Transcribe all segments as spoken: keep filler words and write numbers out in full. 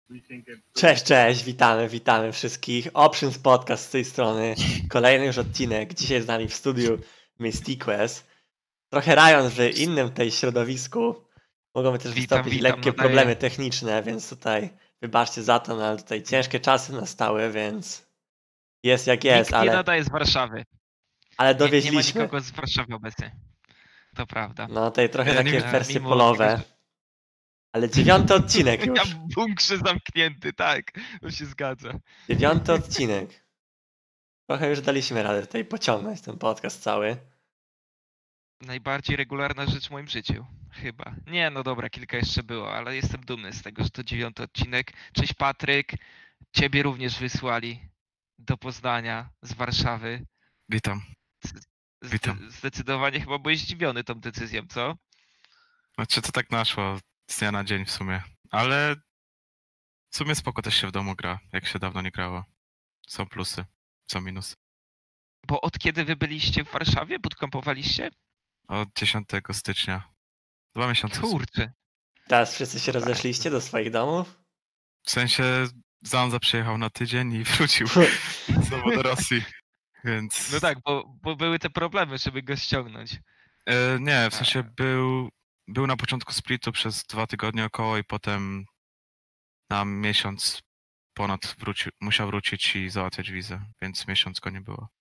Cześć, cześć, witamy, witamy wszystkich. Options Podcast z tej strony. Kolejny już odcinek. Dzisiaj z nami w studiu Mystic Quest. Trochę Ryan w innym tej środowisku. Mogą też Witam, wystąpić witam, lekkie nadaję. problemy techniczne, więc tutaj wybaczcie za to, no ale tutaj ciężkie czasy nastały, więc jest jak jest, Nikt nie ale, nadaje z Warszawy. ale Nie, nie ma dowieźliśmy. nikogo z Warszawy obecnie. To prawda. No tutaj trochę Ja nie takie wiem, wersje mimo polowe. tego, Ale dziewiąty odcinek Ja już. w bunkrze zamknięty, tak. To się zgadza. Dziewiąty odcinek. Trochę już daliśmy radę tutaj pociągnąć ten podcast cały. Najbardziej regularna rzecz w moim życiu. Chyba. Nie, no dobra, kilka jeszcze było, ale jestem dumny z tego, że to dziewiąty odcinek. Cześć Patryk. Ciebie również wysłali do Poznania z Warszawy. Witam. Z- Witam. Zdecydowanie chyba byłeś zdziwiony tą decyzją, co? Znaczy to tak naszło z dnia na dzień w sumie. Ale w sumie spoko też się w domu gra, jak się dawno nie grało. Są plusy, są minusy. Bo od kiedy wy byliście w Warszawie? Bootcampowaliście? Od dziesiątego stycznia. Dwa miesiące. Kurczę. Teraz wszyscy się rozeszliście do swoich domów? W sensie Zanza przyjechał na tydzień i wrócił znowu do Rosji. Więc... No tak, bo, bo były te problemy, żeby go ściągnąć. E, nie, w sensie był, był na początku splitu przez dwa tygodnie około i potem na miesiąc ponad wrócił, musiał wrócić i załatwiać wizę, więc miesiąc go nie było.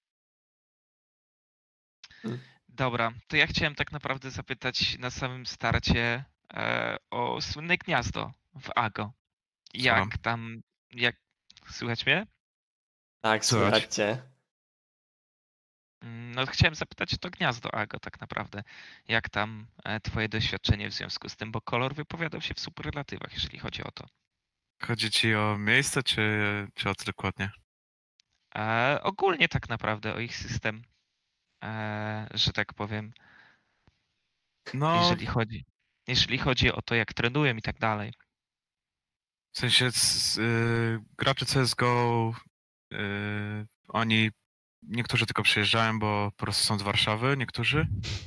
Dobra, to ja chciałem tak naprawdę zapytać na samym starcie e, o słynne gniazdo w Ago. Jak Słucham. tam, jak... Słychać mnie? Tak, Słychać. słychać cię. Mm, No chciałem zapytać o to gniazdo Ago tak naprawdę. Jak tam e, twoje doświadczenie w związku z tym, bo kolor wypowiadał się w superlatywach, jeżeli chodzi o to. Chodzi ci o miejsce, czy, czy o co dokładnie? E, ogólnie tak naprawdę o ich system, e, że tak powiem. No, jeżeli chodzi, jeżeli chodzi o to, jak trenują i tak dalej. w sensie z, y, gracze C S G O, y, oni, niektórzy tylko przyjeżdżają, bo po prostu są z Warszawy, niektórzy.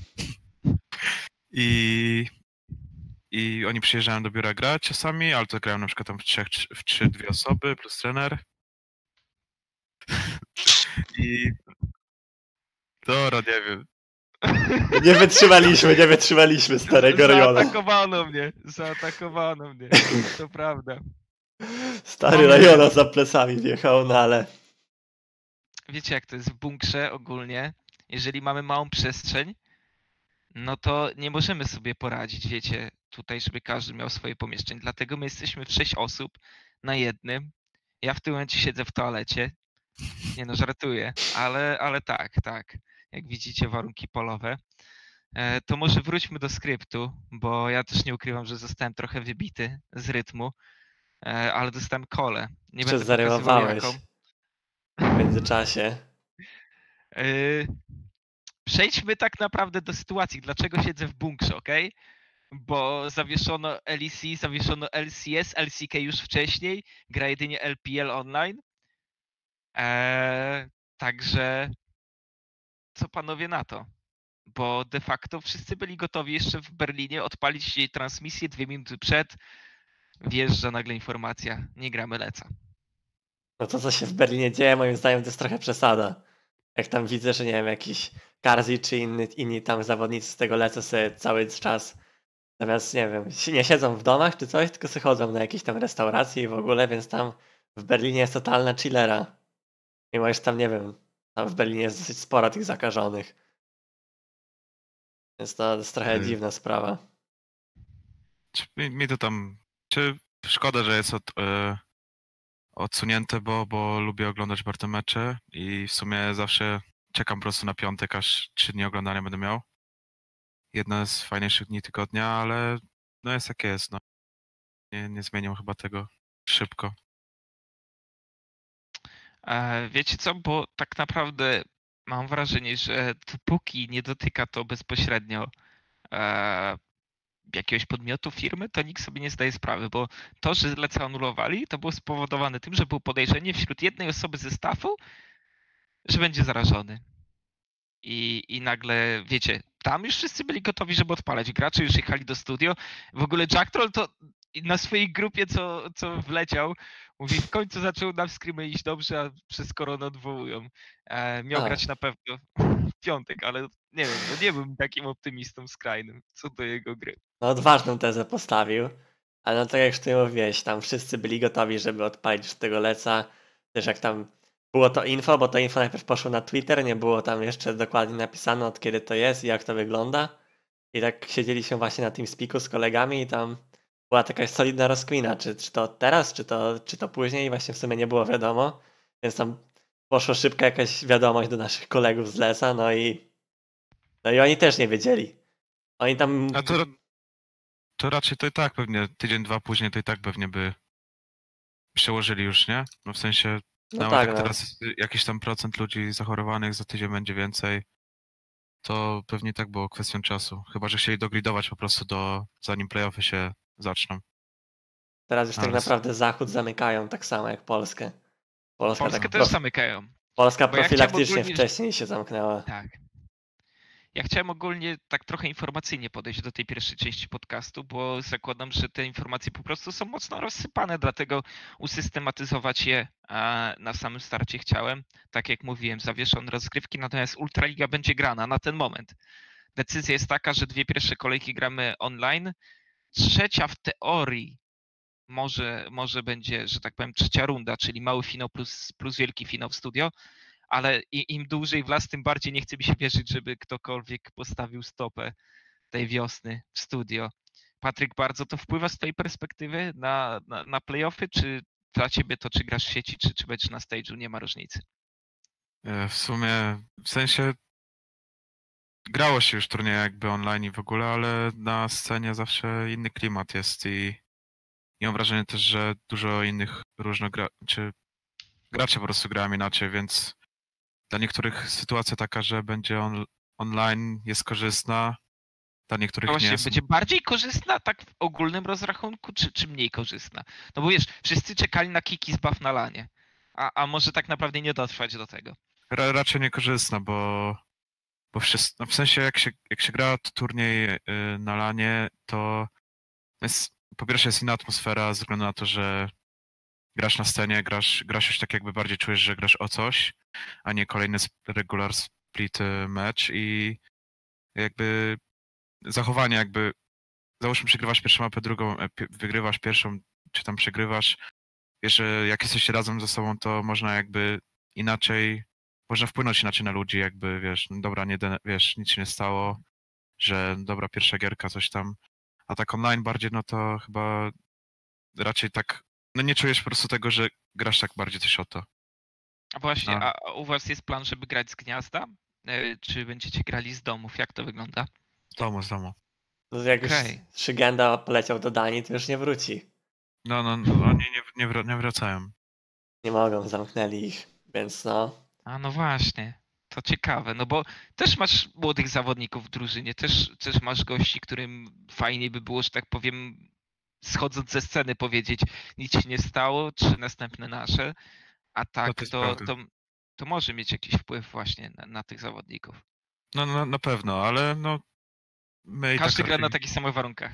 I, i oni przyjeżdżają do biura grać czasami, ale to grają na przykład tam w trzech, w trzy, dwie osoby plus trener. I... Dobra, nie wiem. Nie wytrzymaliśmy, nie wytrzymaliśmy starego rejonu. Zaatakowano mnie, zaatakowano mnie, to prawda. Stary rejona za plecami wjechał, no ale... Wiecie jak to jest w bunkrze ogólnie, jeżeli mamy małą przestrzeń, no to nie możemy sobie poradzić, wiecie, tutaj, żeby każdy miał swoje pomieszczenie. Dlatego my jesteśmy w sześć osób na jednym. Ja w tym momencie siedzę w toalecie. Nie no, żartuję, ale, ale tak, tak. Jak widzicie, warunki polowe. E, To może wróćmy do skryptu, bo ja też nie ukrywam, że zostałem trochę wybity z rytmu, e, ale dostałem kolę. Nie Jeszcze będę pokazywał zarymowałeś jaką. w międzyczasie. E, Przejdźmy tak naprawdę do sytuacji, dlaczego siedzę w bunkrze, ok? Bo zawieszono L E C, zawieszono L C S, L C K już wcześniej, gra jedynie L P L online. E, Także co panowie na to? Bo de facto wszyscy byli gotowi jeszcze w Berlinie odpalić jej transmisję dwie minuty przed. Wjeżdża nagle informacja, nie gramy Leca. No to, co się w Berlinie dzieje, moim zdaniem to jest trochę przesada. Jak tam widzę, że nie wiem, jakiś Karzi czy inny, inni tam zawodnicy z tego lecą sobie cały czas. Zamiast, nie wiem, nie siedzą w domach czy coś, tylko sobie chodzą na jakieś tam restauracje i w ogóle, więc tam w Berlinie jest totalna chillera. Mimo, że tam, nie wiem, tam w Berlinie jest dosyć sporo tych zakażonych. Więc to jest trochę Y- dziwna sprawa. Czy mi, mi to tam... Czy szkoda, że jest od, e, odsunięte, bo, bo lubię oglądać bardzo mecze i w sumie zawsze czekam po prostu na piątek, aż trzy dni oglądania będę miał. Jedno z fajniejszych dni tygodnia, ale no jest jak jest, no. Nie, nie zmienią chyba tego szybko. E, Wiecie co, bo tak naprawdę mam wrażenie, że dopóki nie dotyka to bezpośrednio e, jakiegoś podmiotu firmy, to nikt sobie nie zdaje sprawy, bo to, że Leca anulowali, to było spowodowane tym, że było podejrzenie wśród jednej osoby ze staffu, że będzie zarażony. I, I nagle, wiecie, tam już wszyscy byli gotowi, żeby odpalać. Gracze już jechali do studio. W ogóle Jack Troll to i na swojej grupie, co, co wleciał, mówi, w końcu zaczął nam screamy iść dobrze, a przez koronę odwołują. E, miał A. grać na pewno w piątek, ale nie wiem, no nie byłem takim optymistą skrajnym co do jego gry. No odważną tezę postawił, ale no tak jak już ty mówiłeś, tam wszyscy byli gotowi, żeby odpalić już tego leca. Też jak tam było to info, bo to info najpierw poszło na Twitter, nie było tam jeszcze dokładnie napisane od kiedy to jest i jak to wygląda. I tak siedzieliśmy właśnie na TeamSpeaku z kolegami i tam była taka solidna rozkmina, czy, czy to teraz, czy to, czy to później, i właśnie w sumie nie było wiadomo. Więc tam poszła szybka jakaś wiadomość do naszych kolegów z Leca, no i no i oni też nie wiedzieli. Oni tam... A to, to raczej to i tak pewnie tydzień, dwa później to i tak pewnie by przełożyli już, nie? No w sensie No nawet tak, jak no. teraz jakiś tam procent ludzi zachorowanych za tydzień będzie więcej, to pewnie tak było kwestią czasu. Chyba że chcieli dogridować po prostu do zanim playoffy się zaczną. Teraz już tak Ale s- naprawdę Zachód zamykają tak samo jak Polskę. Polska, Polskę tak też prof- zamykają. Polska bo ja profilaktycznie chciałem ogólnie- wcześniej się zamknęła. Tak. Ja chciałem ogólnie tak trochę informacyjnie podejść do tej pierwszej części podcastu, bo zakładam, że te informacje po prostu są mocno rozsypane, dlatego usystematyzować je a, na samym starcie chciałem. Tak jak mówiłem, zawieszone rozgrywki, natomiast Ultraliga będzie grana na ten moment. Decyzja jest taka, że dwie pierwsze kolejki gramy online, trzecia w teorii może, może będzie, że tak powiem, trzecia runda, czyli mały finał plus, plus wielki finał w studio, ale i- im dłużej w las, tym bardziej nie chce mi się wierzyć, żeby ktokolwiek postawił stopę tej wiosny w studio. Patryk, bardzo to wpływa z twojej perspektywy na, na, na playoffy, czy dla ciebie to, czy grasz w sieci, czy, czy będziesz na stage'u, nie ma różnicy? e, w sumie, w sensie grało się już turnieje jakby online i w ogóle, ale na scenie zawsze inny klimat jest i, i mam wrażenie też, że dużo innych różnogra... czy gracze po prostu grają inaczej, więc dla niektórych sytuacja taka, że będzie on, online jest korzystna, dla No niektórych właśnie, nie jest. będzie bardziej korzystna tak w ogólnym rozrachunku, czy, czy mniej korzystna? No bo wiesz, wszyscy czekali na kiki z buff na lanie, a, a może tak naprawdę nie dotrwać do tego. Ra, raczej niekorzystna, bo, bo wszyscy, no w sensie jak się, jak się gra turniej y, na lanie, to jest, po pierwsze jest inna atmosfera ze względu na to, że grasz na scenie, grasz, grasz już tak jakby bardziej czujesz, że grasz o coś, a nie kolejny sp- regular split y, mecz i jakby zachowanie jakby, załóżmy przegrywasz pierwszą mapę, drugą, e, pi- wygrywasz pierwszą, czy tam przegrywasz, wiesz, że jak jesteście razem ze sobą, to można jakby inaczej, można wpłynąć inaczej na ludzi, jakby, wiesz, no dobra, nie, dene- wiesz, nic się nie stało, że dobra, pierwsza gierka, coś tam, a tak online bardziej, no to chyba raczej tak, no nie czujesz po prostu tego, że grasz tak bardziej coś o to. A właśnie, No. a a u was jest plan, żeby grać z gniazda? E, Czy będziecie grali z domów? Jak to wygląda? Z domu, z domu. No, jak Okej. już Szygenda poleciał do Danii, to już nie wróci. No, no, no oni nie, nie, wr- nie wracają. Nie mogą, zamknęli ich, więc no. A no właśnie, to ciekawe, no bo też masz młodych zawodników w drużynie, też, też masz gości, którym fajnie by było, że tak powiem, schodząc ze sceny powiedzieć, nic się nie stało, czy następne nasze, a tak to jest to, prawda. to, to może mieć jakiś wpływ właśnie na, na tych zawodników. No, no, na pewno, ale no my i Każdy tak gra na raczej, takich samych warunkach.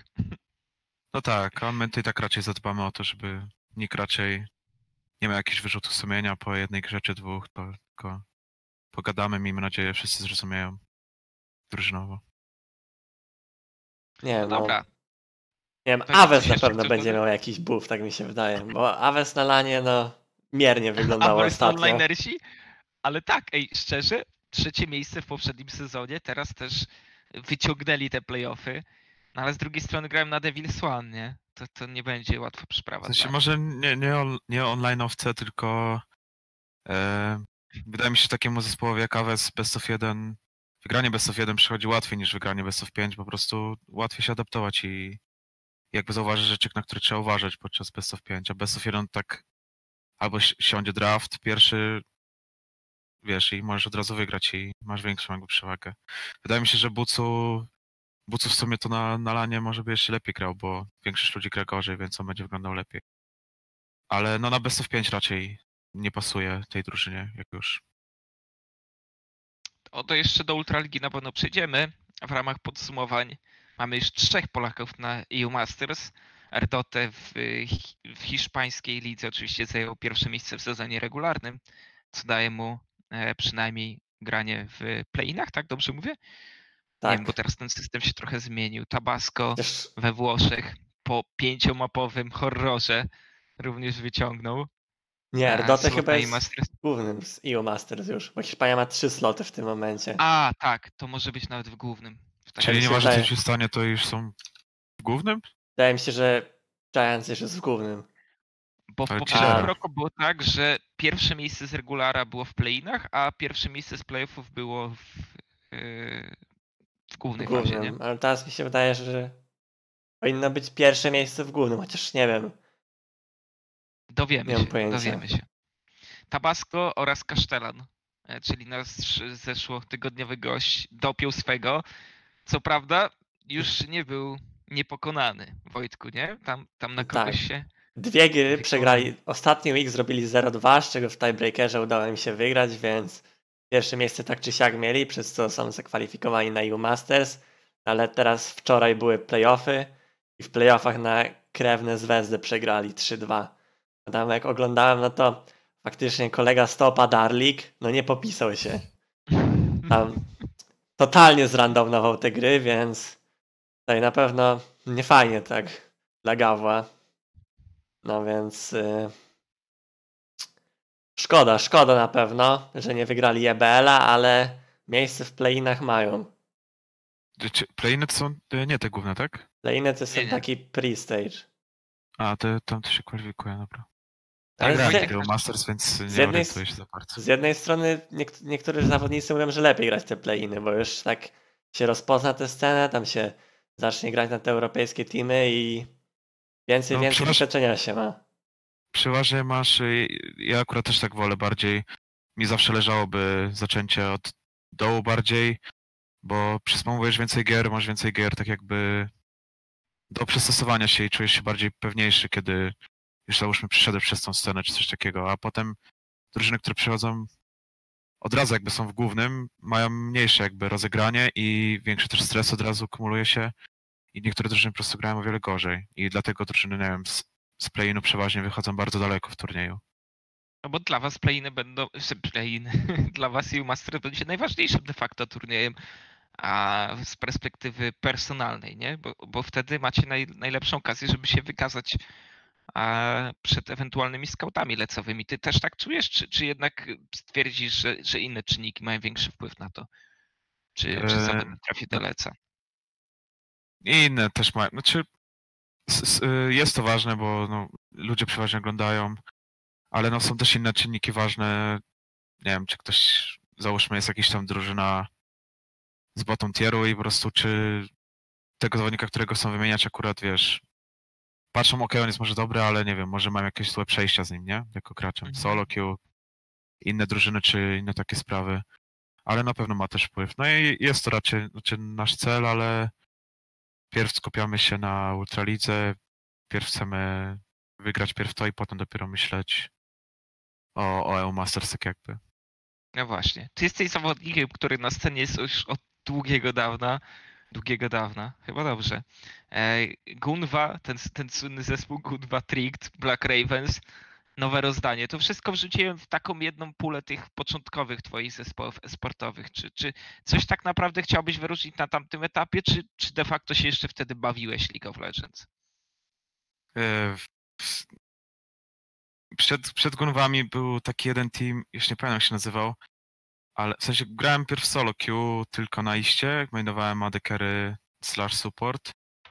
no tak, a my to i tak raczej zadbamy o to, żeby nikt raczej nie miał jakichś wyrzutów sumienia po jednej grze czy dwóch, to tylko pogadamy, miejmy nadzieję, wszyscy zrozumieją drużynowo. Nie wiem, no. Dobra, Nie wiem, To jak Aves coś na jeszcze pewno chcesz będzie dodać? miał jakiś buff, tak mi się wydaje. Bo Aves na lanie, no, miernie wyglądało Averse ostatnio. onlinersi, ale tak, ej, szczerze, trzecie miejsce w poprzednim sezonie, teraz też wyciągnęli te playoffy, no ale z drugiej strony grałem na Devil's One, nie? To, to nie będzie łatwa W sprawa. sensie dla może nie, nie, on, nie online'owce, tylko e, wydaje mi się, że takiemu zespołowi jak Aves Best of jeden, wygranie Best of jeden przychodzi łatwiej niż wygranie Best of pięć, po prostu łatwiej się adaptować i jakby zauważyć rzeczy, na które trzeba uważać podczas Best of pięć, a Best of jeden tak albo si- siądzie draft pierwszy, wiesz, i możesz od razu wygrać i masz większą jakby przewagę. Wydaje mi się, że Bucu, Bucu w sumie to na, na lanie może by jeszcze lepiej grał, bo większość ludzi gra gorzej, więc on będzie wyglądał lepiej. Ale no na Best of pięć raczej nie pasuje tej drużynie, jak już. O to jeszcze do Ultraligi na pewno przejdziemy w ramach podsumowań. Mamy już trzech Polaków na E U Masters. Erdotę w, hi- w hiszpańskiej lidze oczywiście zajął pierwsze miejsce w sezonie regularnym, co daje mu e, przynajmniej granie w play-inach, tak dobrze mówię? Nie wiem, bo Tak. teraz ten system się trochę zmienił. Tabasco Chociaż we Włoszech po pięciomapowym horrorze również wyciągnął nie, e, Erdotę chyba slota i jest Masters. głównym z E U Masters już, bo Hiszpania ma trzy sloty w tym momencie. A, tak, to może być nawet w głównym. W takim Czyli mi się nieważne co wydaje. się stanie, to już są w głównym? Wydaje mi się, że Giants już jest w głównym. Bo w Ale poprzednim ciekawe. roku było tak, że pierwsze miejsce z regulara było w play-inach, a pierwsze miejsce z playoffów było w, yy, w W głównej fazie, nie? głównym, ale teraz mi się wydaje, że powinno być pierwsze miejsce w głównym, chociaż nie wiem. Dowiemy Nie mam się, pojęcia. dowiemy się. Tabasco oraz Kasztelan, e, czyli nasz zeszłotygodniowy gość, dopiął swego. Co prawda już nie był niepokonany, Wojtku, nie? Tam, tam na kogoś Tak. się... Dwie gry Wykonał. przegrali. Ostatni week zrobili zero dwa, z czego w tiebreakerze udało im się wygrać, więc pierwsze miejsce tak czy siak mieli, przez co są zakwalifikowani na E U Masters, ale teraz wczoraj były playoffy i w playoffach na krewne Zvezdę przegrali trzy dwa. A tam jak oglądałem, no to faktycznie kolega Stopa Darlik, no nie popisał się. Tam totalnie zrandomował te gry, więc tutaj na pewno nie fajnie tak dla Gawła. No więc yy, szkoda, szkoda na pewno, że nie wygrali E B L-a, ale miejsce w play-inach mają. Czy play-iny to są e, nie te główne, tak? Play-iny to są Nie, nie. taki pre-stage. A, te, tam to się kwalifikuje, dobra. Ale Ale z, grałem Wojtek, takiego Masters, więc nie jednej orientuję się za bardzo. z jednej strony niek- niektórzy zawodnicy mówią, że lepiej grać te play-iny, bo już tak się rozpozna tę scenę, tam się zacznie grać na te europejskie teamy i więcej, No, więcej przepraszam. doświadczenia się ma. Przeważnie masz, y, ja akurat też tak wolę bardziej, mi zawsze leżałoby zaczęcie od dołu bardziej, bo przysmowujesz więcej gier, masz więcej gier tak jakby do przystosowania się i czujesz się bardziej pewniejszy, kiedy już załóżmy przyszedłeś przez tą scenę czy coś takiego, a potem drużyny, które przychodzą od razu jakby są w głównym, mają mniejsze jakby rozegranie i większy też stres od razu kumuluje się i niektóre drużyny po prostu grają o wiele gorzej i dlatego drużyny, nie wiem, z, z play-inu przeważnie wychodzą bardzo daleko w turnieju. no bo dla was play-iny będą... znaczy Play-iny. Dla was E U Masters będzie najważniejszym de facto turniejem, a z perspektywy personalnej, nie? Bo, bo wtedy macie naj, najlepszą okazję, żeby się wykazać a przed ewentualnymi skautami lecowymi. Ty też tak czujesz, czy, czy jednak stwierdzisz, że, że inne czynniki mają większy wpływ na to? Czy, czy Eee, zawodnik trafi do leca? I inne też mają, znaczy s, s, y, jest to ważne, bo no, ludzie przeważnie oglądają, ale no są też inne czynniki ważne, nie wiem, czy ktoś, załóżmy jest jakiś tam drużyna z bottom tieru i po prostu czy tego zawodnika, którego chcą wymieniać akurat, wiesz, patrzą, ok, on jest może dobry, ale nie wiem, może mają jakieś złe przejścia z nim, nie? Jako graczem. Mhm. Solo queue, inne drużyny, czy inne takie sprawy. Ale na pewno ma też wpływ. No i jest to raczej znaczy nasz cel, ale pierw skupiamy się na Ultralidze, pierw chcemy wygrać pierw to i potem dopiero myśleć o, o E U Masters tak jakby. No właśnie. Ty jesteś zawodnikiem, który na scenie jest już od długiego dawna. Długiego dawna, chyba dobrze. E, Gunwa, ten, ten słynny zespół Gunwa Tricked, Black Ravens, nowe rozdanie. To wszystko wrzuciłem w taką jedną pulę tych początkowych twoich zespołów esportowych. Czy, czy coś tak naprawdę chciałbyś wyróżnić na tamtym etapie, czy, czy de facto się jeszcze wtedy bawiłeś League of Legends? E, w- Przed, przed Gunwami był taki jeden team, już nie pamiętam jak się nazywał, ale w sensie grałem pierw solo queue tylko na iście, mainowałem A D carry slash support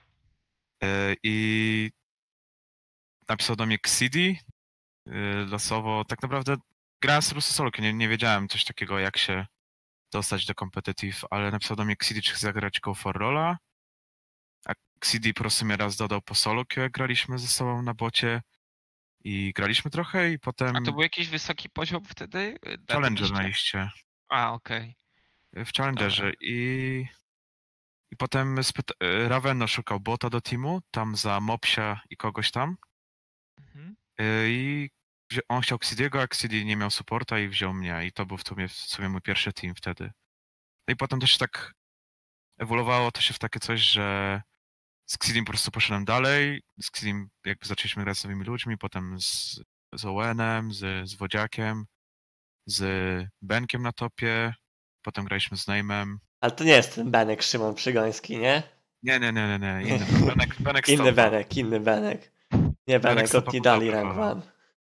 e, i napisał do mnie Xidi y, losowo. Tak naprawdę grałem po prostu solo queue, nie, nie wiedziałem coś takiego jak się dostać do competitive, ale napisał do mnie Xidi, czy chce zagrać Go for Rolla, a Xidi po prostu mnie raz dodał po solo queue, jak graliśmy ze sobą na bocie i graliśmy trochę i potem A to był jakiś wysoki poziom wtedy? Na tym Challenger na iście? iście. A, okej. W Challengerze i, i potem spyta- Ravenno szukał bota do teamu, tam za Mopsia i kogoś tam Mhm. y, i wzi- on chciał Xidiego, a Xidi nie miał supporta i wziął mnie i to był w sumie, w sumie mój pierwszy team wtedy. No i potem też tak ewoluowało to się w takie coś, że z Xidim po prostu poszedłem dalej, z Xidim jakby zaczęliśmy grać z nowymi ludźmi, potem z, z Owenem, z, z Wodziakiem, z Benkiem na topie, potem graliśmy z Name'em. Ale to nie jest ten Benek Szymon Przygoński, nie? Nie, nie, nie, nie, nie, inny. Benek, Benek Inny Stopa. Benek, inny Benek. Nie Benek Benek od Stopa był Nidali dobry, Rank no. One.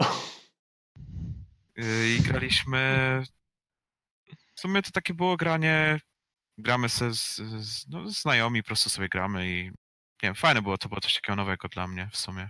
Yy, I graliśmy... W sumie to takie było granie... Gramy se z, z no, znajomi, po prostu sobie gramy i... Nie wiem, fajne było, to było coś takiego nowego dla mnie w sumie.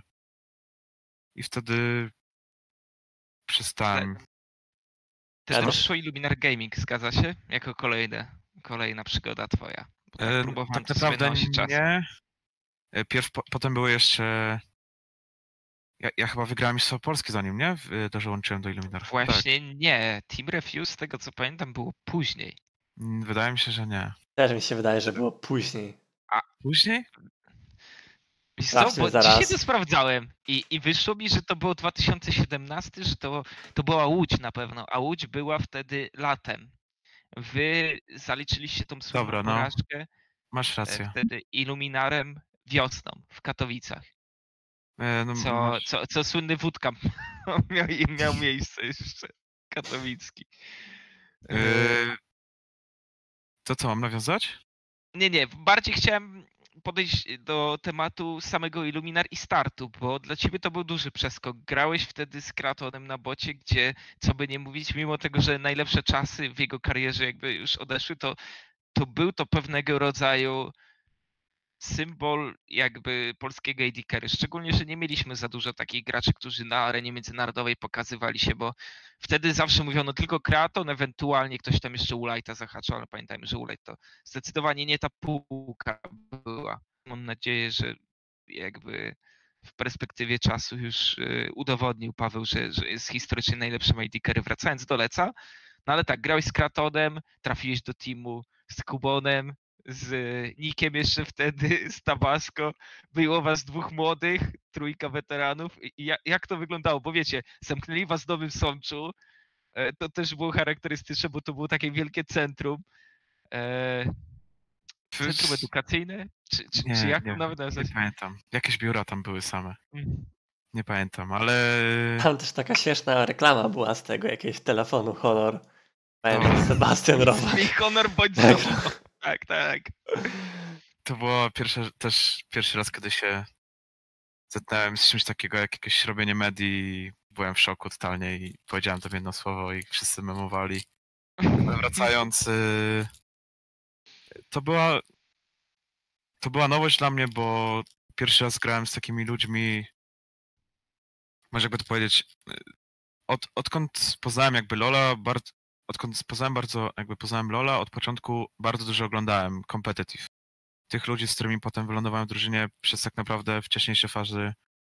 I wtedy... Przestałem... Też Ale- przyszło Illuminar Gaming, zgadza się? Jako kolejne, kolejna przygoda twoja. Bo tak E, próbowałem tak to sobie naprawdę nosić czas. nie. E, Pierw, po, potem były jeszcze... Ja, ja chyba wygrałem Mistrzostwo Polskie zanim, nie? W- Dołączyłem do Illuminarów. Tak. Właśnie nie. Team Refuse, z tego co pamiętam, było później. Mm, Wydaje mi się, że nie. Też mi się wydaje, że było później. Później? Wiesz co, Sprawdźmy bo zaraz. dzisiaj to sprawdzałem i, i wyszło mi, że to było dwa tysiące siedemnasty, że to, to była Łódź na pewno, a Łódź była wtedy latem. Wy zaliczyliście tą swoją Dobra, no. porażkę Masz e, rację. wtedy Illuminarem wiosną w Katowicach. E, no, Co, masz... co, co słynny wódkamp miał, miał miejsce jeszcze, katowicki. E, E, To co, mam nawiązać? Nie, nie, bardziej chciałem podejść do tematu samego Illuminar i startu, bo dla ciebie to był duży przeskok. Grałeś wtedy z Kratonem na bocie, gdzie, co by nie mówić, mimo tego, że najlepsze czasy w jego karierze jakby już odeszły, to, to był to pewnego rodzaju symbol jakby polskiego A D carry. Szczególnie, że nie mieliśmy za dużo takich graczy, którzy na arenie międzynarodowej pokazywali się, bo wtedy zawsze mówiono tylko Kraton, ewentualnie ktoś tam jeszcze Ulajta zahaczał, ale pamiętajmy, że Ulajt to zdecydowanie nie ta półka była. Mam nadzieję, że jakby w perspektywie czasu już y, udowodnił Paweł, że, że jest historycznie najlepszym A D carry. Wracając do Leca, no ale tak, grałeś z Kratonem, trafiłeś do teamu z Kubonem, z Nikiem jeszcze wtedy, z Tabasco. Było was dwóch młodych, trójka weteranów. I jak, jak to wyglądało? Bo wiecie, zamknęli was w Nowym Sączu. E, To też było charakterystyczne, bo to było takie wielkie centrum. E, Centrum edukacyjne? Czy, czy, Nie, czy jak nie, to nawet nie nazwać? pamiętam. Jakieś biura tam były same. Mm. Nie pamiętam, ale... Tam też taka śmieszna reklama była z tego, jakiegoś telefonu Honor. No. Pamiętam, Sebastian Rowak. Mi honor bądź Tak. sobą. Tak, tak. To było pierwsze, też pierwszy raz, kiedy się zetknąłem z czymś takiego, jak jakieś robienie medii. Byłem w szoku totalnie i powiedziałem to jedno słowo i wszyscy memowali. Ale wracając, y, to była to była nowość dla mnie, bo pierwszy raz grałem z takimi ludźmi, może jakby to powiedzieć, y, od, odkąd poznałem jakby Lola, bardzo, odkąd poznałem bardzo, jakby poznałem Lola, od początku bardzo dużo oglądałem competitive. Tych ludzi, z którymi potem wylądowałem w drużynie przez tak naprawdę wcześniejsze fazy,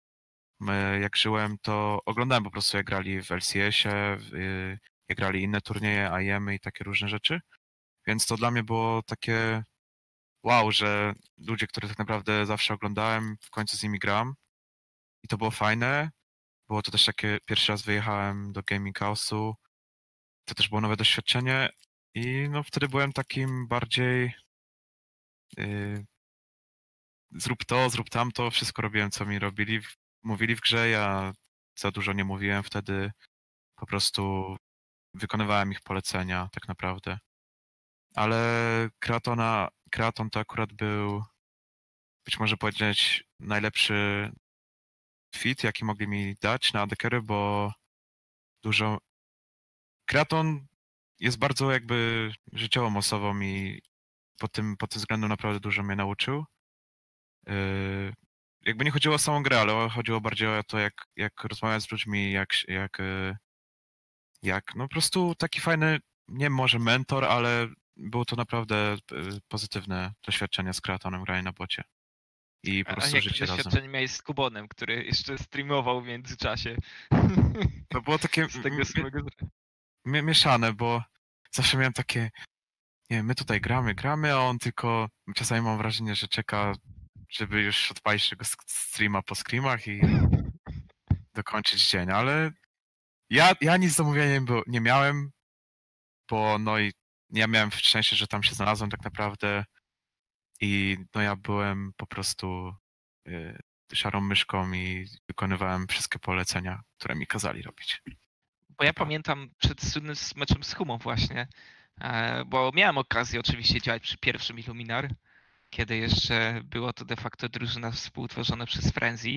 y, jak żyłem, to oglądałem po prostu, jak grali w L C S-ie, y, jak grali inne turnieje, I M-y i takie różne rzeczy. Więc to dla mnie było takie wow, że ludzie, których tak naprawdę zawsze oglądałem, w końcu z nimi gram. I to było fajne. Było to też takie, pierwszy raz wyjechałem do Gaming House'u. To też było nowe doświadczenie. I no wtedy byłem takim bardziej yy, zrób to, zrób tamto, wszystko robiłem, co mi robili, mówili w grze. Ja za dużo nie mówiłem wtedy. Po prostu wykonywałem ich polecenia tak naprawdę. Ale Kratona, Kraton to akurat był, być może powiedzieć, najlepszy fit, jaki mogli mi dać na A D carry, bo dużo... Kraton jest bardzo jakby życiową osobą i pod tym, pod tym względem naprawdę dużo mnie nauczył. Yy, jakby nie chodziło o samą grę, ale chodziło bardziej o to, jak, jak rozmawiać z ludźmi, jak, jak, yy, jak no po prostu taki fajny, nie może mentor, ale było to naprawdę yy, pozytywne doświadczenie z Kratonem, granie na bocie. I po A prostu jakie życie razem. doświadczenie miałeś z Kubonem, który jeszcze streamował w międzyczasie? To było takie Z tego m- samego... mie- mieszane, bo zawsze miałem takie, nie wiem, my tutaj gramy, gramy, a on tylko, czasami mam wrażenie, że czeka, żeby już odpalić tego sk- streama po screamach i dokończyć dzień, ale ja, ja nic do mówienia nie, było, nie miałem, bo no i ja miałem szczęście, że tam się znalazłem tak naprawdę I no ja byłem po prostu y, szarą myszką i wykonywałem wszystkie polecenia, które mi kazali robić. Bo ja Dobra. pamiętam przed słynnym s- meczem z Humą właśnie, e, bo miałem okazję oczywiście działać przy pierwszym Illuminar, kiedy jeszcze było to de facto drużyna współtworzona przez Frenzy.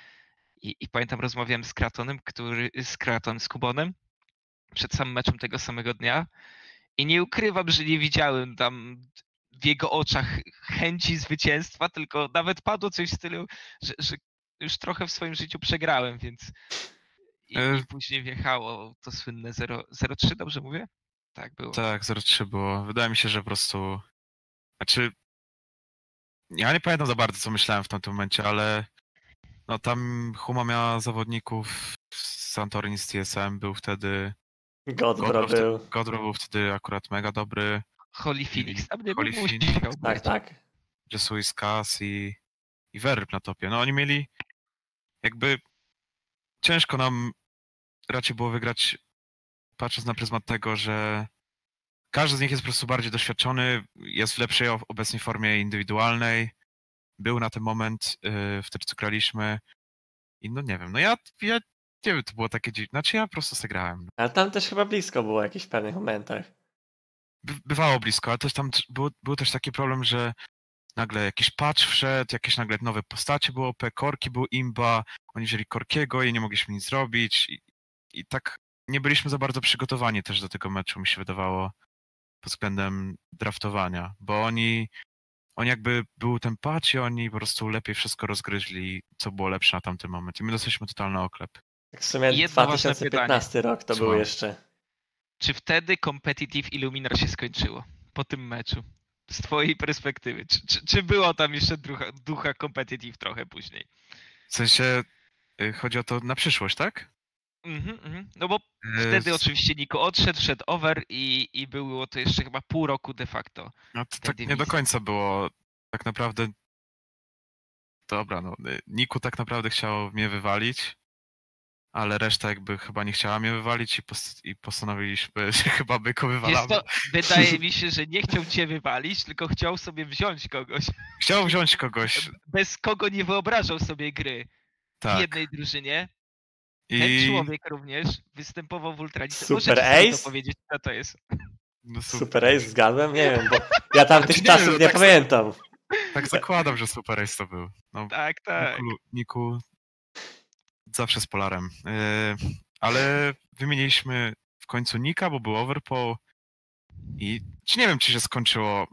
I, I pamiętam, rozmawiałem z Kratonem, który, z Kratonem, z Kubonem przed samym meczem tego samego dnia i nie ukrywam, że nie widziałem tam w jego oczach chęci zwycięstwa, tylko nawet padło coś w stylu, że, że już trochę w swoim życiu przegrałem, więc i, E, i później wjechało to słynne zero zero trzy, dobrze mówię? Tak było. Tak, zero trzy było. Wydaje mi się, że po prostu. Znaczy. Ja nie pamiętam za bardzo, co myślałem w tamtym momencie, ale no tam Huma miała zawodników z Santorini z T S M, był wtedy. Godbro Godro, wtedy, był. Godro był wtedy akurat mega dobry. Holy Phoenix tam nie Holy był, Phoenix, musiał Tak, być. tak. Jesus Cas i, i Verb na topie. No oni mieli jakby ciężko nam raczej było wygrać, patrząc na pryzmat tego, że każdy z nich jest po prostu bardziej doświadczony, jest w lepszej o- obecnie formie indywidualnej. Był na ten moment yy, wtedy, co graliśmy. I no nie wiem, no ja, ja nie wiem, to było takie dziwne. Znaczy ja po prostu zagrałem. Ale tam też chyba blisko było jakiś w pewnych momentach. By, bywało blisko, ale też tam też był, był też taki problem, że nagle jakiś patch wszedł, jakieś nagle nowe postacie było O P, Korki był imba, oni wzięli Korkiego i nie mogliśmy nic zrobić. I, I tak nie byliśmy za bardzo przygotowani też do tego meczu, mi się wydawało, pod względem draftowania, bo oni, oni jakby był ten patch i oni po prostu lepiej wszystko rozgryźli, co było lepsze na tamten moment. I my dostaliśmy totalny oklep. Tak w sumie Jedno dwa ważne tysiące piętnasty rok to był Słucham. jeszcze. Czy wtedy Competitive Illuminar się skończyło po tym meczu? Z twojej perspektywy. Czy, czy, czy było tam jeszcze ducha, ducha Competitive trochę później? W sensie y, chodzi o to na przyszłość, tak? Mhm, mhm. No bo Y, wtedy s- oczywiście Niko odszedł, szedł over i, i było to jeszcze chyba pół roku de facto. No to tej tak nie do dywizji. końca było. Tak naprawdę. Dobra, no. y, Niku tak naprawdę chciał mnie wywalić, ale reszta jakby chyba nie chciała mnie wywalić i, post- i postanowiliśmy, że chyba my go Wiesz wywalamy. to, wydaje mi się, że nie chciał cię wywalić, tylko chciał sobie wziąć kogoś. Chciał wziąć kogoś. Bez kogo nie wyobrażał sobie gry w Tak. jednej drużynie. Ten I. człowiek również występował w Ultralice. Super Możecie sobie Ace? to powiedzieć, co to jest. No Super Ace zgadłem? Nie wiem, bo ja tamtych Znaczy nie czasów wiem, no nie tak sobie- pamiętam. Tak zakładam, że Super Ace to był. No, Tak, tak. Niku, Niku zawsze z Polarem. Yy, ale wymieniliśmy w końcu Nika, bo był Overpool i czy nie wiem, czy się skończyło.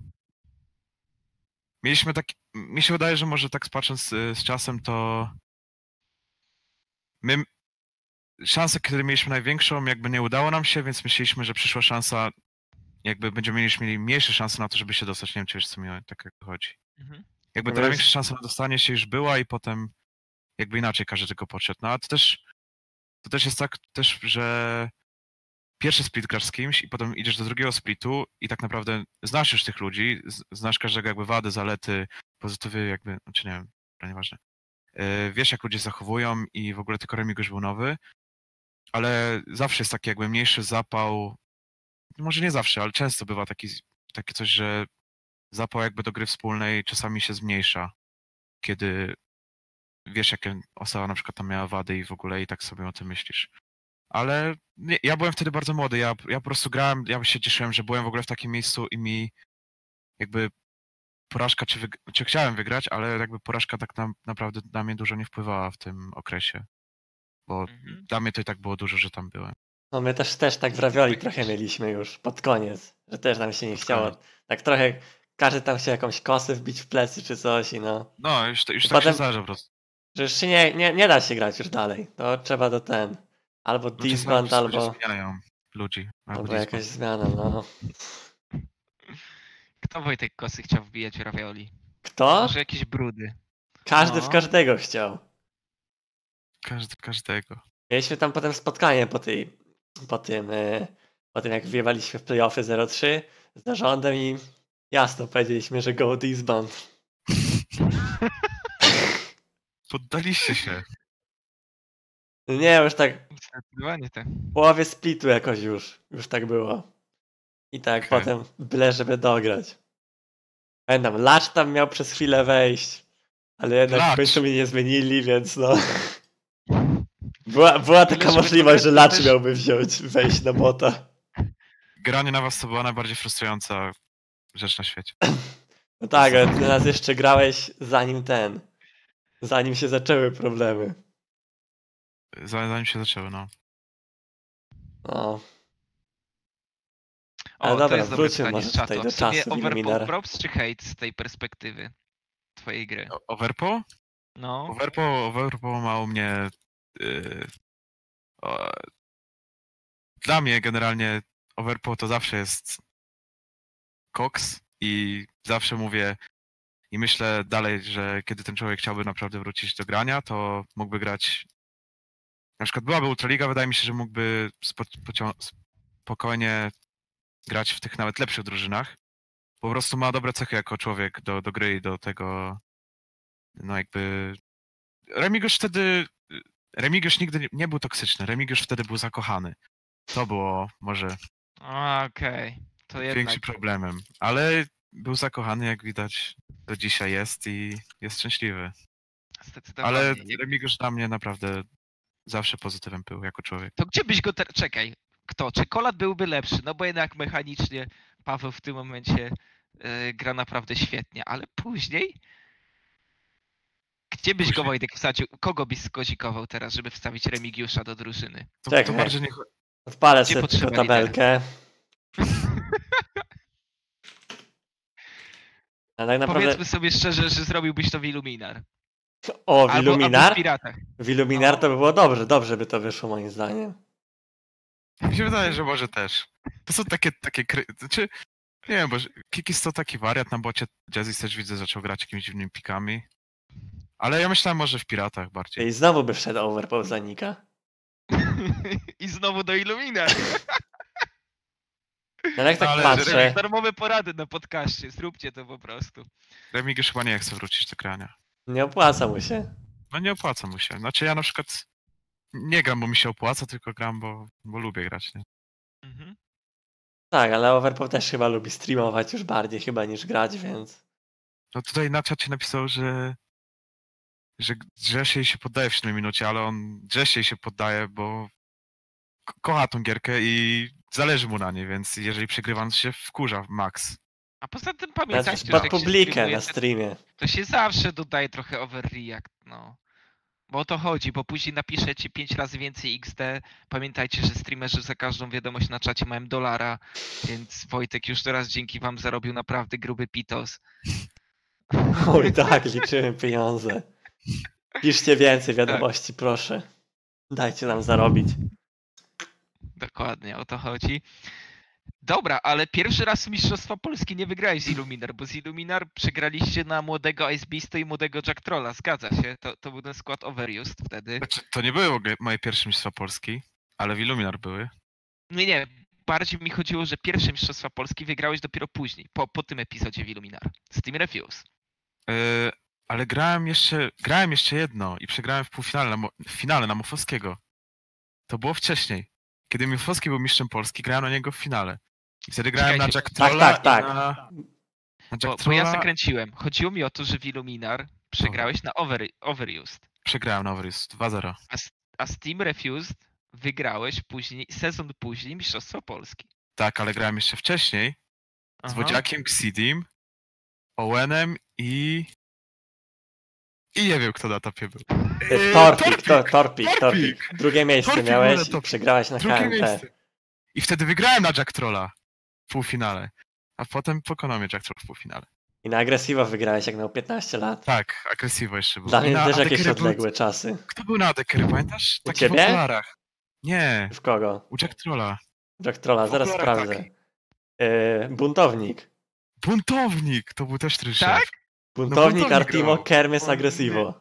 Mieliśmy tak, mi się wydaje, że może tak patrząc z, z czasem, to my szansę, kiedy mieliśmy największą, jakby nie udało nam się, więc myśleliśmy, że przyszła szansa, jakby będziemy mieli, mieli mniejsze szanse na to, żeby się dostać. Nie wiem, czy wiesz, co mi o- tak chodzi. Mhm. Jakby ta Wiesz- największa szansa na dostanie się już była i potem jakby inaczej każdy tego podszedł. No a to też, to też jest tak też, że pierwszy split grasz z kimś i potem idziesz do drugiego splitu i tak naprawdę znasz już tych ludzi, z- znasz każdego jakby wady, zalety, pozytywy jakby, znaczy nie wiem, to nieważne. Yy, Wiesz, jak ludzie zachowują i w ogóle tylko Remig już był nowy, ale zawsze jest taki jakby mniejszy zapał, może nie zawsze, ale często bywa taki, takie coś, że zapał jakby do gry wspólnej czasami się zmniejsza, kiedy wiesz, jakie osoba na przykład tam miała wady i w ogóle i tak sobie o tym myślisz. Ale nie, ja byłem wtedy bardzo młody, ja, ja po prostu grałem, ja się cieszyłem, że byłem w ogóle w takim miejscu i mi jakby porażka, czy, wyg- czy chciałem wygrać, ale jakby porażka tak na, naprawdę na mnie dużo nie wpływała w tym okresie, bo Mhm. dla mnie to i tak było dużo, że tam byłem. No my też, też tak w Ravioli Tak trochę jest. mieliśmy już pod koniec, że też nam się nie Pod chciało. koniec. Tak trochę każdy tam się jakąś kosę wbić w plecy czy coś i no. No, już, to- już I tak potem- się zdarza po prostu. Że już się nie, nie, nie da się grać już dalej. To trzeba do ten. Albo Ludzie disband, sami sobie albo, zmieniają ludzi. Albo albo disband. jakaś zmiana, no. Kto Wojtek Kosy chciał wbijać w Ravioli? Kto? Może jakieś brudy. Każdy w No. każdego chciał. Każdy, każdego. Mieliśmy tam potem spotkanie po tej, po tym, e, po tym jak wyjewaliśmy w playoffy zero trzy z zarządem i jasno powiedzieliśmy, że go disband. Poddaliście się. Nie, już tak Zdecydowanie tak. w połowie splitu jakoś już, już tak było. I tak Okej. potem byle żeby dograć. Pamiętam, Lacz tam miał przez chwilę wejść, ale jednak Lacz. w końcu mnie nie zmienili, więc no... Była, była taka żeby możliwość, że trochę Lacz też- miałby wziąć, wejść na bota. Granie na was to była najbardziej frustrująca rzecz na świecie. No tak, ale ty nas jeszcze grałeś zanim ten... Zanim się zaczęły problemy. Zanim się zaczęły, no. No. O, Ale to dobra, jest dobre wróćmy pytanie może z czatu. tutaj do W sumie czasu overpool Illuminar. props czy hate z tej perspektywy twojej gry? O- Overpo? No, Overpo, Overpo ma u mnie... Yy, o, dla mnie generalnie Overpo to zawsze jest koks i zawsze mówię i myślę dalej, że kiedy ten człowiek chciałby naprawdę wrócić do grania, to mógłby grać... Na przykład byłaby Ultraliga, wydaje mi się, że mógłby spo, pocią- spokojnie grać w tych nawet lepszych drużynach. Po prostu ma dobre cechy jako człowiek do, do gry i do tego... No jakby... Remigiusz wtedy... Remigiusz nigdy nie, nie był toksyczny, Remigiusz wtedy był zakochany. To było może A, okej. To jednak większym problemem. Ale był zakochany, jak widać, do dzisiaj jest i jest szczęśliwy. zdecydowanie. Ale Jak- Remigiusz dla mnie naprawdę zawsze pozytywem był jako człowiek. To gdzie byś go teraz... Czekaj, kto? Czy Kolat byłby lepszy? No bo jednak mechanicznie Paweł w tym momencie e, gra naprawdę świetnie, ale później... Gdzie byś go, Później. Wojtek, wsadził? Kogo byś skozikował teraz, żeby wstawić Remigiusza do drużyny? To, Czekaj. to bardziej nie... cho- Odpalę Gdzie sobie tylko potrzeba lidera? tabelkę. Ale tak naprawdę... Powiedzmy sobie szczerze, że zrobiłbyś to w Illuminar. O, w Albo, albo w Illuminar? Piratach. W Illuminar No. to by było dobrze, dobrze by to wyszło moim zdaniem. Mi się wydaje, że może też. To są takie, takie kry... Znaczy, nie wiem, bo Kikis to taki wariat na bocie. Jazzy też widzę, zaczął grać jakimiś dziwnymi pikami. Ale ja myślałem może w Piratach bardziej. I znowu by wszedł overpool za Nika. I znowu do Illuminar. No ale jak tak Ale patrzę... Darmowe porady na podcaście, zróbcie to po prostu. Remigiusz chyba nie chce wrócić do grania. Nie opłaca mu się. No nie opłaca mu się. Znaczy ja na przykład nie gram, bo mi się opłaca, tylko gram, bo, bo lubię grać. Nie? Mhm. Tak, ale overpool też chyba lubi streamować już bardziej chyba niż grać, więc... No tutaj na czacie napisał, że że Grzesiej się poddaje w siódmej minucie, ale on Grzesiej się poddaje, bo ko- kocha tą gierkę i zależy mu na niej, więc jeżeli przegrywa, on się wkurza max. A poza tym Znaczy, pamiętajcie, że pod jak się publikę streamuje, na to- streamie. to się zawsze dodaje trochę overreact, no. Bo o to chodzi, bo później napiszecie pięć razy więcej X D. Pamiętajcie, że streamerzy za każdą wiadomość na czacie mają dolara, więc Wojtek już teraz dzięki wam zarobił naprawdę gruby pitos. Oj tak, liczymy pieniądze. Piszcie więcej wiadomości, proszę. Dajcie nam zarobić. Dokładnie, o to chodzi. Dobra, ale pierwszy raz Mistrzostwa Polski nie wygrałeś z Illuminar, bo z Illuminar przegraliście na młodego Ice Beasta i młodego Jack Trolla, zgadza się? To, to był ten skład Overused wtedy. Znaczy, to nie były w ogóle moje pierwsze mistrzostwa Polski, ale w Illuminar były. Nie, nie, bardziej mi chodziło, że pierwsze Mistrzostwa Polski wygrałeś dopiero później, po, po tym epizodzie w Illuminar, z Team Refuse. Yy, ale grałem jeszcze, grałem jeszcze jedno i przegrałem w półfinale, na, Mo- w finale na Mofowskiego. To było wcześniej. Kiedy Mofowski był mistrzem Polski, grałem na niego w finale. I wtedy grałem Czekajcie. na Jack Trolla Tak, tak, i tak. na, na Jack Bo, bo Trolla. ja zakręciłem. Chodziło mi o to, że w Illuminar przegrałeś na over, Overused, Przegrałem na Overus dwa zero. a z, a z Team Refused wygrałeś później, sezon później Mistrzostwa Polski. Tak, ale grałem jeszcze wcześniej z Aha. Wodziakiem, Xidim, Owenem i... I nie wiem, kto na topie był. Yy, Torpik, to, torpik, Torpik. torpik. Drugie miejsce Torpik był miałeś na i topie. przegrałeś na Drugie K M P. miejsce. I wtedy wygrałem na Jack Trolla w półfinale. A potem pokonał mnie Jack Troll w półfinale. I na Agresivo wygrałeś jak miał piętnaście lat. Tak, Agresivo jeszcze był. Dla I mnie na też jakieś Adekery był- odległe czasy. Kto był na Adekery, pamiętasz? U Taki ciebie? w okularach. Nie, W kogo? u Jack Trolla. Jack Trolla, W zaraz okularach sprawdzę. taki. Yy, buntownik. Buntownik! To był też tryszef. Tak? Buntownik buntownik Artimo grał. Kermes O, Agresivo.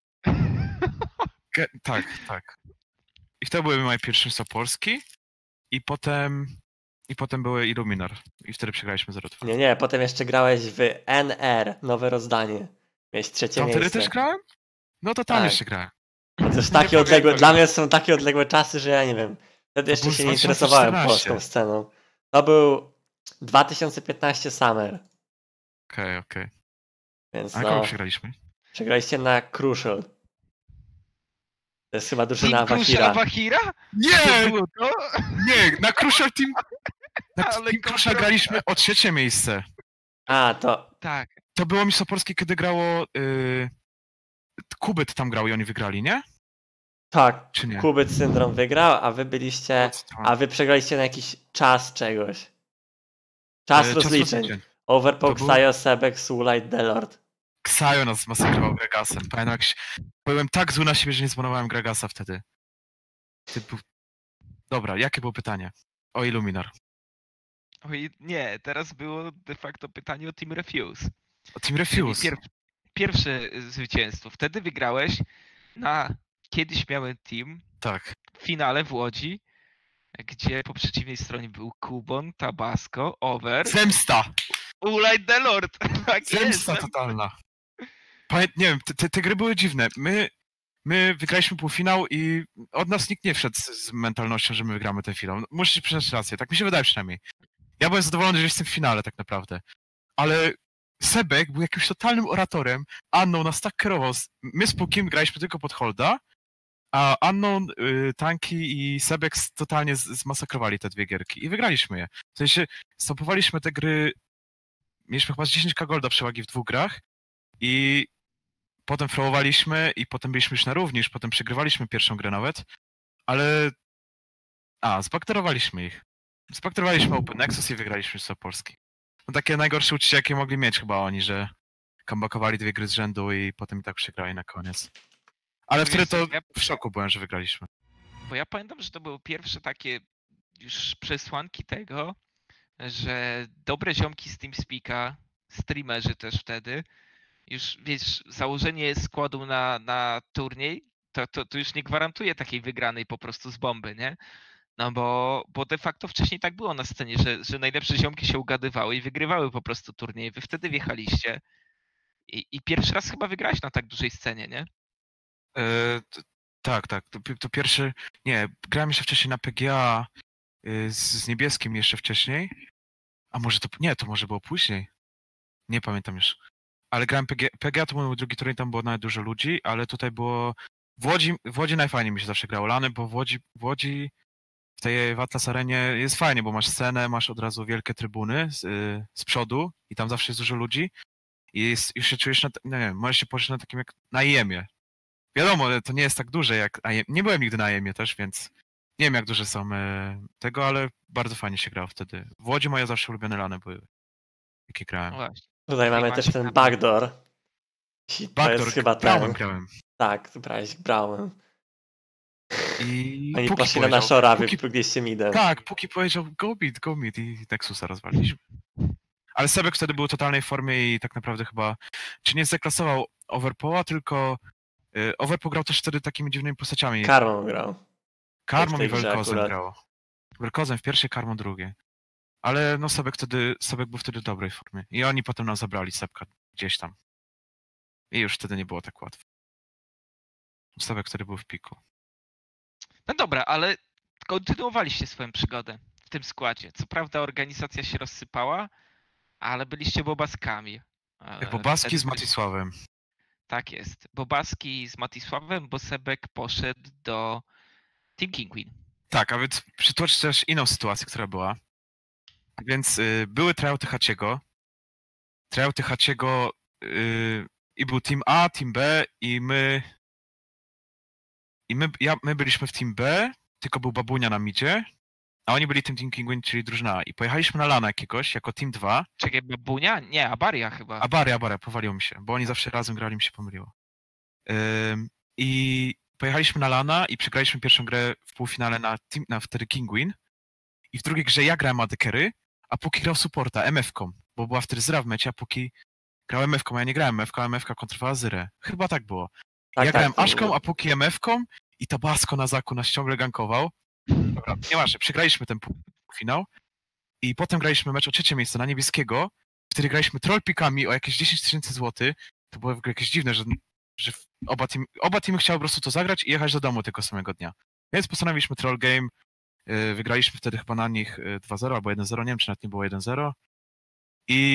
Ge- tak, tak. I to były moje pierwsze mistrzostwa Polski. I potem... I potem były Illuminar. I wtedy przegraliśmy zero dwa. Nie, nie, potem jeszcze grałeś w N R, nowe rozdanie. Miałeś trzecie Tam wtedy miejsce. też grałem? No to tam Tak. jeszcze grałem. To też Nie takie odległe, pamiętam. dla mnie są takie odległe czasy, że ja nie wiem. Wtedy jeszcze był się nie dwa tysiące interesowałem czternaście. polską sceną. To był dwa tysiące piętnaście Summer. Okej, okej. Więc A kogo no, przegraliśmy? przegraliście na Crucial. To jest chyba Team drużyna Crucial Wahira. Wahira? To Nie! było to? Nie! Na Crucial Team... Na Ale Team Crucial kompromis. graliśmy o trzecie miejsce. A, to Tak. To było Mistrzostwo Polski, kiedy grało... Yy... Kubyt tam grał i oni wygrali, nie? tak, Czy nie? Kubyt Syndrom wygrał, a wy byliście, a wy przegraliście na jakiś czas czegoś. Czas Yy, rozliczeń. Overpoke, To był- Xayo, Sebek, Soulite, Delord. Ksajo nas masakrował Gregasem. Pamiętam jak się... Byłem tak zły na siebie, że nie zbanowałem Gregasa wtedy. Typu... Dobra, jakie było pytanie? O Illuminar. Oj, nie, teraz było de facto pytanie o Team Refuse. O Team Czyli Refuse. pier- pierwsze y, zwycięstwo. Wtedy wygrałeś na kiedyś miałem team Tak. w finale w Łodzi, gdzie po przeciwnej stronie był Kubon, Tabasco, Over, Zemsta! Ulaj Delord. Tak Zemsta jest. totalna. Pamię... Nie wiem, te, te, te gry były dziwne. My, my wygraliśmy półfinał i od nas nikt nie wszedł z, z mentalnością, że my wygramy ten finał. Muszę ci przyznać rację, tak mi się wydaje przynajmniej. Ja byłem zadowolony, że jestem w finale tak naprawdę. Ale Sebek był jakimś totalnym oratorem. Unknown nas tak kierował. My z Pukim graliśmy tylko pod holda, a Unknown, y, Tanki i Sebek s- totalnie z- zmasakrowali te dwie gierki i wygraliśmy je. W sensie stopowaliśmy te gry, mieliśmy chyba z dziesięć ka golda przewagi w dwóch grach i potem flowowaliśmy i potem byliśmy już na równi, już potem przegrywaliśmy pierwszą grę nawet, ale a, zbakterowaliśmy ich. Zbakterowaliśmy Open Nexus i wygraliśmy Mistrzostwo Polski. No takie najgorsze uczucie, jakie mogli mieć chyba oni, że comebackowali dwie gry z rzędu i potem i tak przegrali na koniec. Ale No wtedy wiesz co, to ja- w szoku byłem, że wygraliśmy. Bo ja pamiętam, że to były pierwsze takie już przesłanki tego, że dobre ziomki z TeamSpeaka, streamerzy też wtedy, już wiesz, założenie składu na, na turniej, to, to, to już nie gwarantuje takiej wygranej po prostu z bomby, nie? No bo, bo de facto wcześniej tak było na scenie, że, że najlepsze ziomki się ugadywały i wygrywały po prostu turniej. Wy wtedy wjechaliście i, i pierwszy raz chyba wygrałeś na tak dużej scenie, nie? E, t- tak, tak. To, pi- to pierwszy. Nie, grałem jeszcze wcześniej na P G A y, z, z niebieskim jeszcze wcześniej. A może to. Nie, to może było później. Nie pamiętam już. Ale grałem P G A, P G A to był mój drugi turniej, tam było nawet dużo ludzi, ale tutaj było. W Łodzi, w Łodzi najfajniej mi się zawsze grało lany, bo w Łodzi, w Łodzi w tej w Atlas Arenie jest fajnie, bo masz scenę, masz od razu wielkie trybuny z, y, z przodu i tam zawsze jest dużo ludzi. I jest, już się czujesz na. t- Nie wiem, możesz się poczuć na takim jak na I E M-ie. Wiadomo, to nie jest tak duże jak I E M. Nie byłem nigdy na I E M-ie też, więc nie wiem jak duże są e, tego, ale bardzo fajnie się grało wtedy. W Łodzi moje zawsze ulubione lany były, jakie No grałem. właśnie. Tutaj mamy macie też ten tam- backdoor. I to Backdoor, jest chyba grałem, ten. grałem. Tak, tu brałeś Brałem. I Oni Puki poszli na powiedział- naszą wy Puki, wybiliście midem. tak, Puki powiedział go mid, go mid i Nexusa rozwaliliśmy. Ale Sebek wtedy był w totalnej formie i tak naprawdę chyba, czy nie zeklasował Overpoła, tylko y, Overpool grał też wtedy takimi dziwnymi postaciami. Karmą grał. Karmą w tej i grze Velkozem akurat. grało. Velkozem w pierwszej, Karmą drugiej. Ale no Sebek wtedy, Sebek był wtedy w dobrej formie. I oni potem nam zabrali Sebka gdzieś tam. I już wtedy nie było tak łatwo. Sebek wtedy był w piku. No dobra, ale kontynuowaliście swoją przygodę w tym składzie. Co prawda organizacja się rozsypała, ale byliście bobaskami. E, Bobaski wtedy z byli- Matisławem. Tak jest. Bobaski z Matisławem, bo Sebek poszedł do Team Kinguin. Tak, a więc przytoczę też inną sytuację, która była. Więc y, były tryouty Haciego. Tryouty Haciego y, i był Team A, Team B i my... I my, ja, my byliśmy w Team B, tylko był Babunia na midzie, a oni byli tym Team Kinguin, czyli drużyna A. I pojechaliśmy na lana jakiegoś, jako Team dwa. Czekaj, Babunia? Nie, Abaria chyba. A Baria, Baria, powaliło mi się, bo oni zawsze razem grali, mi się pomyliło. Ym, I pojechaliśmy na lana i przegraliśmy pierwszą grę w półfinale na, team, na wtedy Kinguin. I w drugiej grze ja grałem Adekery, a Puki grał supporta, M F-ką, bo była wtedy Zyra w mecie, a Puki grał M F-ką, a ja nie grałem M F-ką, a M F-ka kontrowała Zyrę. Chyba tak było. Tak, ja tak, grałem to Aszką, było. a Puki M F-ką i Tabasco na zaku nas ciągle gankował. Dobra, nieważne, przegraliśmy ten półfinał i potem graliśmy mecz o trzecie miejsce na niebieskiego, wtedy graliśmy trollpikami o jakieś dziesięć tysięcy złotych. To było w ogóle jakieś dziwne, że, że oba, team, oba teamy chciały po prostu to zagrać i jechać do domu tego samego dnia. Więc postanowiliśmy troll game, yy, wygraliśmy wtedy chyba na nich yy, dwa zero albo jeden zero, nie wiem czy nawet nie było jeden zero. I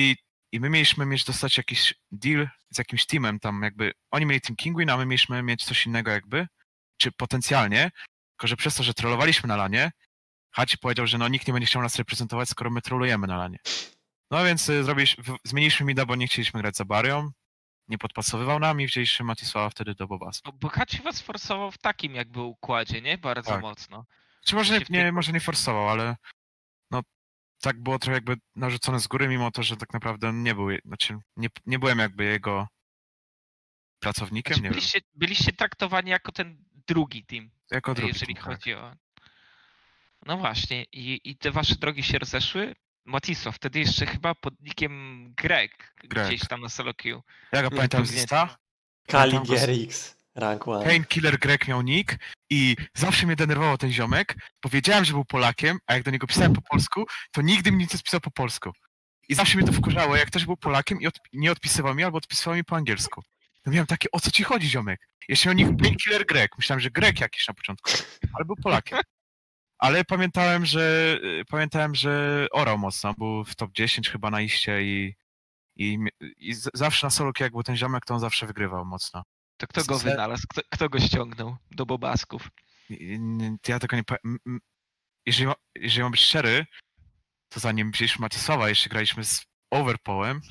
i my mieliśmy mieć dostać jakiś deal z jakimś teamem tam jakby, oni mieli Team Kinguin, a my mieliśmy mieć coś innego jakby, czy potencjalnie, tylko że przez to, że trollowaliśmy na lanie, Haci powiedział, że no nikt nie będzie chciał nas reprezentować, skoro my trollujemy na lanie. No więc y, zrobiliśmy, w- zmieniliśmy mida, bo nie chcieliśmy grać za Barią, nie podpasowywał nam i wzięliśmy Matisława wtedy do Bobasu. Bo, bo Haci was forsował w takim jakby układzie, nie? Bardzo Tak. mocno. Czy może nie, się w tej- nie, może nie forsował, ale no tak było trochę jakby narzucone z góry, mimo to, że tak naprawdę nie był, je- znaczy nie, nie byłem jakby jego pracownikiem, Znaczy, nie wiem, byliście, byliście traktowani jako ten drugi team, jako drugi jeżeli team, tak. chodzi o... No właśnie, i, i te wasze drogi się rozeszły. Matisław, wtedy jeszcze chyba pod nickiem Greg, Greg. gdzieś tam na solo queue. Ja go pamiętam z pewnie. Insta, Kali Pamiętam go z- G R X, rank one. Painkiller Greg miał nick i zawsze mnie denerwował ten ziomek, bo wiedziałem, że był Polakiem, a jak do niego pisałem po polsku, to nigdy mi nic nie spisał po polsku. I zawsze mnie to wkurzało, jak ktoś był Polakiem i od, nie odpisywał mi, albo odpisywał mi po angielsku. To miałem takie, o co ci chodzi, ziomek? Jeszcze miał nick Painkiller Greg. Myślałem, że Greg jakiś na początku, ale był Polakiem. Ale pamiętałem, że y, pamiętałem, że orał mocno, był w top dziesięć chyba na iście i, i, i z- zawsze na solo, jak był ten ziomek, to on zawsze wygrywał mocno. To kto go Se- wynalazł? Kto, kto go ściągnął do Bobasków? I- i- Ja tego nie pamiętam. Jeżeli, ma- jeżeli mam być szczery, to zanim wzięliśmy Matisława, jeszcze graliśmy z Overpołem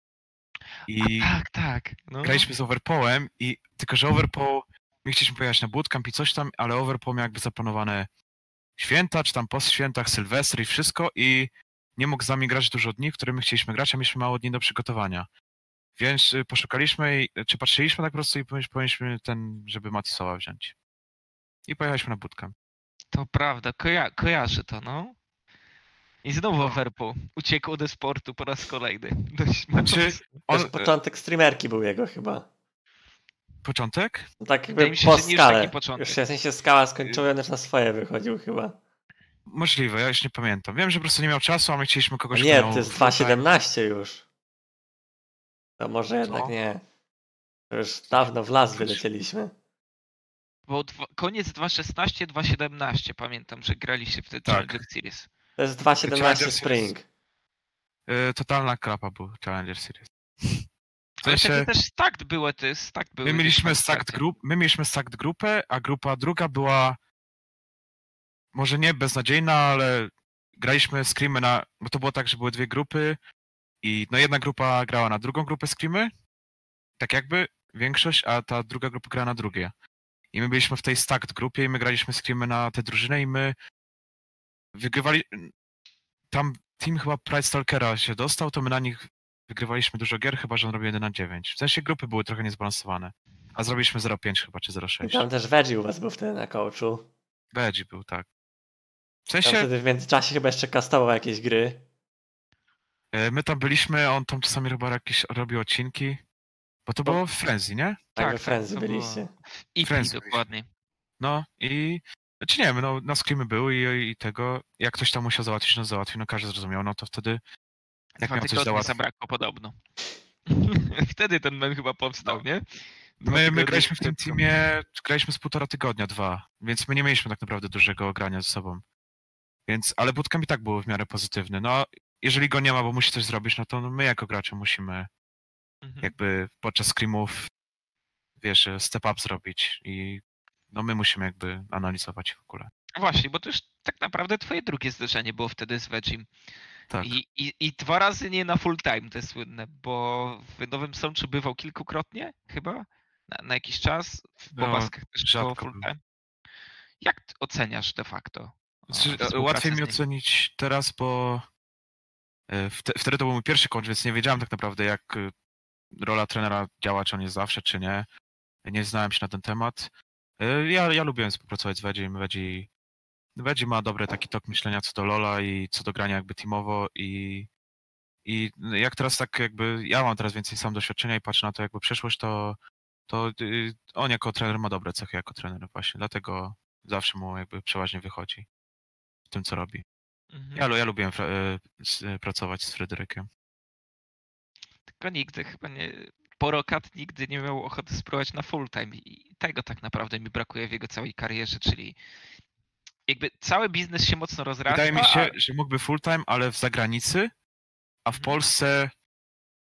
i Tak, tak. No. graliśmy z Overpołem i tylko, że Overpoł, my chcieliśmy pojechać na bootcamp i coś tam, ale Overpoł miał jakby zaplanowane święta, czy tam post świętach, Sylwestry i wszystko i nie mógł z nami grać dużo dni, w które my chcieliśmy grać, a mieliśmy mało dni do przygotowania. Więc y, poszukaliśmy, i- czy patrzyliśmy tak po prostu i powinniśmy- powinniśmy ten, żeby Matisława wziąć. I pojechaliśmy na bootcamp. To prawda, koja kojarzę to, no. I znowu No. Overpool. Uciekł do sportu po raz kolejny. Dość Znaczy, mocno. on, Też początek streamerki był jego chyba. początek? No tak Wydaje jakby mi się, po że nie już skale. taki początek. Już w sensie skala skończyła, już na swoje wychodził chyba. Możliwe, ja już nie pamiętam. Wiem, że po prostu nie miał czasu, a my chcieliśmy A kogoś, nie, kto miał to jest full dwa time. siedemnaście już. To może jednak Co? nie. To już dawno w las wylecieliśmy. Bo dwa, koniec dwa szesnaście, dwa siedemnaście. Pamiętam, że graliście wtedy Tak. Challenger Series. To jest dwa siedemnaście Challenger Spring. Y, Totalna klapa był Challenger Series. W Ale sensie, wtedy też stacked było, to jest stacked były. my też mieliśmy tam stacked starty. grup, my mieliśmy stacked grupę, a grupa druga była może nie beznadziejna, ale graliśmy screamy na, bo to było tak, że były dwie grupy i no jedna grupa grała na drugą grupę screamy, tak jakby większość, a ta druga grupa grała na drugie. I my byliśmy w tej stacked grupie i my graliśmy screamy na tę drużynę i my wygrywali, tam team chyba Pride Stalkera się dostał, to my na nich wygrywaliśmy dużo gier, chyba że on robił jeden na dziewięć. W sensie grupy były trochę niezbalansowane. A zrobiliśmy zero pięć chyba, czy zero I sześć. tam też Veggie u was był wtedy na coachu. Veggie był, tak. W Tam sensie, wtedy w międzyczasie chyba jeszcze kastował jakieś gry. e, my tam byliśmy, on tam czasami robił jakieś, robił odcinki, bo to Bo- było w Frenzy, nie? Tak, Tak, we tak, Frenzy to byliście. było- I P Friends dokładnie. No i, znaczy nie wiem, no na screamy były i, i tego, jak ktoś tam musiał załatwić, no załatwił, no każdy zrozumiał, no to wtedy jak Dwa miał coś tygodnie załatwić. zabrakło podobno. Wtedy ten mem chyba powstał, nie? Dwa My, my tygodnie graliśmy w tym szybko. teamie, graliśmy z półtora tygodnia, dwa, więc my nie mieliśmy tak naprawdę dużego grania ze sobą. Więc, ale bootcamp i tak był w miarę pozytywny. No, jeżeli go nie ma, bo musi coś zrobić, no to my jako gracze musimy Mhm. jakby podczas screamów, wiesz, step up zrobić i no my musimy jakby analizować w ogóle. Właśnie, bo to już tak naprawdę twoje drugie zderzenie było wtedy z Vegim. Tak. I, i, I dwa razy nie na full time, to jest słynne, bo w Nowym Sączu bywał kilkukrotnie chyba, na, na jakiś czas, w No, Bobaskach też było rzadko full był. time. Jak ty oceniasz de facto? o, Znaczy, współpracę łatwiej z mi nim? ocenić teraz, bo e, wte, wtedy to był mój pierwszy coach, więc nie wiedziałem tak naprawdę, jak e, rola trenera działa, czy on jest zawsze, czy nie. Nie znałem się na ten temat. E, Ja, ja lubiłem współpracować z Veggie. Veggie, Veggie ma dobry taki tok myślenia co do Lola i co do grania jakby teamowo i, i jak teraz tak jakby, ja mam teraz więcej sam doświadczenia i patrzę na to jakby przyszłość, to, to y, on jako trener ma dobre cechy jako trener właśnie, dlatego zawsze mu jakby przeważnie wychodzi w tym, co robi. Mhm. Ja, lu- ja lubiłem fra- e, z, e, pracować z Fryderykiem. Tylko nigdy chyba nie. Porokat nigdy nie miał ochoty spróbować na full time i tego tak naprawdę mi brakuje w jego całej karierze, czyli jakby cały biznes się mocno rozrasta. Wydaje mi się, a- że mógłby full time, ale w zagranicy, a w Mhm. Polsce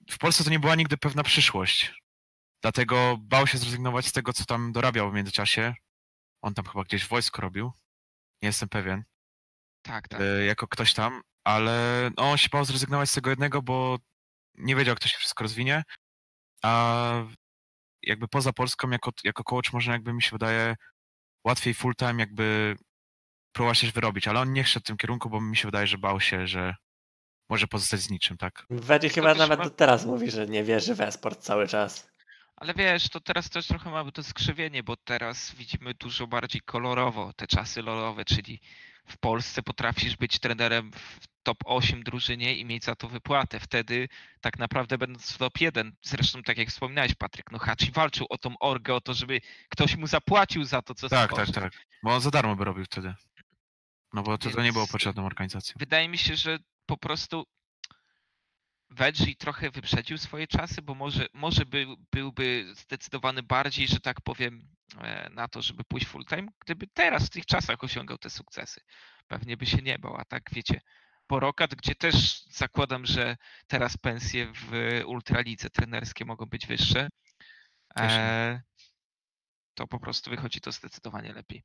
w Polsce to nie była nigdy pewna przyszłość. Dlatego bał się zrezygnować z tego, co tam dorabiał w międzyczasie. On tam chyba gdzieś wojsko robił. Nie jestem pewien. Tak, tak. Y, jako ktoś tam, ale no, on się bał zrezygnować z tego jednego, bo nie wiedział, jak to się wszystko rozwinie. A jakby poza Polską, jako, jako coach można, jakby mi się wydaje, łatwiej full time jakby próbować coś wyrobić, ale on nie szedł w tym kierunku, bo mi się wydaje, że bał się, że może pozostać z niczym, tak? Wedzi chyba też nawet ma- do teraz mówi, że nie wierzy w e-sport cały czas. Ale wiesz, to teraz też trochę mamy to skrzywienie, bo teraz widzimy dużo bardziej kolorowo te czasy lolowe, czyli w Polsce potrafisz być trenerem w top osiem drużynie i mieć za to wypłatę. Wtedy tak naprawdę będąc w top jeden, zresztą tak jak wspominałeś, Patryk, no Hachi walczył o tą orgę, o to, żeby ktoś mu zapłacił za to, co Tak, stworzył. tak, tak. Bo on za darmo by robił wtedy. No bo to, to nie Więc- było pod żadną organizacją. Wydaje mi się, że po prostu Veggie trochę wyprzedził swoje czasy, bo może, może by, byłby zdecydowany bardziej, że tak powiem, e, na to, żeby pójść full time, gdyby teraz w tych czasach osiągał te sukcesy. Pewnie by się nie bał, a tak wiecie, po Rokat, gdzie też zakładam, że teraz pensje w ultralidze trenerskie mogą być wyższe, e, to po prostu wychodzi to zdecydowanie lepiej.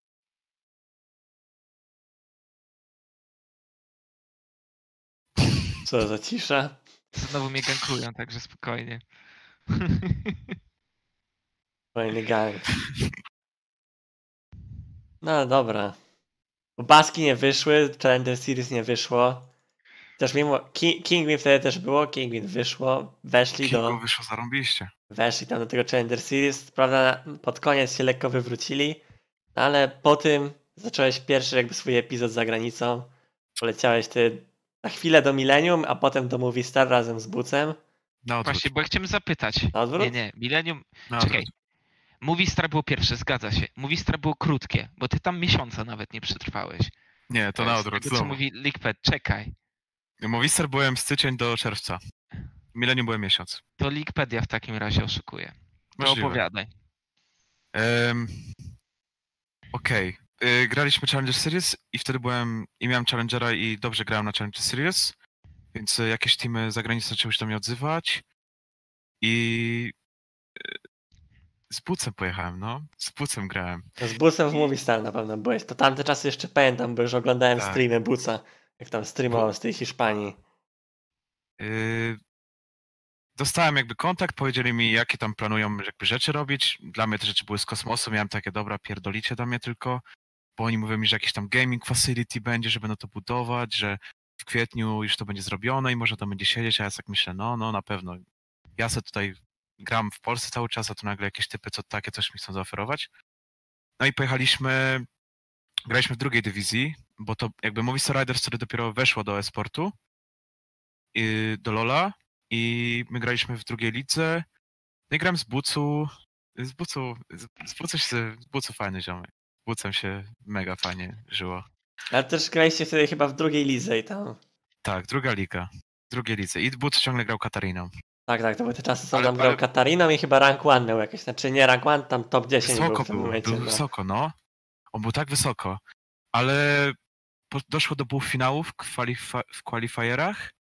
Co za cisza. Znowu mnie gankują, także spokojnie. Fajny gang. No dobra. Bo Baski nie wyszły, Challenger Series nie wyszło. Też mimo... Ki- Kingwin wtedy też było, Kingwin wyszło. Weszli do... Kingo wyszło zarąbiście. Weszli tam do tego Challenger Series. Prawda, pod koniec się lekko wywrócili. No ale po tym zacząłeś pierwszy jakby swój epizod za granicą. Poleciałeś ty na chwilę do Millennium, a potem do Movistar razem z Bucem. Na odwrót. Właśnie, bo ja chciałem zapytać. Na odwrót? Nie, nie, Millennium. Na Czekaj. odwrót. Movistar było pierwsze, zgadza się. Movistar było krótkie, bo ty tam miesiąca nawet nie przetrwałeś. Nie, to na odwrót. Z tego, co mówi Liquid, czekaj. Movistar byłem styczeń do czerwca. Millennium byłem miesiąc. To Liquipedia w takim razie oszukuje. To Możliwe. opowiadaj. Um, Okej. Okay. Graliśmy Challenger Series i wtedy byłem i miałem Challengera i dobrze grałem na Challenger Series, więc y, jakieś teamy zagraniczne zaczęły się do mnie odzywać i y, z Bucem pojechałem, no. Z Bucem grałem. To z Bucem w Movistar na pewno byłeś. To tamte czasy jeszcze pamiętam, bo już oglądałem Tak. streamy Buca. Jak tam streamował z tej Hiszpanii. Y, Dostałem jakby kontakt, powiedzieli mi, jakie tam planują jakby rzeczy robić. Dla mnie te rzeczy były z kosmosu, miałem takie, dobra, pierdolicie do mnie tylko, bo oni mówią mi, że jakiś tam gaming facility będzie, że będą to budować, że w kwietniu już to będzie zrobione i można tam będzie siedzieć, a ja tak myślę, no, no na pewno. Ja sobie tutaj gram w Polsce cały czas, a tu nagle jakieś typy, co takie coś mi chcą zaoferować. No i pojechaliśmy, graliśmy w drugiej dywizji, bo to jakby Movistar Riders, które dopiero weszło do e-sportu, i do LoL'a, i my graliśmy w drugiej lidze. No i grałem z Bucu. Z Bucu, z Bucu, się, z Bucu fajny ziomek. Z Bucem się mega fajnie żyło. Ale też graliście wtedy chyba w drugiej lidze i tam. Tak, druga liga. Drugiej lidze. I Buc ciągle grał Katariną. Tak, tak, to były te czasy, co Ale- nam grał ale- Katariną i chyba rank one miał jakieś. Znaczy nie rank one, tam top dziesięć był Wysoko w tym był, momencie. był no. wysoko, no. On był tak wysoko. Ale po, doszło do półfinałów w, kwalifa- w qualifierach.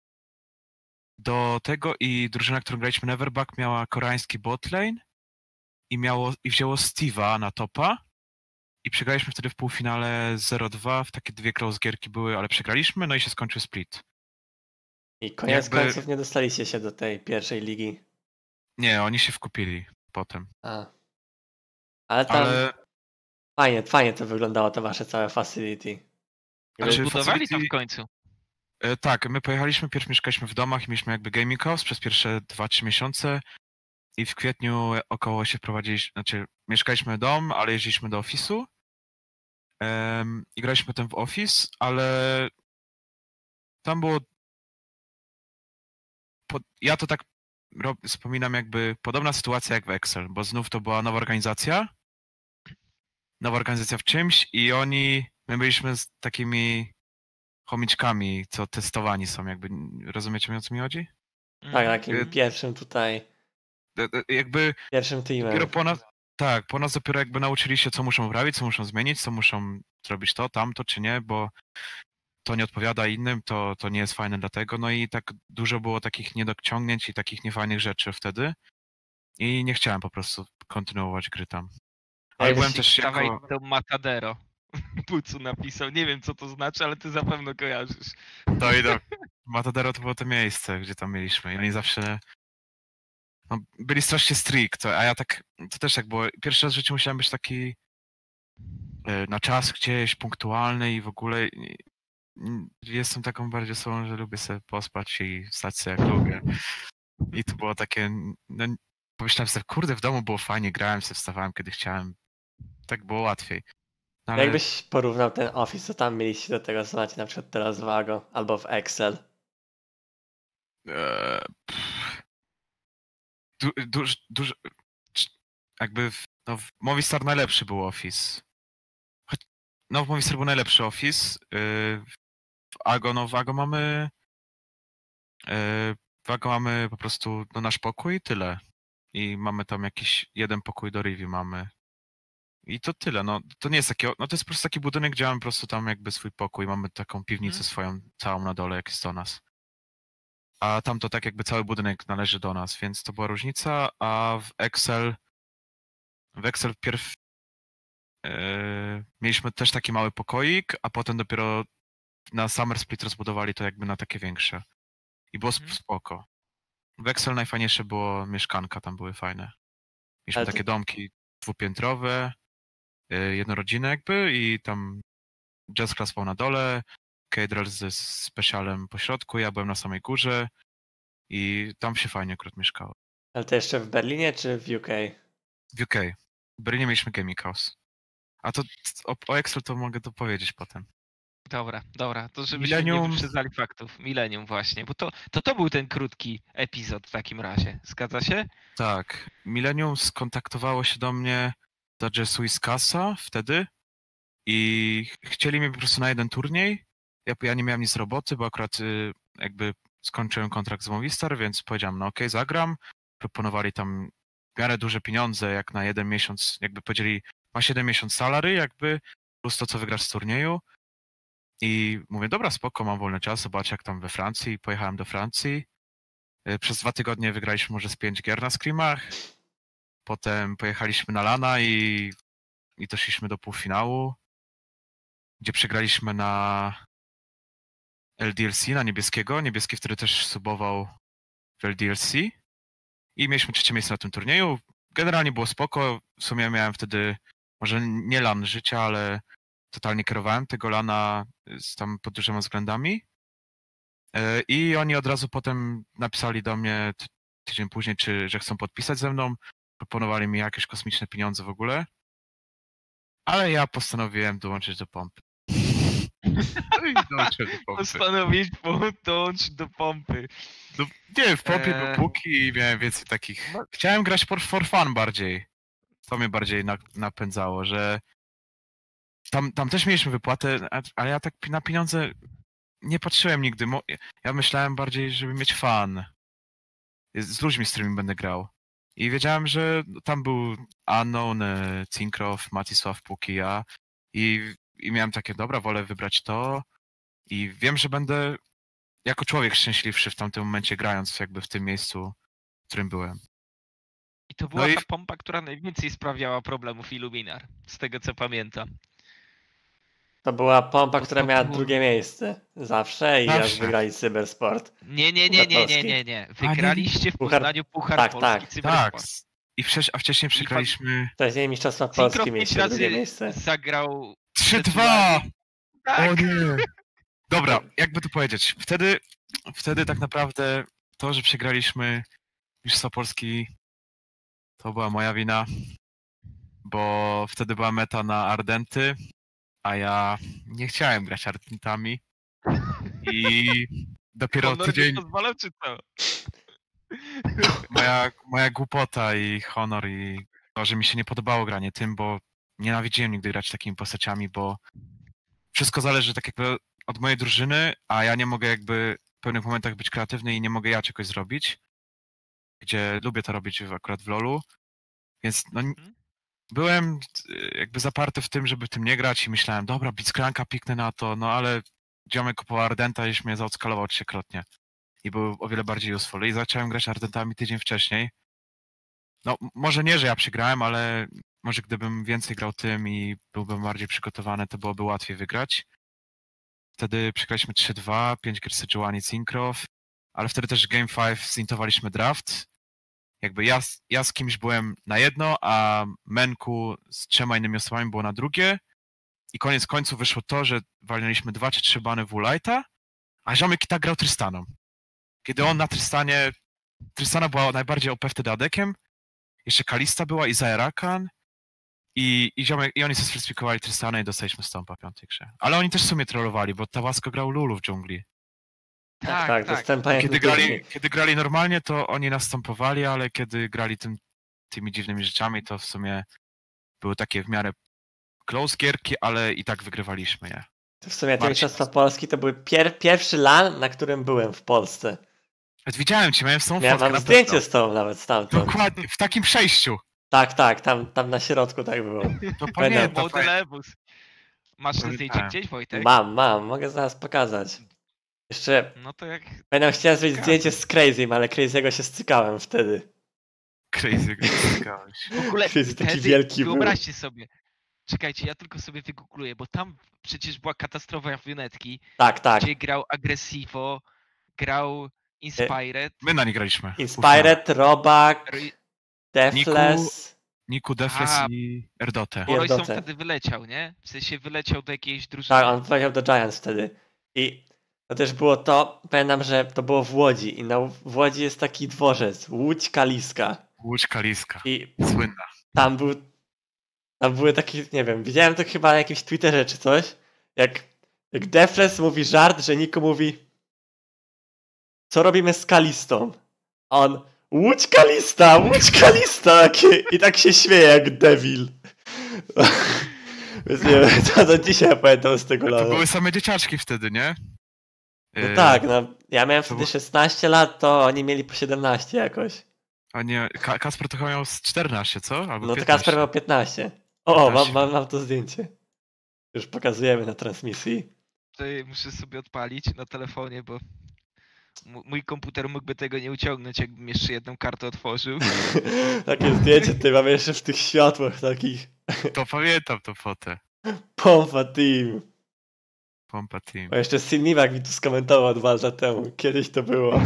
Do tego i drużyna, którą graliśmy Neverback, miała koreański botlane i, miało, i wzięło Steve'a na topa. I przegraliśmy wtedy w półfinale zero dwa, w takie dwie close gierki były, ale przegraliśmy, no i się skończył split. I koniec jakby- końców nie dostaliście się do tej pierwszej ligi. Nie, oni się wkupili potem. A. Ale tam Ale fajnie, fajnie to wyglądało, to wasze całe facility. Ale Znaczy, budowali to facility- w końcu. e, tak, my pojechaliśmy, pierw mieszkaliśmy w domach i mieliśmy jakby gaming house przez pierwsze dwa trzy miesiące i w kwietniu około się wprowadziliśmy, znaczy mieszkaliśmy dom, ale jeździliśmy do ofisu em, i graliśmy potem w office, ale tam było po, ja to tak rob, wspominam jakby podobna sytuacja jak w Excel, bo znów to była nowa organizacja, nowa organizacja w czymś i oni, my byliśmy z takimi chomiczkami, co testowani są, jakby, rozumiecie mi, o co mi chodzi? Tak, Mhm. takim Y- pierwszym tutaj, E, e, Jakby pierwszym teamem. dopiero po nas, tak, po nas dopiero jakby nauczyli się, co muszą robić, co muszą zmienić, co muszą zrobić to, tamto, czy nie, bo to nie odpowiada innym, to, to nie jest fajne dlatego. No i tak dużo było takich niedociągnięć i takich niefajnych rzeczy wtedy. I nie chciałem po prostu kontynuować gry tam. Ale Jak byłem Ci też dawaj jako... to Matadero. Pucu napisał, nie wiem co to znaczy, ale ty zapewne kojarzysz. To i do... Matadero to było to miejsce, gdzie tam mieliśmy. I oni zawsze... No, byli strasznie strict, a ja tak... To też tak było. Pierwszy raz w życiu musiałem być taki... e, na czas gdzieś, punktualny i w ogóle... i- i- Jestem taką bardziej osobą, że lubię sobie pospać i wstać sobie jak lubię. I to było takie... No, pomyślałem sobie, kurde, w domu było fajnie, grałem sobie, wstawałem kiedy chciałem. Tak było łatwiej. No, ale Jakbyś porównał ten Office, co tam mieliście do tego, co macie na przykład teraz w Vago albo w Excel. e, pff, du, duż, duż, c- jakby w, no, w Movistar najlepszy był Office. Choć, no w Movistar był najlepszy Office. y, W Ago, no w Ago mamy... y, W Ago mamy po prostu no, nasz pokój i tyle. I mamy tam jakiś jeden pokój do review mamy. I to tyle, no to nie jest takie, no to jest po prostu taki budynek, gdzie mamy po prostu tam jakby swój pokój, mamy taką piwnicę Mhm. swoją całą na dole, jak jest do nas. A tam to tak jakby cały budynek należy do nas, więc to była różnica, a w Excel, w Excel pierw yy, mieliśmy też taki mały pokoik, a potem dopiero na Summer Split rozbudowali to jakby na takie większe. I było sp- Mhm. spoko. W Excel najfajniejsze było mieszkanka, tam były fajne. Mieliśmy Ale to- takie domki dwupiętrowe, yy, jednorodzinne jakby i tam Jazz Class spał na dole, Cadrel ze specialem po środku, ja byłem na samej górze i tam się fajnie akurat mieszkało. Ale to jeszcze w Berlinie czy w U K? W U K. W Berlinie mieliśmy Gaming House. A to o, o Excel to mogę to powiedzieć potem. Dobra, dobra, to żebyśmy Millennium- nie wyprzedzali faktów. Millennium właśnie, bo to, to to był ten krótki epizod w takim razie. Zgadza się? Tak. Millennium skontaktowało się do mnie za Swiss Casa wtedy i chcieli mnie po prostu na jeden turniej. Ja, ja nie miałem nic z roboty, bo akurat y, jakby skończyłem kontrakt z Movistar, więc powiedziałem, no okej, zagram. Proponowali tam w miarę duże pieniądze, jak na jeden miesiąc, jakby powiedzieli, masz jeden miesiąc salary jakby, plus to, co wygrasz z turnieju. I mówię, dobra, spoko, mam wolny czas, zobaczę jak tam we Francji. Pojechałem do Francji. Y, Przez dwa tygodnie wygraliśmy może z pięć gier na scrimach. Potem pojechaliśmy na Lana i, i doszliśmy do półfinału, gdzie przegraliśmy na L D L C, na niebieskiego. Niebieski wtedy też subował w L D L C. I mieliśmy trzecie miejsce na tym turnieju. Generalnie było spoko. W sumie miałem wtedy, może nie lan życia, ale totalnie kierowałem tego lana z tam pod dużoma względami. E, I oni od razu potem napisali do mnie ty- tydzień później, czy że chcą podpisać ze mną. Proponowali mi jakieś kosmiczne pieniądze w ogóle. Ale ja postanowiłem dołączyć do pompy. No i dołączyłem do pompy. Postanowić podłączyć do pompy. No, nie, w pompie Eee. był Puki i miałem więcej takich... No. Chciałem grać for, for fun bardziej. To mnie bardziej na, napędzało, że tam, tam też mieliśmy wypłatę, a- ale ja tak na pieniądze nie patrzyłem nigdy. Mo- Ja myślałem bardziej, żeby mieć fan z ludźmi, z którymi będę grał. I wiedziałem, że tam był Unknown, e, Cinkrow, Matisław, Puki, ja i, i miałem takie, dobra, wolę wybrać to i wiem, że będę jako człowiek szczęśliwszy w tamtym momencie grając jakby w tym miejscu, w którym byłem. I to była i- ta pompa, która najwięcej sprawiała problemów Illuminar, z tego co pamiętam. To była pompa, Bo która to miała było- drugie miejsce. Zawsze i Zawsze. aż wygrali Cybersport. Nie, nie, nie, nie, nie, Polski. nie, nie. Wygraliście w Puchar- Poznaniu Puchar tak, Polski tak. Tak, Cybersport. i, wcześ, a wcześniej przegraliśmy Wcześniej Mistrzostwa Cinkrow Polski pięć mieliście drugie razy miejsce. zagrał... trzy dwa! Tak, O nie! Dobra, jakby to powiedzieć. Wtedy, wtedy tak naprawdę to, że przegraliśmy Mistrzostwa Polski, to była moja wina, bo wtedy była meta na Ardenty, a ja nie chciałem grać Ardentami i dopiero Honor nie tydzień pozwalał, czy co? moja, moja głupota i honor i to, że mi się nie podobało granie tym, bo nienawidziłem nigdy grać takimi postaciami, bo wszystko zależy tak jakby od mojej drużyny, a ja nie mogę jakby w pewnych momentach być kreatywny i nie mogę ja czegoś zrobić, gdzie lubię to robić w- akurat w lolu, więc no, n- Mhm. byłem y, jakby zaparty w tym, żeby w tym nie grać i myślałem, dobra, Blitzcranka piknę na to, no ale ziomek kupował Ardenta i już mnie zaodskalował trzykrotnie. I był o wiele bardziej useful. I zacząłem grać Ardentami tydzień wcześniej. No, może nie, że ja przegrałem, ale może gdybym więcej grał tym i byłbym bardziej przygotowany, to byłoby łatwiej wygrać. Wtedy przegraliśmy trzy dwa, pięć gier Sejuani Syncrof, ale wtedy też Game pięć zintowaliśmy draft. Jakby ja, ja z kimś byłem na jedno, a Menku z trzema innymi osobami było na drugie. I koniec końców wyszło to, że walnęliśmy dwa czy trzy bany w Woolite'a, a ziomek i tak grał Tristaną. Kiedy on na Tristanie... Tristana była najbardziej O P wtedy adekiem, jeszcze Kalista była i Zaerakan i, i, ziomek, i oni sobie sfalsyfikowali Tristanę i dostaliśmy stompa w piątej grze. Ale oni też w sumie trollowali, bo Tabasco grał Lulu w dżungli. Tak, tak, tak. dostałem pamiętny Kiedy grali, później. kiedy grali normalnie, to oni nas stompowali, ale kiedy grali tym, tymi dziwnymi rzeczami, to w sumie były takie w miarę close gierki, ale i tak wygrywaliśmy je. To w sumie te Marcin. Mistrzostwa Polski to był pier pierwszy LAN, na którym byłem w Polsce. Widziałem cię, miałem z tą Miałem fotkę mam na zdjęcie pewno. z tą nawet stamtąd. Dokładnie, w takim przejściu. Tak, tak, tam, tam na środku tak było. To Pamiętam. pamiętam. Młody pamiętam. Lewus. Masz to zdjęcie Tak. gdzieś, Wojtek? Mam, mam, mogę zaraz pokazać. Jeszcze, No to jak... pamiętam, chciałem zrobić Ciekawe. zdjęcie z Crazym, ale Crazy'ego się stykałem wtedy. Crazy, grałeś. W ogóle Crazy taki wtedy, wielki był. wyobraźcie sobie. Czekajcie, ja tylko sobie wygoogluję, bo tam przecież była katastrofa Junetki, Tak, tak. gdzie grał Aggressivo, grał Inspired, My na nie graliśmy. Inspired, Robak, Ry- Deathless. Niku, Defles A. i Erdotę. I Royson Erdotę. wtedy wyleciał, nie? W sensie wyleciał do jakiejś drużyny. Tak, on powiedział do Giants wtedy. I to też było to, pamiętam, że to było w Łodzi i na, w Łodzi jest taki dworzec, Łódź Kaliska. Łódź Kaliska. I Słynna. tam był, tam były takie, nie wiem, widziałem to chyba na jakimś Twitterze czy coś, jak, jak Defles mówi żart, że Niko mówi, co robimy z Kalistą? A on, Łódź Kalista, Łódź Kalista! Takie- I tak się śmieje jak Devil. Więc nie wiem, to do dzisiaj pamiętam z tego To lata. były same dzieciaczki wtedy, nie? No Yy, tak, no. Ja miałem wtedy było- szesnaście lat, to oni mieli po siedemnaście jakoś. A nie, Ka- Kasper to chyba miał z czternaście, co? Albo No to piętnaście. Kasper miał piętnaście. O, o mam, piętnaście. mam, mam to zdjęcie. Już pokazujemy na transmisji. Tutaj muszę sobie odpalić na telefonie, bo m- mój komputer mógłby tego nie uciągnąć, jakbym jeszcze jedną kartę otworzył. Takie zdjęcie tutaj mamy jeszcze w tych światłach takich. To pamiętam tą fotę. Pompa Team. Pompa Team. O, jeszcze Siniwak mi tu skomentował dwa lata temu. Kiedyś to było.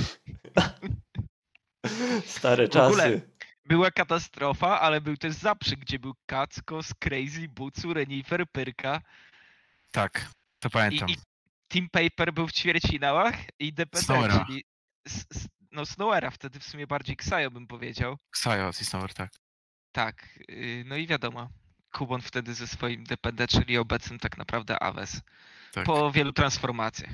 Stare W ogóle- czasy. Była katastrofa, ale był też zaprzyk, gdzie był Kackos, Crazy, Bucu, Renifer, Pyrka Tak, to i, pamiętam. i Team Paper był w ćwierćfinałach i D P T, Snowera. czyli s, s, no Snowera, wtedy w sumie bardziej Ksajo bym powiedział. Xayo, Cisnower, tak. Tak, yy, no i wiadomo, Kubon wtedy ze swoim D P D, czyli obecnym tak naprawdę Aves, tak. po wielu transformacjach.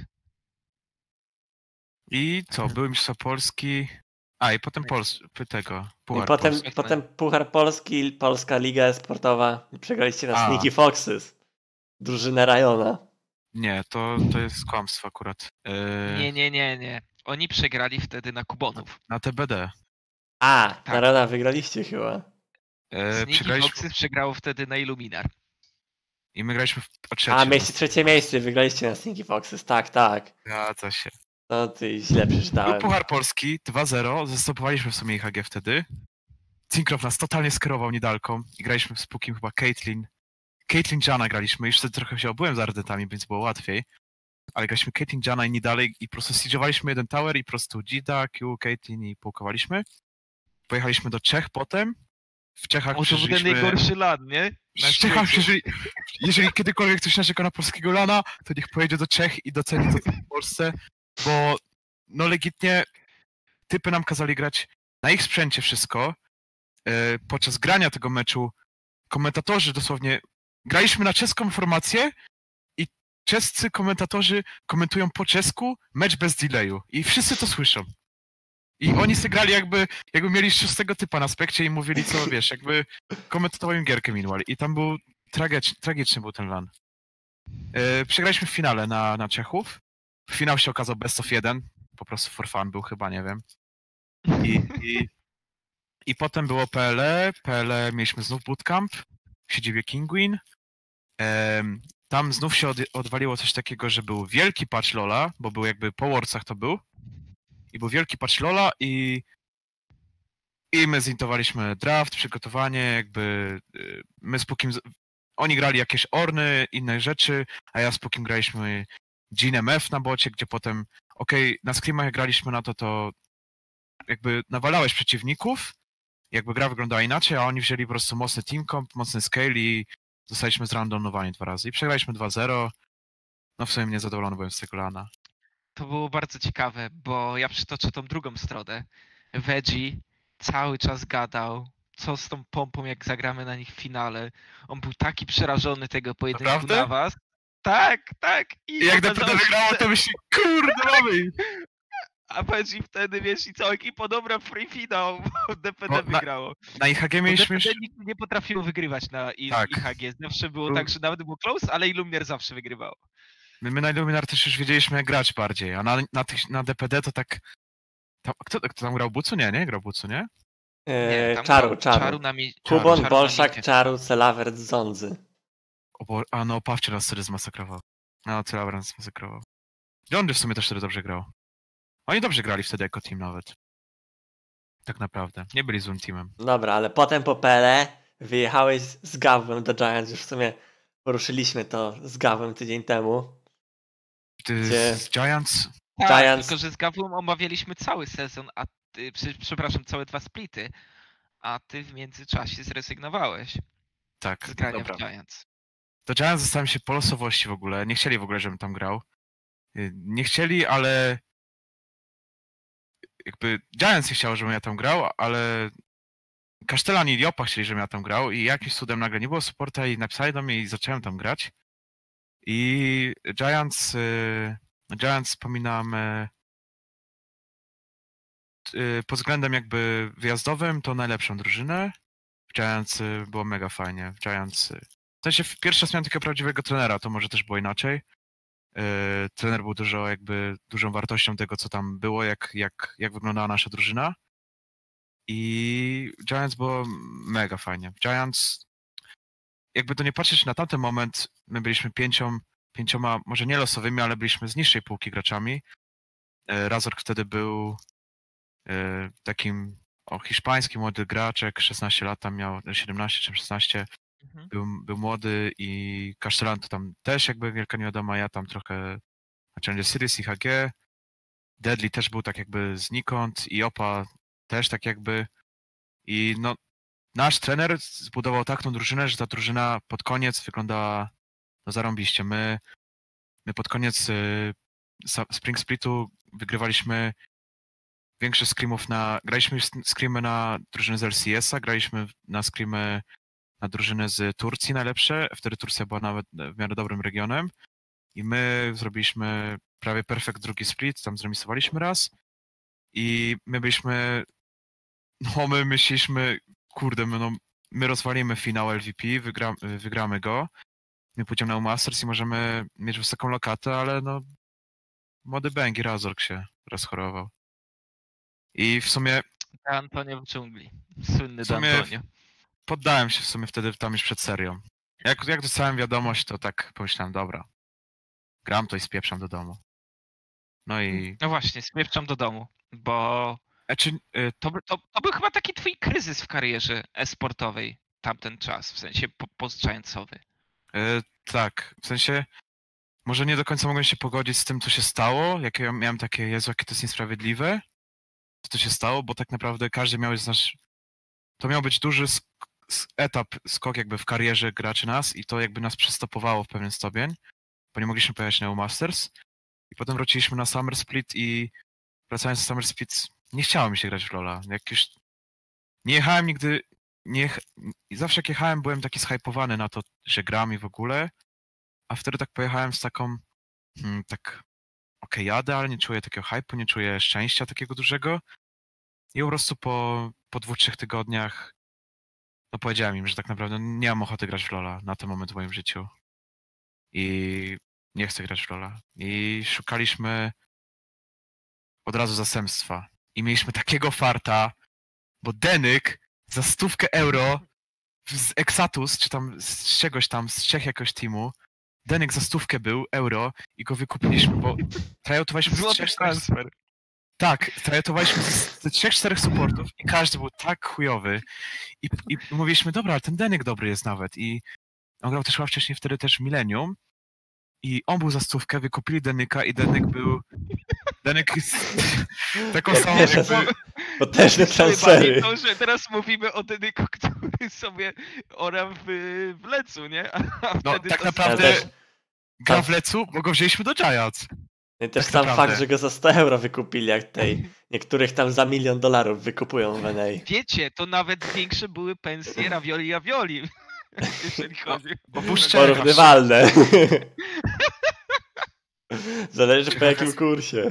I co, były Mistrzostwa Polski. A, i potem Pols... tego. I Puchar potem, Polski. potem Puchar Polski, Polska Liga Sportowa. I przegraliście na A. Sneaky Foxes. Drużynę Rajona. Nie, to, to jest kłamstwo akurat. Yy, Nie, nie, nie, nie. Oni przegrali wtedy na Kubonów. Na T B D. A, Tak. na Rajona wygraliście chyba. Yy, Sneaky przegraliśmy Foxes przegrało wtedy na Illuminar. i my graliśmy w o trzecie. A, mieliście trzecie miejsce, wygraliście na Sneaky Foxes. Tak, tak. Zgadza się. No ty źle Był przeczytałem. Puchar Polski dwa zero, zastopowaliśmy w sumie I H G wtedy. Syncrof nas totalnie skierował niedalką i graliśmy z Pukim chyba Caitlyn. Caitlyn Jana graliśmy, już wtedy trochę się obyłem z Ardentami, więc było łatwiej. Ale graliśmy Caitlyn Jana i nie dalej i po prostu siege'owaliśmy jeden tower i po prostu Gita, Q, Caitlyn i pułkowaliśmy. Pojechaliśmy do Czech potem. W Czechach O, to był ten przeżyliśmy... najgorszy lat, nie? Na W Czechach świecie. przeżyli... Jeżeli kiedykolwiek ktoś narzeka na polskiego lana, to niech pojedzie do Czech i doceni to, co w Polsce, bo no legitnie typy nam kazali grać na ich sprzęcie wszystko. E, podczas grania tego meczu komentatorzy dosłownie... Graliśmy na czeską formację i czescy komentatorzy komentują po czesku mecz bez delayu. I wszyscy to słyszą. I oni sobie grali jakby, jakby mieli szóstego typa na spekcie i mówili co, wiesz, jakby komentowali im gierkę Meanwhile. I tam był tragicz, tragiczny był ten LAN. E, przegraliśmy w finale na, na Czechów. Finał się okazał best of jeden. Po prostu for fun był chyba, nie wiem. I, i, i potem było P L E. P L E mieliśmy znów bootcamp w siedzibie Kinguin. em, tam znów się od, odwaliło coś takiego, że był wielki patch Lola, bo był jakby po Worldsach to był. I był wielki patch Lola i i my zintowaliśmy draft, przygotowanie, jakby y, my z Pukim, z- oni grali jakieś Orny, inne rzeczy, a ja z Pukim graliśmy G N M F na bocie, gdzie potem, okej, na scrimach jak graliśmy na to, to jakby nawalałeś przeciwników, jakby gra wyglądała inaczej, a oni wzięli po prostu mocny team comp, mocny scale i zostaliśmy zrandomowani dwa razy. I przegraliśmy dwa zero, no w sumie niezadowolony byłem z tego lana. To było bardzo ciekawe, bo ja przytoczę tą drugą stronę. Veggie cały czas gadał, co z tą pompą, jak zagramy na nich w finale. On był taki przerażony tego pojedynku Naprawdę? na was. Tak, tak. I I jak okazało D P D się, wygrało, że- to myśli, kurde, mamy ich. A Veggie wtedy, wiesz, i cała ekipa dobra free finał, bo D P D No, na- wygrało. Na I H G Bo mieliśmy D P D już... nigdy nie potrafiło wygrywać na I- Tak. I H G. Zawsze było Był- tak, że nawet było close, ale Illuminar zawsze wygrywał. My, my na Illuminar też już wiedzieliśmy jak grać bardziej, a na, na, tych, na D P D to tak... Tam, kto, kto tam grał Bucu? Nie, nie grał Bucu, nie? Nie, Eee, tam czaru, grał czaru. Czaru na mi- Kubon, Czaru na Bolszak, midzie. Czaru, Celawert, Zondzy. O, bo, a no, Pawcie nas wtedy zmasakrował. No, Celabran nas zmasakrował. Johnny w sumie też wtedy dobrze grał. Oni dobrze grali wtedy jako team nawet. Tak naprawdę. Nie byli złym teamem. Dobra, ale potem po Pele wyjechałeś z Gawłem do Giants. Już w sumie poruszyliśmy to z Gawłem tydzień temu. Ty Gdzie- z Giants... Tak, Giants- tylko że z Gawłem omawialiśmy cały sezon, a ty, przy- przepraszam, całe dwa splity, a ty w międzyczasie zrezygnowałeś Tak, z grania dobra. w Giants. Do Giants zostałem się po losowości w ogóle. Nie chcieli w ogóle, żebym tam grał. Y, Nie chcieli, ale... Jakby Giants nie chciało, żebym ja tam grał, ale... Kasztelan i Jopa chcieli, żebym ja tam grał i jakimś cudem nagle nie było supporta i napisali do mnie i zacząłem tam grać. I Giants... y, Giants wspominam... y, y, pod względem jakby wyjazdowym to najlepszą drużynę. W Giants y, było mega fajnie. W Giants... y, W sensie w- pierwszy raz miałem takiego prawdziwego trenera, to może też było inaczej. Y, Trener był dużo jakby dużą wartością tego, co tam było, jak, jak, jak wyglądała nasza drużyna. I Giants było mega fajnie. Giants, jakby to nie patrzeć na tamten moment, my byliśmy pięcią, pięcioma, może nie losowymi, ale byliśmy z niższej półki graczami. Y, Razork wtedy był y, takim o, hiszpański młody graczek, szesnaście lat, tam miał siedemnaście czy szesnaście. Mhm. Był, był młody i Kasztelan to tam też jakby wielka niewiadoma, ja tam trochę na Challenger Series i H G. Deadly też był tak jakby znikąd i Opa też tak jakby. I no, nasz trener zbudował taką drużynę, że ta drużyna pod koniec wyglądała no zarąbiście. My, my pod koniec y, sa- Spring Splitu wygrywaliśmy większość scrimów na... Graliśmy s- scrimy na drużynę z L C S a, graliśmy na scrimy na drużynę z Turcji najlepsze. Wtedy Turcja była nawet w miarę dobrym regionem. I my zrobiliśmy prawie perfekt drugi split, tam zremisowaliśmy raz. I my byliśmy... No my myśleliśmy, kurde, my, no, my rozwalimy finał L V P, wygra, wygramy go. My pójdziemy na Masters i możemy mieć wysoką lokatę, ale no... Młody Bang i Razork się rozchorował. I w sumie De Antonio w dżungli. Słynny W De sumie- Antonio. poddałem się w sumie wtedy tam już przed serią. Jak, jak dostałem wiadomość, to tak pomyślałem, dobra, gram to i spieprzam do domu. No i... No właśnie, spieprzam do domu, bo Znaczy, y, to, by- to, to był chyba taki twój kryzys w karierze e-sportowej tamten czas, w sensie po- post-giantsowy. y, tak, w sensie może nie do końca mogłem się pogodzić z tym, co się stało, jakie ja miałem takie, Jezu, jakie to jest niesprawiedliwe, co to się stało, bo tak naprawdę każdy miał z nas... To miał być duży sk- s- etap, skok jakby w karierze graczy nas i to jakby nas przestopowało w pewien stopień, bo nie mogliśmy pojechać na Masters. I potem wróciliśmy na Summer Split i wracając z Summer Split nie chciało mi się grać w LoL'a. Jak już nie jechałem nigdy, nie jech... i zawsze jak jechałem byłem taki zhypowany na to, że gram i w ogóle, a wtedy tak pojechałem z taką, hmm, tak okej, jadę, ale nie czuję takiego hype'u, nie czuję szczęścia takiego dużego i po prostu po, po dwóch, trzech tygodniach no powiedziałem im, że tak naprawdę nie mam ochoty grać w LoL'a na ten moment w moim życiu i nie chcę grać w LoL'a. I szukaliśmy od razu zastępstwa. I mieliśmy takiego farta, bo Denyk za stówkę euro z Exatus, czy tam z czegoś tam, z Czech jakoś teamu, Denek za stówkę był, euro, i go wykupiliśmy, bo tryoutowaliśmy z Złoty trzech, transfer. tak, tryoutowaliśmy z, z trzech, czterech supportów i każdy był tak chujowy. I, i mówiliśmy, dobra, ale ten Denek dobry jest nawet. I on grał też chyba wcześniej wtedy też w Millennium. I on był za stówkę, wykupili Denyka i Denek był... Denek jest taką Jak samą wiesz, jakby... potężne transfery. To, że teraz mówimy o Denyku, który sobie ora w, w Lecu, nie? A No wtedy tak to naprawdę Ja też- gra w Lecu, bo go wzięliśmy do Giants. I też Tak sam naprawdę. fakt, że go za sto euro wykupili, jak tej. Niektórych tam za milion dolarów wykupują w N A. Wiecie, to nawet większe były pensje ravioli ravioli. Jeżeli chodzi Bo o... był szczery. Porównywalne. Zależy po jakim kursie.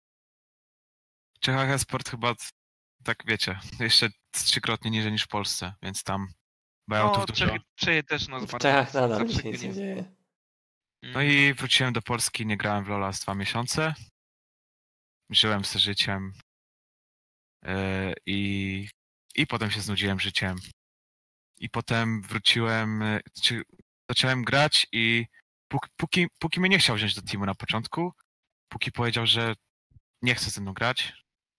W Czechach esport chyba, tak wiecie, jeszcze trzykrotnie niżej niż w Polsce, więc tam No, buyoutów dużo. Czechy, Czechy też nas W bardzo Czechach nadal zawsze nic, nic go nie dzieje. No i wróciłem do Polski, nie grałem w LoL'a z dwa miesiące. Żyłem z życiem yy, i, i potem się znudziłem życiem. I potem wróciłem, yy, czy, zacząłem grać i póki, póki, póki mnie nie chciał wziąć do teamu na początku, póki powiedział, że nie chce ze mną grać,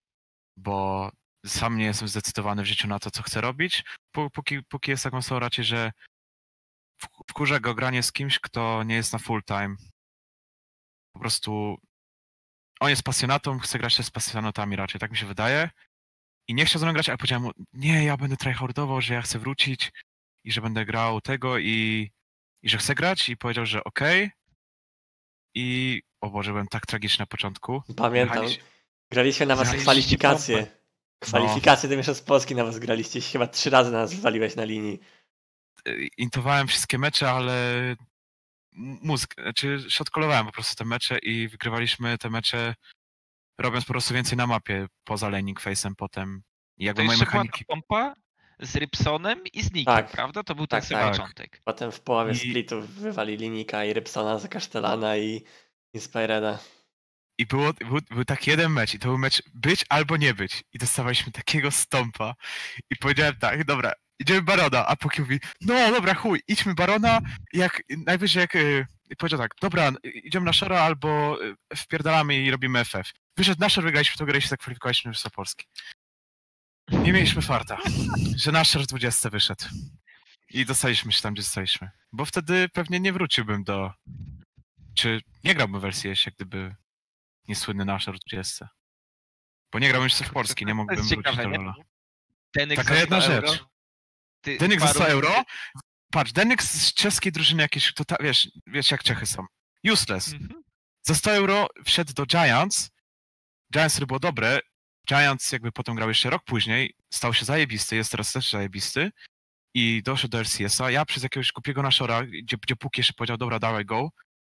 bo sam nie jestem zdecydowany w życiu na to, co chcę robić, póki, póki jest taką osobą raczej, że wkurza go granie z kimś, kto nie jest na full time. Po prostu on jest pasjonatą, chce grać też z pasjonatami raczej, tak mi się wydaje. I nie chciał ze mną grać, ale powiedziałem mu, nie, ja będę tryhardował, że ja chcę wrócić i że będę grał tego i, i że chcę grać i powiedział, że okej. Okay. I o Boże, byłem tak tragiczny na początku. Pamiętam. Jechaliśmy- Graliśmy na was Zajęliście kwalifikacje. pompę. Kwalifikacje do Mistrzostw Polski na was graliście. Chyba trzy razy na nas wywaliłeś na linii. Intowałem wszystkie mecze, ale mózg, znaczy shotcallowałem po prostu te mecze i wygrywaliśmy te mecze robiąc po prostu więcej na mapie poza laning face'em potem. I jakby To moje jeszcze była ta mechaniki... pompa z Rybsonem i z Nikiem, Tak. prawda? To był Tak, ten sam tak. początek. Potem w połowie I- splitów wywalili Nika i Rybsona za Kasztelana i Inspireda. I było, był, był taki jeden mecz i to był mecz być albo nie być. I dostawaliśmy takiego stompa i powiedziałem tak, dobra, idziemy Barona, a Puki mówi, no dobra, chuj, idźmy Barona, jak najwyżej jak... Yy, i powiedział tak, dobra, idziemy na Shora albo yy, wpierdalamy i robimy F F. Wyszedł na Shore, wygraliśmy to grę i się zakwalifikowaliśmy w Polski. Nie mieliśmy farta, że nasz Shore dwudziesty wyszedł. I dostaliśmy się tam, gdzie dostaliśmy. Bo wtedy pewnie nie wróciłbym do... Czy nie grałbym w wersji S, jak gdyby niesłynny nasz dwudziesty. Bo nie grałbym jeszcze w Polski, nie To mógłbym jest wrócić ciekawe, do nie? Lola. Denyk Taka za jedna sto rzecz. euro. Ty Denyk za paru- sto euro? Patrz, Denyk z czeskiej drużyny jakieś, to ta, wiesz, wiesz jak Czechy są. Useless. Mhm. Za sto euro wszedł do Giants. Giants, które było dobre. Giants jakby potem grał jeszcze rok później. Stał się zajebisty, jest teraz też zajebisty. I doszedł do L C S a. Ja przez jakiegoś głupiego naszora, gdzie, gdzie Puki jeszcze powiedział, dobra, dawaj go.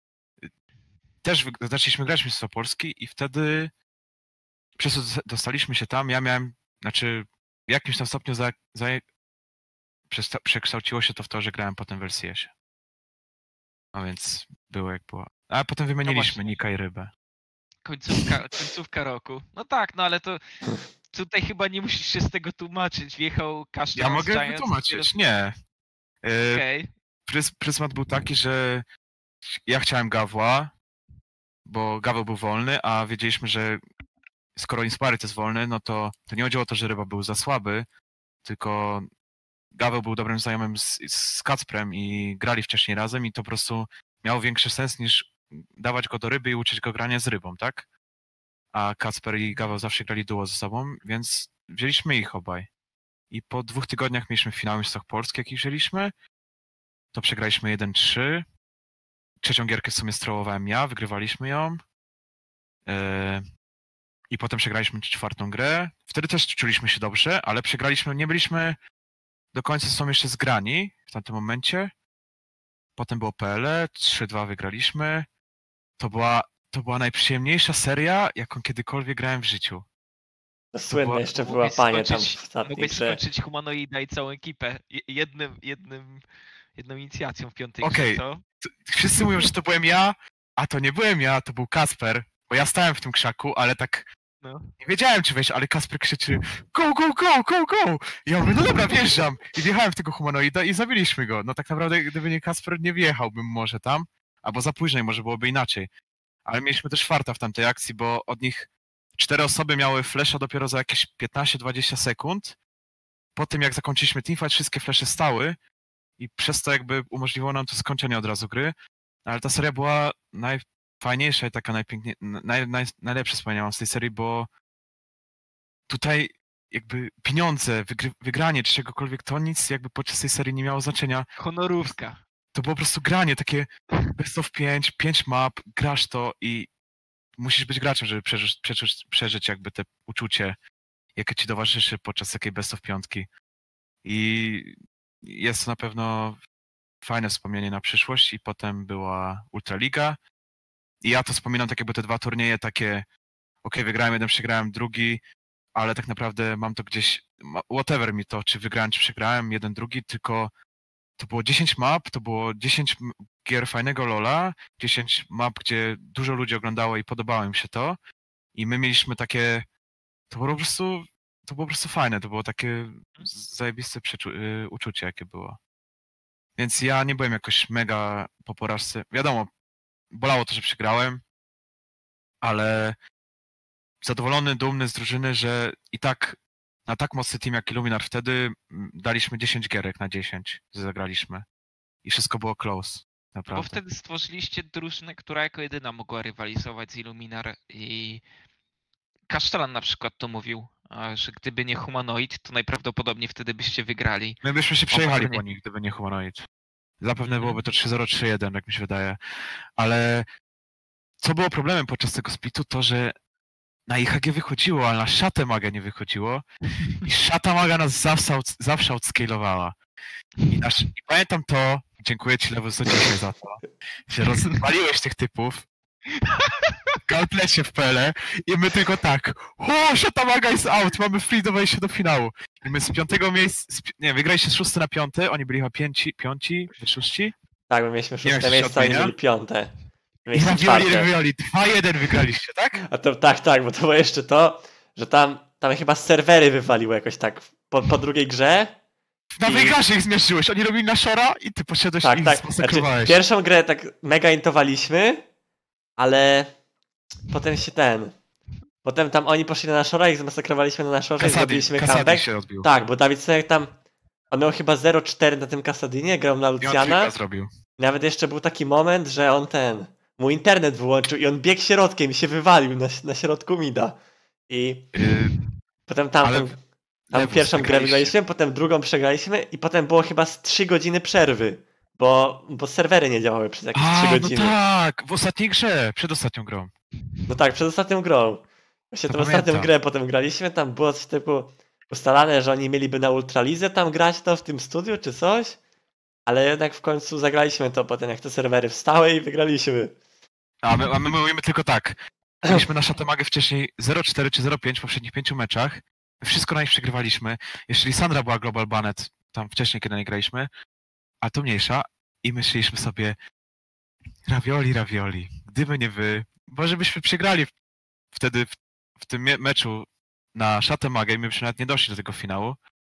Też wy- zaczęliśmy grać w Mistrzostwa Polski i wtedy przez to dosta- dostaliśmy się tam. Ja miałem, znaczy w jakimś tam stopniu za, za, przesta- przekształciło się to w to, że grałem potem w L C S ie. No więc było jak było. A potem wymieniliśmy właśnie. Nika i Rybę. Końcówka, końcówka roku. No tak, no ale to tutaj chyba nie musisz się z tego tłumaczyć. Wjechał Kasztan Ja z mogę Giants, wytłumaczyć, nie. Yy, Okej. prys, pryzmat był taki, że ja chciałem Gawła, bo Gaweł był wolny, a wiedzieliśmy, że skoro Inspirit jest wolny, no to, to nie chodziło o to, że Ryba był za słaby, tylko Gaweł był dobrym znajomym z, z Kacprem i grali wcześniej razem i to po prostu miało większy sens niż dawać go do Ryby i uczyć go grania z Rybą, tak? A Kacper i Gaweł zawsze grali duo ze sobą, więc wzięliśmy ich obaj. I po dwóch tygodniach mieliśmy finał Mistrzostw Polski, jaki wzięliśmy. To przegraliśmy jeden trzy. Trzecią gierkę w sumie strołowałem ja, wygrywaliśmy ją. Yy, I potem przegraliśmy czwartą grę. Wtedy też czuliśmy się dobrze, ale przegraliśmy, nie byliśmy do końca są jeszcze zgrani w tamtym momencie. Potem było P L E, trzy dwa wygraliśmy. To była, to była najprzyjemniejsza seria, jaką kiedykolwiek grałem w życiu. To słynne była- jeszcze Mogłeś wyłapanie tam skończyć- w ostatniej Mogłeś grze. skończyć Humanoida i całą ekipę je- jednym, jednym, jedną inicjacją w piątej Okej. grze, co? Wszyscy mówią, że to byłem ja, a to nie byłem ja, to był Kasper, bo ja stałem w tym krzaku, ale tak No. Nie wiedziałem, czy wejść, ale Kasper krzyczy go, go, go, go, go! I ja mówię, no dobra, wjeżdżam. I wjechałem w tego humanoida i zabiliśmy go. No tak naprawdę, gdyby nie Kasper, nie wjechałbym może tam, albo za późno i może byłoby inaczej. Ale mieliśmy też farta w tamtej akcji, bo od nich cztery osoby miały flesza dopiero za jakieś piętnaście dwadzieścia sekund. Po tym, jak zakończyliśmy teamfight, wszystkie flesze stały i przez to jakby umożliwiło nam to skończenie od razu gry. Ale ta seria była najfajniejsza i taka najpiękniej, naj, naj, najlepsze wspomnienia mam z tej serii, bo tutaj jakby pieniądze, wygry, wygranie czy czegokolwiek, to nic jakby podczas tej serii nie miało znaczenia. Honorówka. To było po prostu granie, takie best of pięć, pięć map, grasz to i musisz być graczem, żeby przeżyć, przeżyć, przeżyć jakby te uczucie, jakie ci towarzyszy podczas takiej best of piątki. I jest to na pewno fajne wspomnienie na przyszłość i potem była Ultraliga. I ja to wspominam tak jakby te dwa turnieje takie, okej, wygrałem jeden, przegrałem drugi, ale tak naprawdę mam to gdzieś, whatever mi to, czy wygrałem, czy przegrałem, jeden, drugi, tylko to było dziesięć map, to było dziesięć gier fajnego LoL'a, dziesięć map, gdzie dużo ludzi oglądało i podobało im się to. I my mieliśmy takie, to było po prostu, to było po prostu fajne, to było takie zajebiste przeczu- y, uczucie, jakie było. Więc ja nie byłem jakoś mega po porażce. Wiadomo, bolało to, że przegrałem, ale zadowolony, dumny z drużyny, że i tak na tak mocny team jak Illuminar wtedy daliśmy dziesięć gierek na dziesięć, że zagraliśmy. I wszystko było close, naprawdę. Bo wtedy stworzyliście drużynę, która jako jedyna mogła rywalizować z Illuminar i Kasztelan na przykład to mówił, że gdyby nie Humanoid, to najprawdopodobniej wtedy byście wygrali. My byśmy się przejechali pewnie. po nich, gdyby nie Humanoid. Zapewne Mhm. byłoby to trzy zero trzy jeden, jak mi się wydaje. Ale co było problemem podczas tego splitu, to że na I H G wychodziło, ale na Szatę Magę nie wychodziło. I Szata Maga nas zawsze, out- zawsze outscalowała. I, nasz, I pamiętam to, dziękuję ci Lewus dzisiaj za to, że rozwaliłeś tych typów w Gauntletie w P L E i my tylko tak, o, Szata Maga jest out, mamy free do wejścia do finału. I my z piątego miejsca, z pi- nie, wygraliście z szósty na piąty, oni byli chyba pięci, piąci, wy szóści. Tak, my mieliśmy Nie wiem, szóste czy się miejsce, a oni odmienia? mieli piąte. I Mieliśmy ravioli, czwarte. ravioli, dwa jeden wygraliście, tak? A to tak, tak, bo to było jeszcze to, że tam, tam chyba serwery wywaliło jakoś tak po, po drugiej grze. Na I- wygrasze ich zmierzyłeś, oni robili na Shora i ty poszedłeś Tak, i tak. ich Znaczy, zmasakrowałeś. pierwszą grę tak mega intowaliśmy, ale potem się ten. Potem tam oni poszli na Nashora, ich zmasakrowaliśmy na Nashorze i Kasadi, zrobiliśmy Kasadi comeback. się odbił. Tak, bo Dawid Sonek tam. On miał chyba zero cztery na tym Kasadinie, grał na I on Luciana. trika zrobił. Nawet jeszcze był taki moment, że on ten. Mu internet wyłączył i on biegł środkiem i się wywalił na, na środku mida. I Yy, potem tam, ale tam, tam Lewus, pierwszą grę wygraliście. wygraliśmy, potem drugą przegraliśmy i potem było chyba z trzy godziny przerwy. Bo, bo serwery nie działały przez jakieś trzy A, no godziny. tak, w ostatniej grze, przed ostatnią grą. No tak, przed ostatnią grą. Właśnie To tą ostatnią pamiętam. grę potem graliśmy, tam było coś typu ustalane, że oni mieliby na Ultralizę tam grać to w tym studiu czy coś, ale jednak w końcu zagraliśmy to potem, jak te serwery wstały i wygraliśmy. A my, a my mówimy tylko tak. Mieliśmy na Szatemagę wcześniej zero cztery czy zero pięć w poprzednich pięciu meczach. Wszystko na nich przegrywaliśmy. Jeszcze Lisandra była Global Banet tam wcześniej, kiedy nie graliśmy, a to mniejsza. I myśleliśmy sobie, ravioli, ravioli, gdyby nie wy, może byśmy przegrali wtedy w, w tym mie- meczu na Szatemagę i my byśmy nawet nie doszli do tego finału.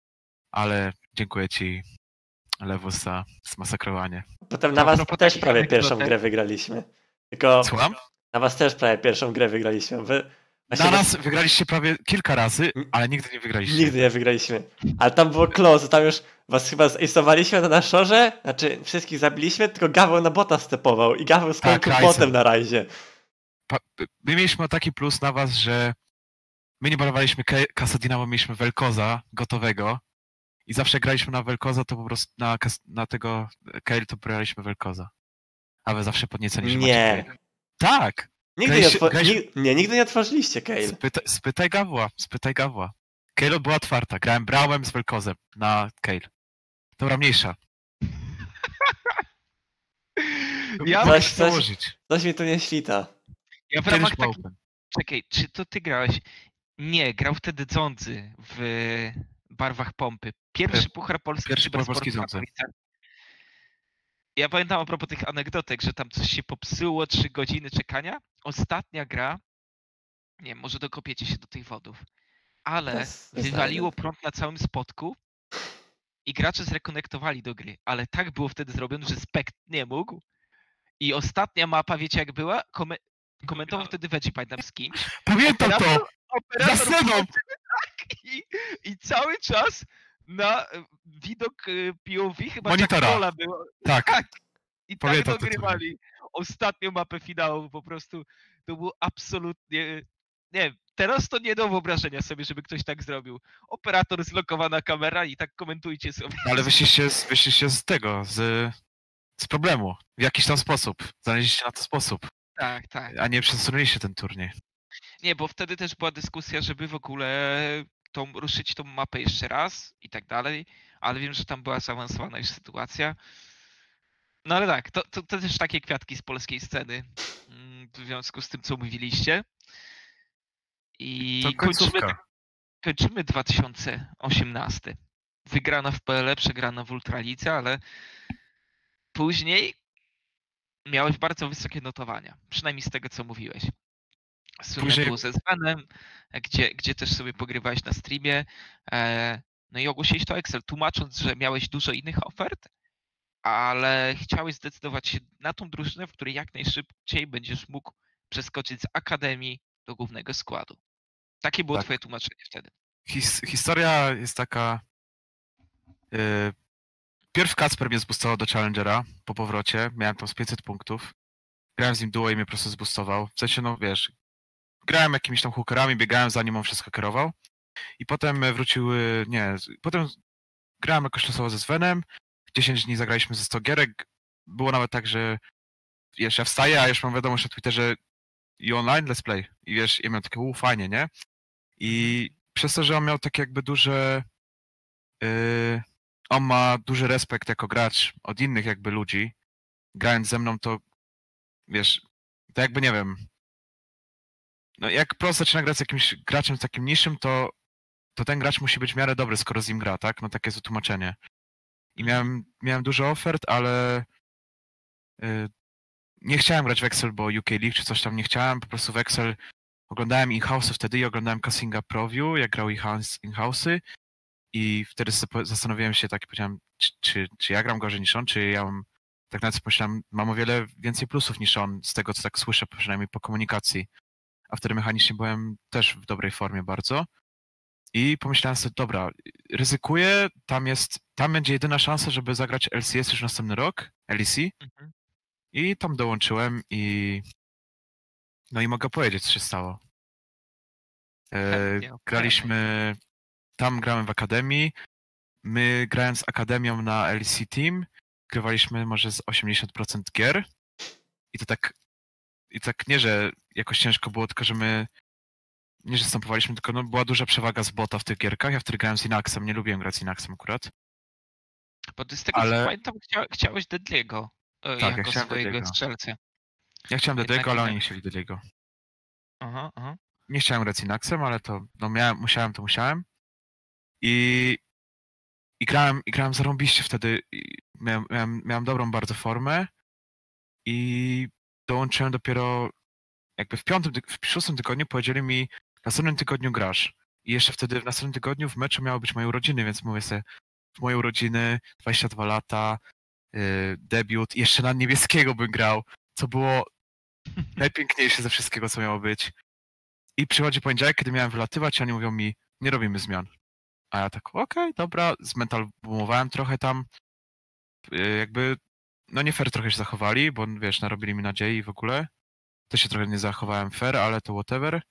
Ale dziękuję ci, Lewus, za zmasakrowanie. Potem To na a was propos też takich prawie anegdotek. pierwszą grę wygraliśmy. Tylko Słucham? na was też prawie pierwszą grę wygraliśmy. Wy właśnie Na wy- nas wygraliście prawie kilka razy, Mm. ale nigdy nie wygraliście. Nigdy nie wygraliśmy. Ale tam było close, tam już was chyba zaisowaliśmy na Nashorze, znaczy wszystkich zabiliśmy, tylko Gaweł na bota stepował i Gaweł skończył Ryzen. botem na rajzie. Pa- my mieliśmy taki plus na was, że my nie balowaliśmy Kasadina, bo mieliśmy Velkoza gotowego i zawsze graliśmy na Velkoza, to po prostu na, Kas- na tego Kayle to braliśmy Velkoza. A wy zawsze podnieceni, że macie Nie. Kayle. Tak! Nigdy nie, Graliście- otwo- graliście- nig- nie, nigdy nie otworzyliście Kayle. Spyta- spytaj Gawła, spytaj Gawła. Kayle była otwarta, grałem Brałem z Velkozem na Kayle. Dobra, mniejsza. Ja- Mogę Coś- się coś- założyć. Coś mi tu nie świta. Ja w Kiedyś ramach był takich... open. Czekaj, czy to ty grałeś? Nie, grał wtedy Dzondzy w barwach pompy. Pierwszy puchar polski pierwszy puchar cybersportu polski na Dzondzy. Policach. Ja pamiętam a propos tych anegdotek, że tam coś się popsuło, trzy godziny czekania. Ostatnia gra nie wiem, może dokopiecie się do tych wodów, To ale jest wywaliło znajdę. prąd na całym spotku i gracze zrekonektowali do gry, ale tak było wtedy zrobione, że Spekt nie mógł. I ostatnia mapa, wiecie jak była? Kome- komentował wtedy Veggie, pamiętam z kimś. Pamiętam Operator, to! operator Za sceną! tak, i, i cały czas na e, widok e, P O V chyba Monitora. Jackpola było. Tak, Tak. I tak pamiętam to dogrywali. Ostatnią mapę finału po prostu to było absolutnie. Nie wiem, teraz to nie do wyobrażenia sobie, żeby ktoś tak zrobił. Operator, zlokowana kamera i tak komentujcie sobie. No ale wyszliście z, wyszliście z tego, z, z problemu. W jakiś tam sposób. Znaleźliście na to sposób. Tak, tak. A nie przesunęliście ten turniej. Nie, bo wtedy też była dyskusja, żeby w ogóle tą, ruszyć tą mapę jeszcze raz i tak dalej, ale wiem, że tam była zaawansowana już sytuacja. No ale tak, to, to, to też takie kwiatki z polskiej sceny mm, w związku z tym, co mówiliście. I To kończymy, końcówka. kończymy dwa tysiące osiemnasty. Wygrana w P L E, przegrana w Ultralidze, ale później miałeś bardzo wysokie notowania, przynajmniej z tego, co mówiłeś. W sumie Później- było ze Svenem, gdzie, gdzie też sobie pogrywałeś na streamie. E, no i ogłosiłeś to Excel, tłumacząc, że miałeś dużo innych ofert, ale chciałeś zdecydować się na tą drużynę, w której jak najszybciej będziesz mógł przeskoczyć z akademii do głównego składu. Takie było Tak. twoje tłumaczenie wtedy. His, historia jest taka... Yy, pierw Kacper mnie zboostował do Challengera po powrocie. Miałem tam z pięćset punktów. Grałem z nim duo i mnie po prostu zboostował. W sensie, no wiesz, grałem jakimiś tam hookerami, biegałem za nim, on wszystko kierował. I potem wrócił, yy, nie, z- potem grałem jakoś losowo ze Svenem. dziesięć dni zagraliśmy ze sto gierek. Było nawet tak, że wiesz, ja wstaję, a już mam wiadomość na Twitterze i online let's play. I wiesz, ja miałem takie, u, fajnie, nie? I przez to, że on miał takie jakby duże... Yy, on ma duży respekt jako gracz od innych jakby ludzi. Grając ze mną to, wiesz, to jakby nie wiem. No jak Pro zaczyna grać z jakimś graczem takim niższym, to, to ten gracz musi być w miarę dobry, skoro z nim gra, tak? No takie jest tłumaczenie. I miałem, miałem dużo ofert, ale yy, nie chciałem grać w Excel, bo U K League czy coś tam nie chciałem. Po prostu w Excel oglądałem in-house'y wtedy i oglądałem Cassinga ProView, jak grał in-house'y. I wtedy sobie zastanowiłem się tak i powiedziałem, czy, czy, czy ja gram gorzej niż on, czy ja mam, tak nawet pomyślałem, mam o wiele więcej plusów niż on, z tego co tak słyszę, przynajmniej po komunikacji. A wtedy mechanicznie byłem też w dobrej formie bardzo. I pomyślałem sobie, dobra, ryzykuję, tam jest, tam będzie jedyna szansa, żeby zagrać L C S już następny rok, L E C. Mhm. I tam dołączyłem i no i mogę powiedzieć, co się stało. E, Chętnie, graliśmy, tam grałem w Akademii. My grając z Akademią na L C Team, grywaliśmy może z osiemdziesiąt procent gier. I to tak, i tak nie, że jakoś ciężko było, tylko że my nie, że stępowaliśmy, tylko no, była duża przewaga z bota w tych gierkach. Ja wtedy grałem z Inaxem, nie lubiłem grać z Inaxem akurat. Bo ty z tego Ale- co pamiętam, chcia, chciałeś Deadliego e, Tak, ja jako chciałem swojego Deadliego. strzelcę. Ja chciałem Jednak Dedego, ale oni jednak. nie chcieli Dedego. Aha, aha. Nie chciałem grać z Inaxem, ale to, no miałem, musiałem, to musiałem. I, i grałem, i grałem zarąbiście wtedy. I miałem, miałem, miałem dobrą bardzo formę. I dołączyłem dopiero jakby w piątym, tyg- w szóstym tygodniu powiedzieli mi, w następnym tygodniu grasz. I jeszcze wtedy w następnym tygodniu w meczu miały być moje urodziny, więc mówię sobie, w moje urodziny, dwadzieścia dwa lata, yy, debiut, i jeszcze na niebieskiego bym grał, co było najpiękniejsze ze wszystkiego, co miało być. I przychodzi poniedziałek, kiedy miałem wylatywać, i oni mówią mi, nie robimy zmian. A ja tak, okej, dobra, zmental boomowałem trochę tam, yy, jakby, no nie fair trochę się zachowali, bo wiesz, narobili mi nadziei w ogóle. Też się trochę nie zachowałem fair, ale to whatever.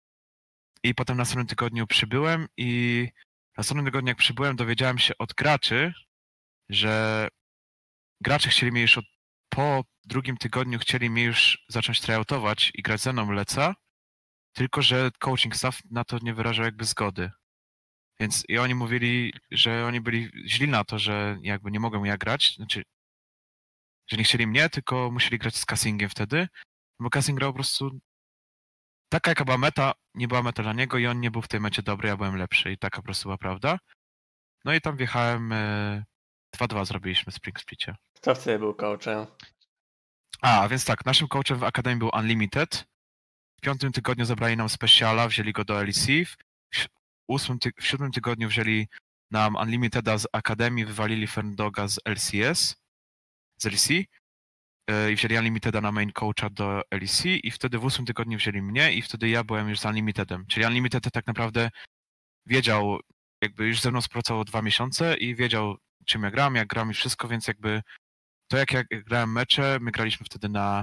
I potem w następnym tygodniu przybyłem i w następnym tygodniu jak przybyłem, dowiedziałem się od graczy, że gracze chcieli mnie już od, po drugim tygodniu chcieli mnie już zacząć tryoutować i grać ze mną Leca, tylko że coaching staff na to nie wyrażał jakby zgody. Więc i oni mówili, że oni byli źli na to, że jakby nie mogą ja grać, znaczy, że nie chcieli mnie, tylko musieli grać z Cassingiem wtedy, bo Cassing grał po prostu taka jaka była meta, nie była meta dla niego i on nie był w tej mecie dobry, ja byłem lepszy i taka po prostu była prawda. No i tam wjechałem, e, dwa dwa zrobiliśmy Spring Splicie. Kto wtedy był coachem? A, więc tak, naszym coachem w Akademii był Unlimited. w piątym tygodniu zabrali nam Speciala, wzięli go do L E C, w, ósmym ty- w siódmym tygodniu wzięli nam Unlimiteda z Akademii, wywalili Ferndoga z L C S, z L E C yy, i wzięli Unlimiteda na main coacha do L E C i wtedy w ósmym tygodniu wzięli mnie i wtedy ja byłem już z Unlimitedem. Czyli Unlimited tak naprawdę wiedział, jakby już ze mną współpracował dwa miesiące i wiedział, czym ja gram, jak gram i wszystko, więc jakby to jak ja grałem mecze, my graliśmy wtedy na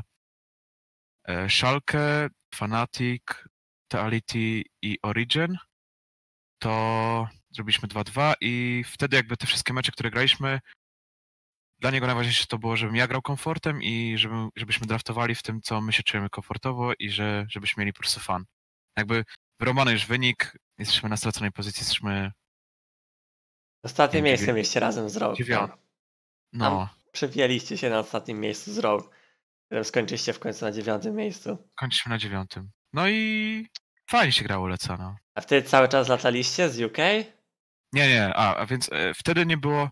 e, Schalke, Fnatic, Vitality i Origin, to zrobiliśmy dwa dwa i wtedy jakby te wszystkie mecze, które graliśmy, dla niego najważniejsze to było, żebym ja grał komfortem i żeby, żebyśmy draftowali w tym, co my się czujemy komfortowo i że, żebyśmy mieli po prostu fan. Jakby wyrobany już wynik, jesteśmy na straconej pozycji, jesteśmy Ostatnie Nie, miejsce dziewię- mieliście razem z Rogue. dziewią- No. no, Przywijaliście się na ostatnim miejscu z Rogue. Potem skończyliście w końcu na dziewiątym miejscu. kończyliśmy na dziewiątym. No i fajnie się grało Leca, no. A wtedy cały czas lataliście z U K? Nie, nie, a, a więc e, wtedy nie było,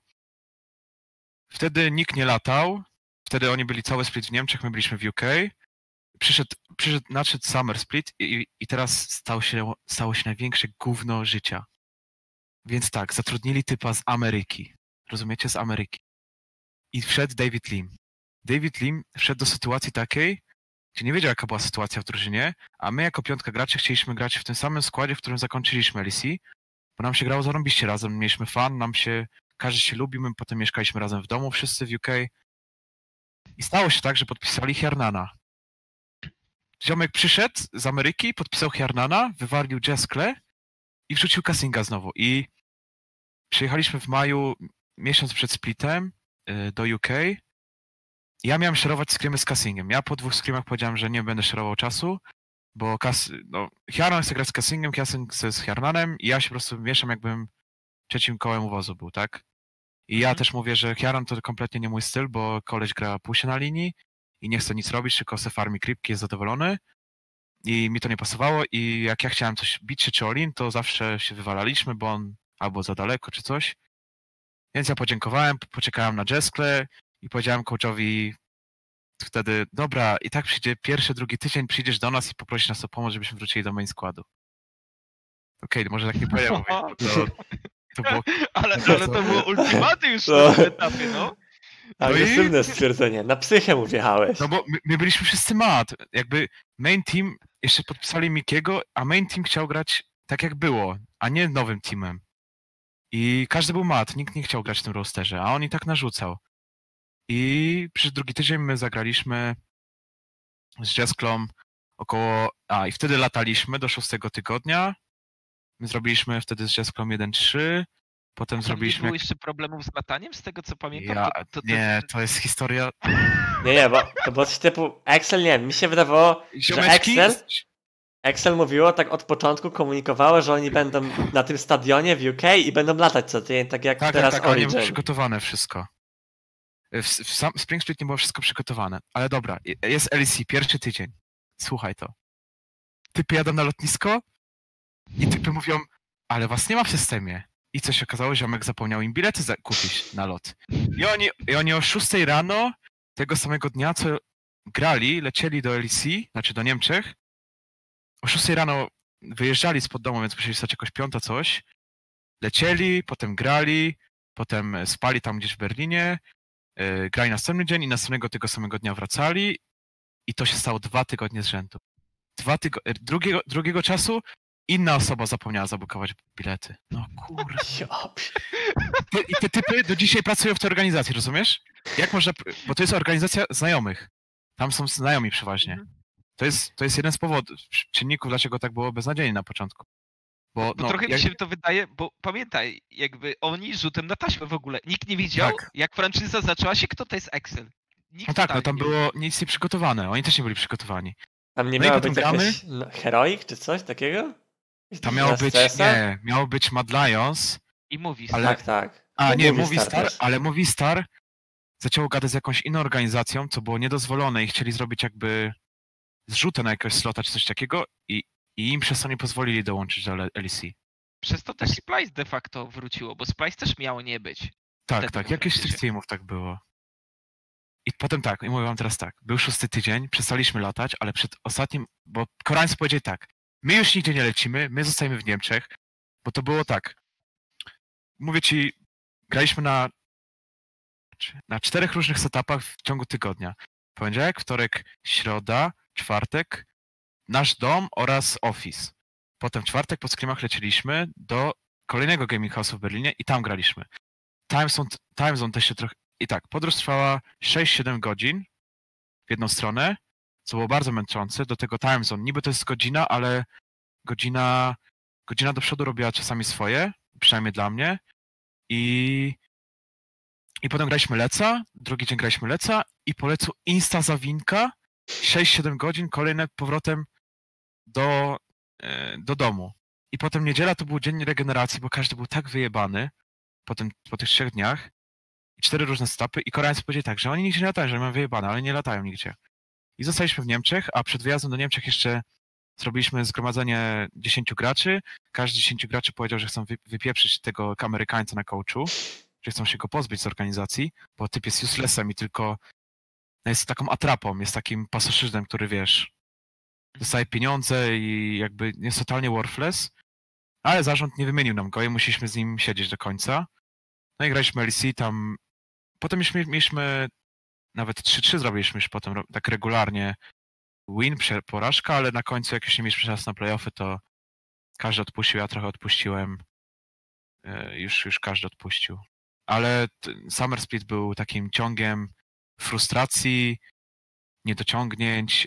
wtedy nikt nie latał, wtedy oni byli cały split w Niemczech, my byliśmy w U K. Przyszedł, przyszedł nadszedł Summer Split i, i teraz stało się, stało się największe gówno życia. Więc tak, zatrudnili typa z Ameryki. Rozumiecie? Z Ameryki. I wszedł David Lim. David Lim wszedł do sytuacji takiej, gdzie nie wiedział, jaka była sytuacja w drużynie, a my jako piątka graczy chcieliśmy grać w tym samym składzie, w którym zakończyliśmy L E C, bo nam się grało zarąbiście razem, mieliśmy fan, nam się, każdy się lubił, my potem mieszkaliśmy razem w domu, wszyscy w U K. I stało się tak, że podpisali Hernana. Ziomek przyszedł z Ameryki, podpisał Hernana, wywalił Jeskle i wrzucił Cassinga znowu. I przyjechaliśmy w maju, miesiąc przed splitem, y, do U K. Ja miałem szerować screamy z Cassingiem. Ja po dwóch screamach powiedziałem, że nie będę szerował czasu, bo Cas no, Hiernan chce grać z Cassingiem, Cassing chce z Hiernanem i ja się po prostu mieszam, jakbym trzecim kołem uwozu był, tak? I ja Mhm. też mówię, że Hiernan to kompletnie nie mój styl, bo koleś gra pusie na linii i nie chce nic robić, tylko se farmi creepki, jest zadowolony. I mi to nie pasowało i jak ja chciałem coś bić się czy Olin, to zawsze się wywalaliśmy, bo on albo za daleko czy coś. Więc ja podziękowałem, poczekałem na Jeskle i powiedziałem coachowi wtedy, dobra, i tak przyjdzie pierwszy, drugi tydzień, przyjdziesz do nas i poprosisz nas o pomoc, żebyśmy wrócili do main składu. Okej, okay, może tak nie powiem, mówię, bo to, to było... Ale, ale to było ultimaty już No. na tym etapie, no. Agresywne i... stwierdzenie. Na psychę mu wjechałeś. No bo my, my byliśmy wszyscy mat. Jakby main team, jeszcze podpisali Mikiego, a main team chciał grać tak jak było, a nie nowym teamem. I każdy był mat, nikt nie chciał grać w tym rosterze, a on i tak narzucał. I przez drugi tydzień my zagraliśmy z Jesklą około... A, i wtedy lataliśmy do szóstego tygodnia. My zrobiliśmy wtedy z Jesklą jeden trzy. Potem Tam zrobiliśmy... nie było jeszcze problemów z lataniem, z tego co pamiętam? Ja, to, to, to, nie, to jest historia... Nie, nie, bo to było coś typu Excel, nie wiem, mi się wydawało, Ziomeczki, że Excel, Excel mówiło tak od początku, komunikowało, że oni będą na tym stadionie w U K i będą latać co tydzień, tak jak tak, teraz tak, tak, ale nie było Origin. przygotowane wszystko. W, w sam Spring Split nie było wszystko przygotowane. Ale dobra, jest L E C, pierwszy tydzień. Słuchaj to. Typy jadą na lotnisko i typy mówią, ale was nie ma w systemie. I co się okazało, ziomek zapomniał im bilety za- kupić na lot. I oni, I oni o szóstej rano tego samego dnia, co grali, lecieli do L E C, znaczy do Niemczech. O szóstej rano wyjeżdżali spod domu, więc musieli stać jakoś piąta coś. Lecieli, potem grali, potem spali tam gdzieś w Berlinie. Yy, grali następny dzień i następnego tego samego dnia wracali i to się stało dwa tygodnie z rzędu. Dwa tygo drugiego, drugiego czasu inna osoba zapomniała zabukować bilety. No kurwa. Te, I te typy do dzisiaj pracują w tej organizacji, rozumiesz? Jak można, bo to jest organizacja znajomych. Tam są znajomi przeważnie. To jest, to jest jeden z powodów, czynników, dlaczego tak było beznadziejnie na początku. Bo, Bo no, trochę jak... mi się to wydaje, bo pamiętaj, jakby oni rzutem na taśmę w ogóle. Nikt nie wiedział, Tak. jak franczyza zaczęła się, kto to jest Excel. Nikt No tak, no totalnie tam nie było nic nie przygotowane. Oni też nie byli przygotowani. Tam nie No i miało potem być gramy. jakoś no, heroik czy coś takiego? Tam miało Z być, C S a? nie, miało być Mad Lions. I mówi, Ale- Tak, tak. A No, nie, Movie Movie Star Star, też. ale Movie Star zaczęło gadać z jakąś inną organizacją, co było niedozwolone i chcieli zrobić jakby zrzutę na jakiegoś slota czy coś takiego i, i im przez to nie pozwolili dołączyć do L E C. przez to też Splice de facto wróciło, bo Splice też miało nie być. Tak, Wtedy tak, na jakieś z franczyzie. tych teamów tak było. I potem tak, i mówię wam teraz tak, był szósty tydzień, przestaliśmy latać, ale przed ostatnim, bo Koreańcy powiedzieli tak, my już nigdzie nie lecimy, my zostajemy w Niemczech, bo to było tak, mówię ci, graliśmy na, na czterech różnych setupach w ciągu tygodnia. Poniedziałek, wtorek, środa, czwartek, nasz dom oraz office. Potem w czwartek po scrimach lecieliśmy do kolejnego gaming house'u w Berlinie i tam graliśmy. Time zone, time zone też się trochę... I tak, podróż trwała sześć siedem godzin w jedną stronę, co było bardzo męczące. Do tego time zone, niby to jest godzina, ale godzina, godzina do przodu robiła czasami swoje, przynajmniej dla mnie. I, i potem graliśmy Leca, drugi dzień graliśmy Leca i po Lecu insta zawinka, sześć siedem godzin, kolejne powrotem do, do domu. I potem niedziela to był dzień regeneracji, bo każdy był tak wyjebany po, tym, po tych trzech dniach. I cztery różne stopy i Koreańcy powiedzieli tak, że oni nigdzie nie latają, że mają wyjebane, ale nie latają nigdzie. I zostaliśmy w Niemczech, a przed wyjazdem do Niemczech jeszcze zrobiliśmy zgromadzenie dziesięciu graczy. Każdy dziesięciu graczy powiedział, że chcą wypieprzyć tego Amerykańca na coachu, że chcą się go pozbyć z organizacji, bo typ jest uselessem i tylko jest taką atrapą, jest takim pasożytem, który wiesz, dostaje pieniądze i jakby jest totalnie worthless, ale zarząd nie wymienił nam go i musieliśmy z nim siedzieć do końca. No i graliśmy L E C tam, potem mieliśmy, mieliśmy nawet trzy trzy zrobiliśmy już potem tak regularnie win, porażka, ale na końcu jak już nie mieliśmy czas na playoffy, to każdy odpuścił, ja trochę odpuściłem, już, już każdy odpuścił. Ale Summer Split był takim ciągiem frustracji, niedociągnięć,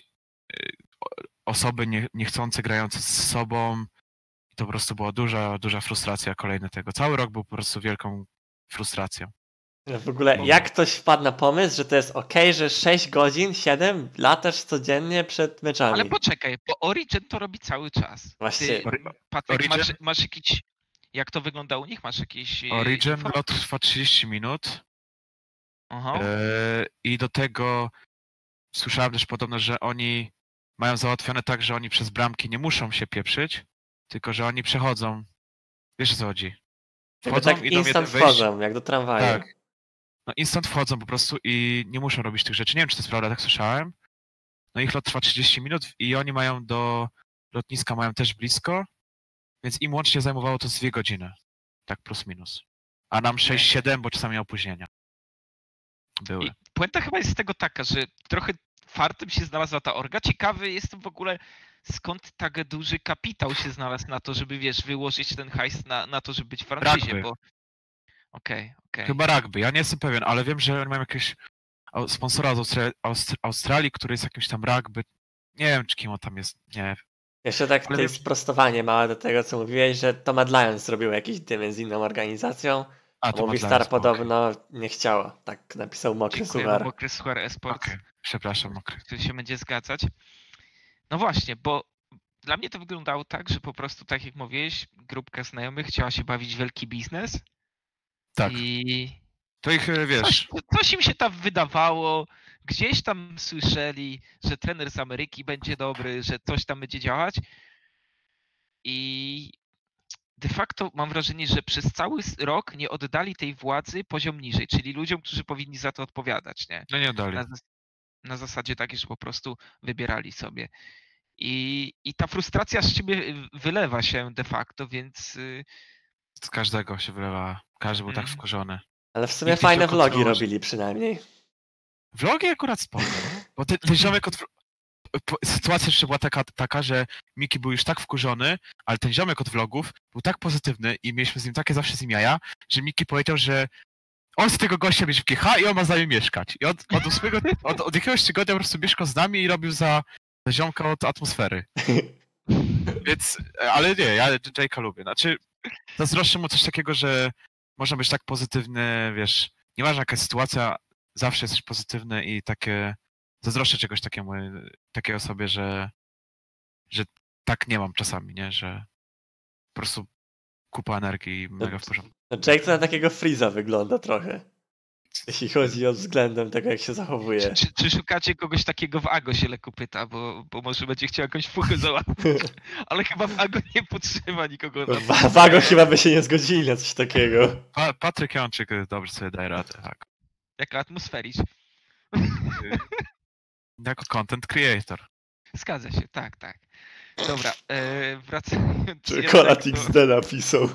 osoby nie, niechcące grające z sobą. I to po prostu była duża, duża frustracja kolejny tego. Cały rok był po prostu wielką frustracją. W ogóle jak ktoś wpadł na pomysł, że to jest okej, że sześć godzin, siedem latasz codziennie przed meczami. Ale poczekaj, bo Origin to robi cały czas. Właśnie. Ty, Patryk, Origin? masz, masz jakiś... Jak to wygląda u nich? Masz jakieś... e, Origin info? lot trwa trzydzieści minut Aha. e, i do tego słyszałem też podobno, że oni mają załatwione tak, że oni przez bramki nie muszą się pieprzyć, tylko że oni przechodzą. Wiesz o co chodzi? Jakby tak idą instant jeden- wejść- wchodzą, jak do tramwaju. Tak. No instant wchodzą po prostu i nie muszą robić tych rzeczy. Nie wiem, czy to jest prawda, tak słyszałem. No ich lot trwa trzydzieści minut i oni mają do lotniska mają też blisko, więc im łącznie zajmowało to z dwie godziny. Tak plus minus. A nam sześć siedem, bo czasami opóźnienia były. I puenta chyba jest z tego taka, że trochę fartem się znalazła ta orga. Ciekawy jestem w ogóle, skąd tak duży kapitał się znalazł na to, żeby, wiesz, wyłożyć ten hajs na, na to, żeby być w franczyzie, Rugby. bo... Okej, okej. Chyba rugby, ja nie jestem pewien, ale wiem, że oni mają jakiegoś au- sponsora z Austra- Austr- Australii, który jest jakimś tam rugby. Nie wiem, czy kim on tam jest, nie. Jeszcze tak Ale tutaj wiem- sprostowanie małe do tego, co mówiłeś, że Tomad Lions zrobił jakiś dym z inną organizacją, A, a to Movistar Madlions, podobno nie chciało. Tak napisał Mokry Dziękuję, Suchar. Mokry Suchar Okej, Esports, okay. Przepraszam, mokry. który się będzie zgadzać. No właśnie, bo dla mnie to wyglądało tak, że po prostu, tak jak mówiłeś, grupka znajomych chciała się bawić w wielki biznes Tak, i to ich, e, wiesz, coś, coś im się tam wydawało, gdzieś tam słyszeli, że trener z Ameryki będzie dobry, że coś tam będzie działać i de facto mam wrażenie, że przez cały s- rok nie oddali tej władzy poziom niżej, czyli ludziom, którzy powinni za to odpowiadać, nie? no nie dali. Na, zas- na zasadzie takiej, że po prostu wybierali sobie. I, I ta frustracja z ciebie wylewa się de facto, więc y, Z każdego się wylewa. Każdy był tak Mhm. wkurzony. Ale w sumie Nikt nie fajne chciał vlogi kontrolować. robili przynajmniej. Vlogi akurat spoko, bo ten, ten ziomek od... po- Sytuacja jeszcze była taka, taka, że Miki był już tak wkurzony, ale ten ziomek od vlogów był tak pozytywny i mieliśmy z nim takie zawsze z nim jaja, że Miki powiedział, że on z tego gościa będzie w G H i on ma z nami mieszkać. I od, od, ósmego, od, od jakiegoś tygodnia po prostu mieszkał z nami i robił za, za ziomka od atmosfery. Więc, ale nie, ja Jake'a lubię. Znaczy, zazdroszczę mu coś takiego, że można być tak pozytywny, wiesz, nieważna jaka jest sytuacja, zawsze jesteś pozytywny i takie, zazdroszczę czegoś takiemu, takiej osobie, że, że tak nie mam czasami, nie, że po prostu kupa energii i mega w porządku. No Jake to na takiego Freeza wygląda trochę. Jeśli chodzi o względem tego, jak się zachowuje. czy, czy szukacie kogoś takiego w Ago, się Leku pyta, bo, bo może będzie chciał jakąś fuchę załatwić, ale chyba w Ago nie potrzeba nikogo. na to. W- Wago chyba by się nie zgodzili na coś takiego. Pa, Patryk Jączyk dobrze sobie daje radę, tak. Jaka atmosfericz. Jako content creator. Zgadza się, tak, tak. Dobra, e, wracając Czekolad jednak X do... D napisał.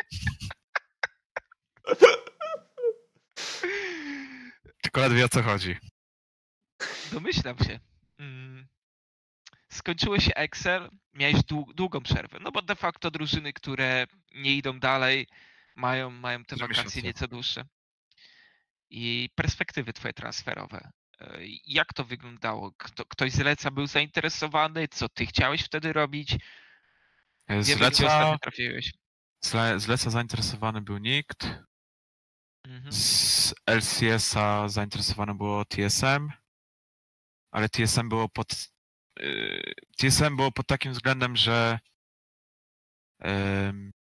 Czekolad wie o co chodzi. Domyślam się. Mm. Skończyło się Excel, miałeś dłu- długą przerwę, no bo de facto drużyny, które nie idą dalej, mają, mają te Trzy wakacje miesiące. nieco dłuższe. I perspektywy twoje transferowe. E, Jak to wyglądało? Kto, ktoś z Leca był zainteresowany? Co ty chciałeś wtedy robić? Z Wiemy, gdzie ostatnio Leca, trafiłeś. z Le- z Leca zainteresowany był nikt. Mhm. Z L C S-a zainteresowane było T S M, ale T S M było pod yy, T S M było pod takim względem, że ym,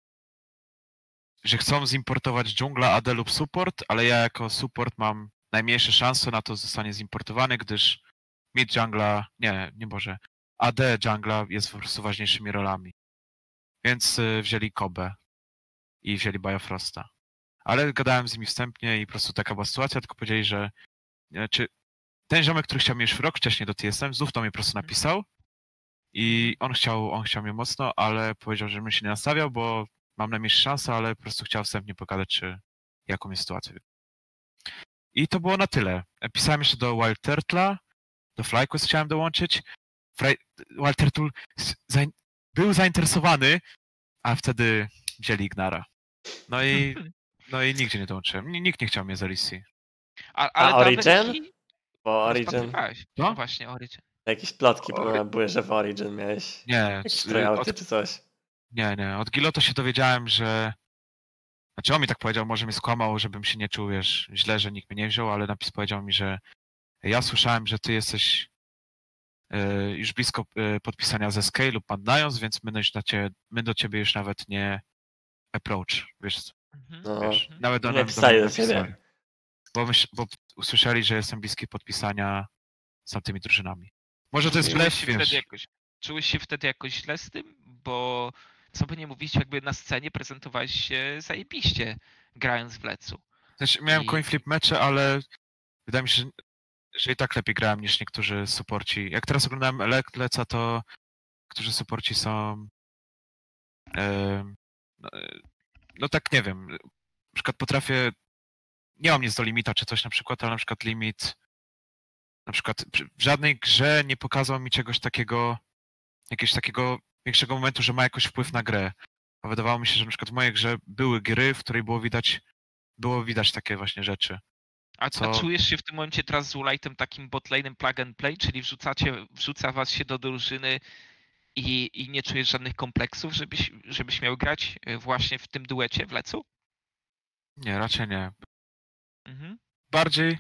że chcą zimportować dżungla, A D lub support, ale ja jako support mam najmniejsze szanse na to zostanie zimportowany, gdyż mid jungla, nie, nie Boże, A D jungla jest po prostu ważniejszymi rolami. Więc y, wzięli Kobe i wzięli Biofrosta. Ale gadałem z nimi wstępnie i po prostu taka była sytuacja, tylko powiedzieli, że e, czy ten ziomek, który chciał mnie już rok wcześniej do T S M, znów to mnie po prostu napisał i on chciał, on chciał mnie mocno, ale powiedział, że bym się nie nastawiał, bo mam najmniejsze szanse, ale po prostu chciał wstępnie pokazać, czy jaką jest sytuację. I to było na tyle. Pisałem jeszcze do Wild Turtle'a, do FlyQuest chciałem dołączyć. Fry... Wild Turtle zain... był zainteresowany, a wtedy wzięli Ignara. No i, no i nigdzie nie dołączyłem. Nikt nie chciał mnie z L E C. A, ale A Origin? nawet i Bo Origin, rozpatrywałeś. No? No właśnie, Origin. jakieś plotki Ori- podobno były, że w Origin miałeś Nie, jakieś c- tryouty od, czy coś. nie, nie. Od Giloto się dowiedziałem, że... Znaczy on mi tak powiedział, może mnie skłamał, żebym się nie czuł, wiesz, źle, że nikt mnie nie wziął, ale napis powiedział mi, że ja słyszałem, że ty jesteś e, już blisko e, podpisania ze Scale lub Pandlions, więc my, no już na cie, my do ciebie już nawet nie approach, wiesz, Mhm. No, wiesz nawet do, nie do pisali mnie do ciebie. napisali. Bo, myśl, bo usłyszeli, że jestem bliski podpisania z tamtymi drużynami. Może to jest Czułeś blef, Czułeś się, wtedy wiesz. jakoś, czułeś się wtedy jakoś źle z tym? Bo co by nie mówić, jakby na scenie prezentowałeś się zajebiście, grając w Lecu. Znaczy, miałem I- coin flip mecze, ale wydaje mi się, że, że i tak lepiej grałem niż niektórzy supporci. Jak teraz oglądałem Le Leca, to którzy supporci są e, no, e, no tak nie wiem, na przykład potrafię, nie mam nic do limita czy coś na przykład, ale na przykład limit na przykład przy- w żadnej grze nie pokazał mi czegoś takiego, jakiegoś takiego większego momentu, że ma jakoś wpływ na grę. A wydawało mi się, że na przykład w mojej grze były gry, w której było widać, było widać takie właśnie rzeczy. A, Co- a czujesz się w tym momencie teraz z Woolite'em takim botlane'em plug and play, czyli wrzucacie, wrzuca was się do drużyny i, i nie czujesz żadnych kompleksów, żebyś, żebyś miał grać e, właśnie w tym duecie w Lecu? Nie, raczej nie. Mhm. Bardziej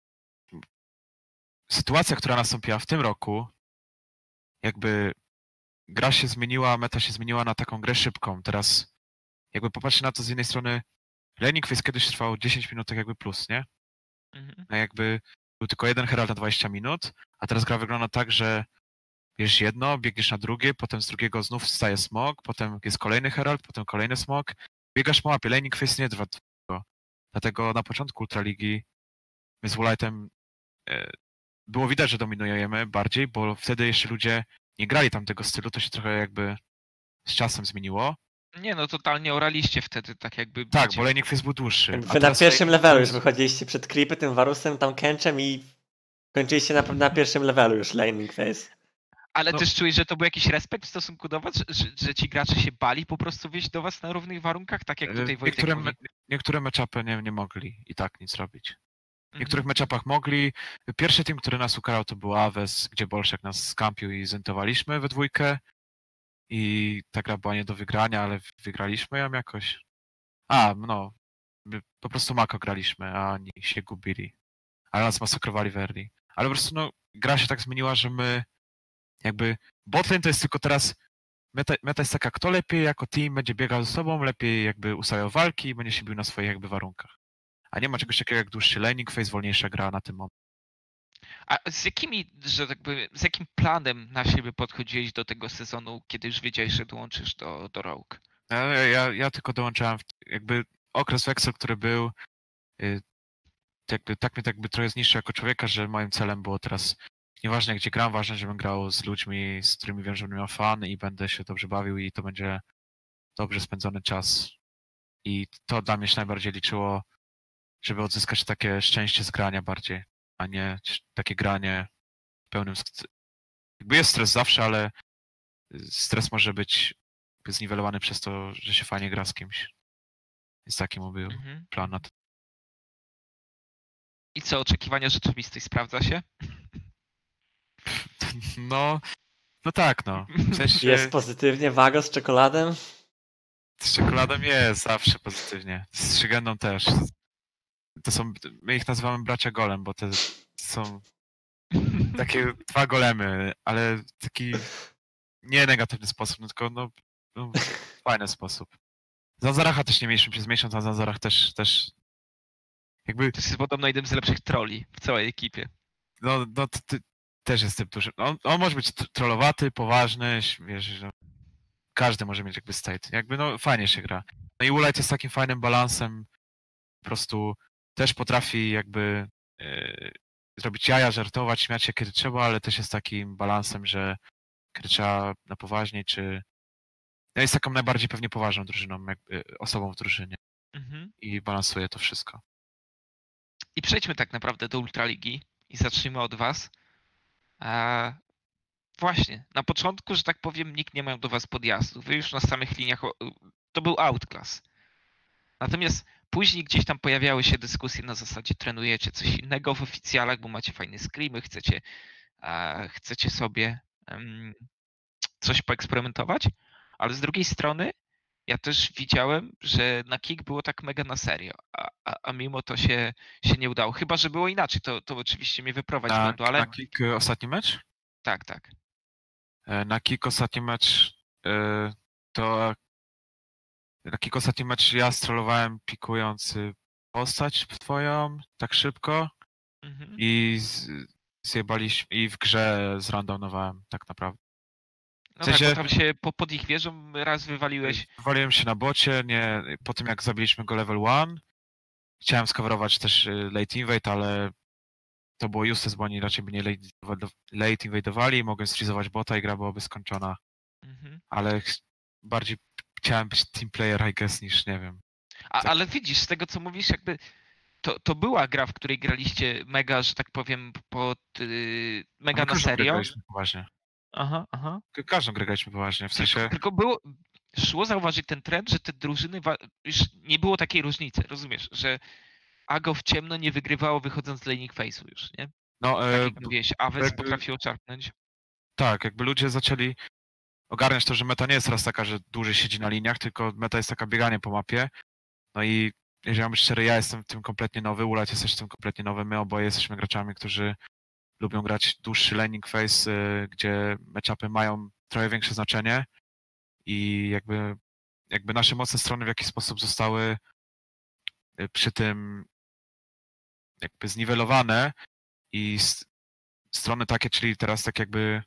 sytuacja, która nastąpiła w tym roku, jakby gra się zmieniła, meta się zmieniła na taką grę szybką. Teraz jakby popatrzcie na to z jednej strony, laning phase kiedyś trwał dziesięć minut tak jakby plus, nie? Mhm. A jakby był tylko jeden herald na dwadzieścia minut, a teraz gra wygląda tak, że bierzesz jedno, biegniesz na drugie, potem z drugiego znów wstaje smog, potem jest kolejny herald, potem kolejny smog. Biegasz po mapie, laning phase nie trwa długo. Dlatego na początku Ultraligi my z Woolite'em e, było widać, że dominujemy bardziej, bo wtedy jeszcze ludzie nie grali tam tego stylu, to się trochę jakby z czasem zmieniło. Nie no, totalnie oraliście wtedy, tak jakby... Tak, wiecie, bo laning phase był dłuższy. Wy A na teraz pierwszym laning levelu już phase- wychodziliście przed creepy, tym warusem, tam kęczem i kończyliście na, na pierwszym levelu już laning phase. Ale no- też czujesz, że to był jakiś respekt w stosunku do was? Że, że, że ci gracze się bali po prostu wyjść do was na równych warunkach? Tak jak tutaj E, Wojtek Niektóre, mówi. me- niektóre matchupy nie, nie mogli i tak nic robić. W Mhm. niektórych matchupach mogli. Pierwszy team, który nas ukarał, to był Aves, gdzie Bolszek nas skampił i zentowaliśmy we dwójkę. I ta gra była nie do wygrania, ale wygraliśmy ją jakoś. A, no. my Po prostu Mako graliśmy, a oni się gubili. Ale nas masakrowali w early. Ale po prostu no, gra się tak zmieniła, że my jakby botlane to jest tylko teraz meta, meta jest taka, kto lepiej jako team będzie biegał ze sobą, lepiej jakby ustawiał walki i będzie się bił na swoich jakby warunkach. A nie ma czegoś takiego jak dłuższy laning phase, wolniejsza gra na tym momencie. A z jakimi, że tak powiem, z jakim planem na siebie podchodziłeś do tego sezonu, kiedy już wiedziałeś, że dołączysz do, do Rogue? Ja, ja, ja tylko dołączałem w, jakby okres Wexel, który był, y, jakby, tak mnie tak jakby trochę zniszczył jako człowieka, że moim celem było teraz, nieważne gdzie gram, ważne, żebym grał z ludźmi, z którymi wiem, że będę miał fan i będę się dobrze bawił i to będzie dobrze spędzony czas. I to dla mnie się najbardziej liczyło, żeby odzyskać takie szczęście z grania bardziej, a nie takie granie pełnym... sk- Jakby jest stres zawsze, ale stres może być jakby zniwelowany przez to, że się fajnie gra z kimś. Jest taki mój był Mhm. plan na to. I co, oczekiwania rzeczywistość sprawdza się? No, no tak, no. W sensie Jest pozytywnie, wago z czekoladem. z czekoladą jest zawsze pozytywnie. Z Shigeną też. To są, my ich nazywamy bracia golem, bo te są takie dwa golemy, ale w taki nie negatywny sposób, no tylko no, no fajny sposób. Zanzaracha też nie mieliśmy przez miesiąc, a Zanzarach też, też jakby, To jest podobno jeden z lepszych trolli w całej ekipie. no, no to, ty, też jest typ duży. On, on może być tr- trollowaty, poważny, wiesz, że każdy może mieć jakby state. Jakby no fajnie się gra. No i Woolite jest takim fajnym balansem, po prostu też potrafi jakby e, zrobić jaja, żartować, śmiać się kiedy trzeba, ale też jest takim balansem, że kiedy trzeba na poważnie, czy... No jest taką najbardziej pewnie poważną drużyną, jakby osobą w drużynie Mhm. i balansuje to wszystko. I przejdźmy tak naprawdę do Ultraligi i zacznijmy od was. A właśnie, na początku, że tak powiem, nikt nie miał do was podjazdu. Wy już na samych liniach, o- to był outclass. Natomiast później gdzieś tam pojawiały się dyskusje na zasadzie trenujecie coś innego w oficjalach, bo macie fajne screamy, chcecie, a, chcecie sobie em, coś poeksperymentować, ale z drugiej strony ja też widziałem, że na kick było tak mega na serio, a, a, a mimo to się, się nie udało. Chyba, że było inaczej, to, to oczywiście mnie wyprowadzi z Na, błędu, ale na kick e, ostatni mecz? tak, tak. E, Na kick ostatni mecz e, to na kick ostatni mecz ja strollowałem pikując y, postać twoją tak szybko Mhm. i z, zjebaliśmy i w grze zrandomowałem tak naprawdę. No sensie- tak, bo tam się po, pod ich wieżą raz wywaliłeś. Waliłem się na bocie, nie, po tym jak zabiliśmy go level jeden. Chciałem skowerować też y, late invade, ale to było useless, bo oni raczej by nie late, late invade'owali, mogłem sfreezować bota i gra byłaby skończona. Mhm. Ale ch- bardziej chciałem być team player, I guess, niż nie wiem. A, Tak. ale widzisz, z tego co mówisz, jakby to, to była gra, w której graliście mega, że tak powiem, pod yy, mega Ale na każdą grę serio. graliśmy poważnie. Aha, aha. Ka- Każdą grę graliśmy poważnie, w sensie... Tylko, tylko było, szło zauważyć ten trend, że te drużyny, wa- już nie było takiej różnicy, rozumiesz, że Ago w ciemno nie wygrywało wychodząc z laning face'u już, nie? No, Tak e, jak mówiłeś, Aves jakby- potrafiło czarpnąć. tak, jakby ludzie zaczęli ogarniać to, że meta nie jest raz taka, że dłużej siedzi na liniach, tylko meta jest taka bieganie po mapie. No i jeżeli mam być szczery, ja jestem w tym kompletnie nowy, Ulat jest też w tym kompletnie nowy. My oboje jesteśmy graczami, którzy lubią grać dłuższy laning phase, y, gdzie matchupy mają trochę większe znaczenie i jakby, jakby nasze mocne strony w jakiś sposób zostały y, przy tym jakby zniwelowane i s- strony takie, czyli teraz tak jakby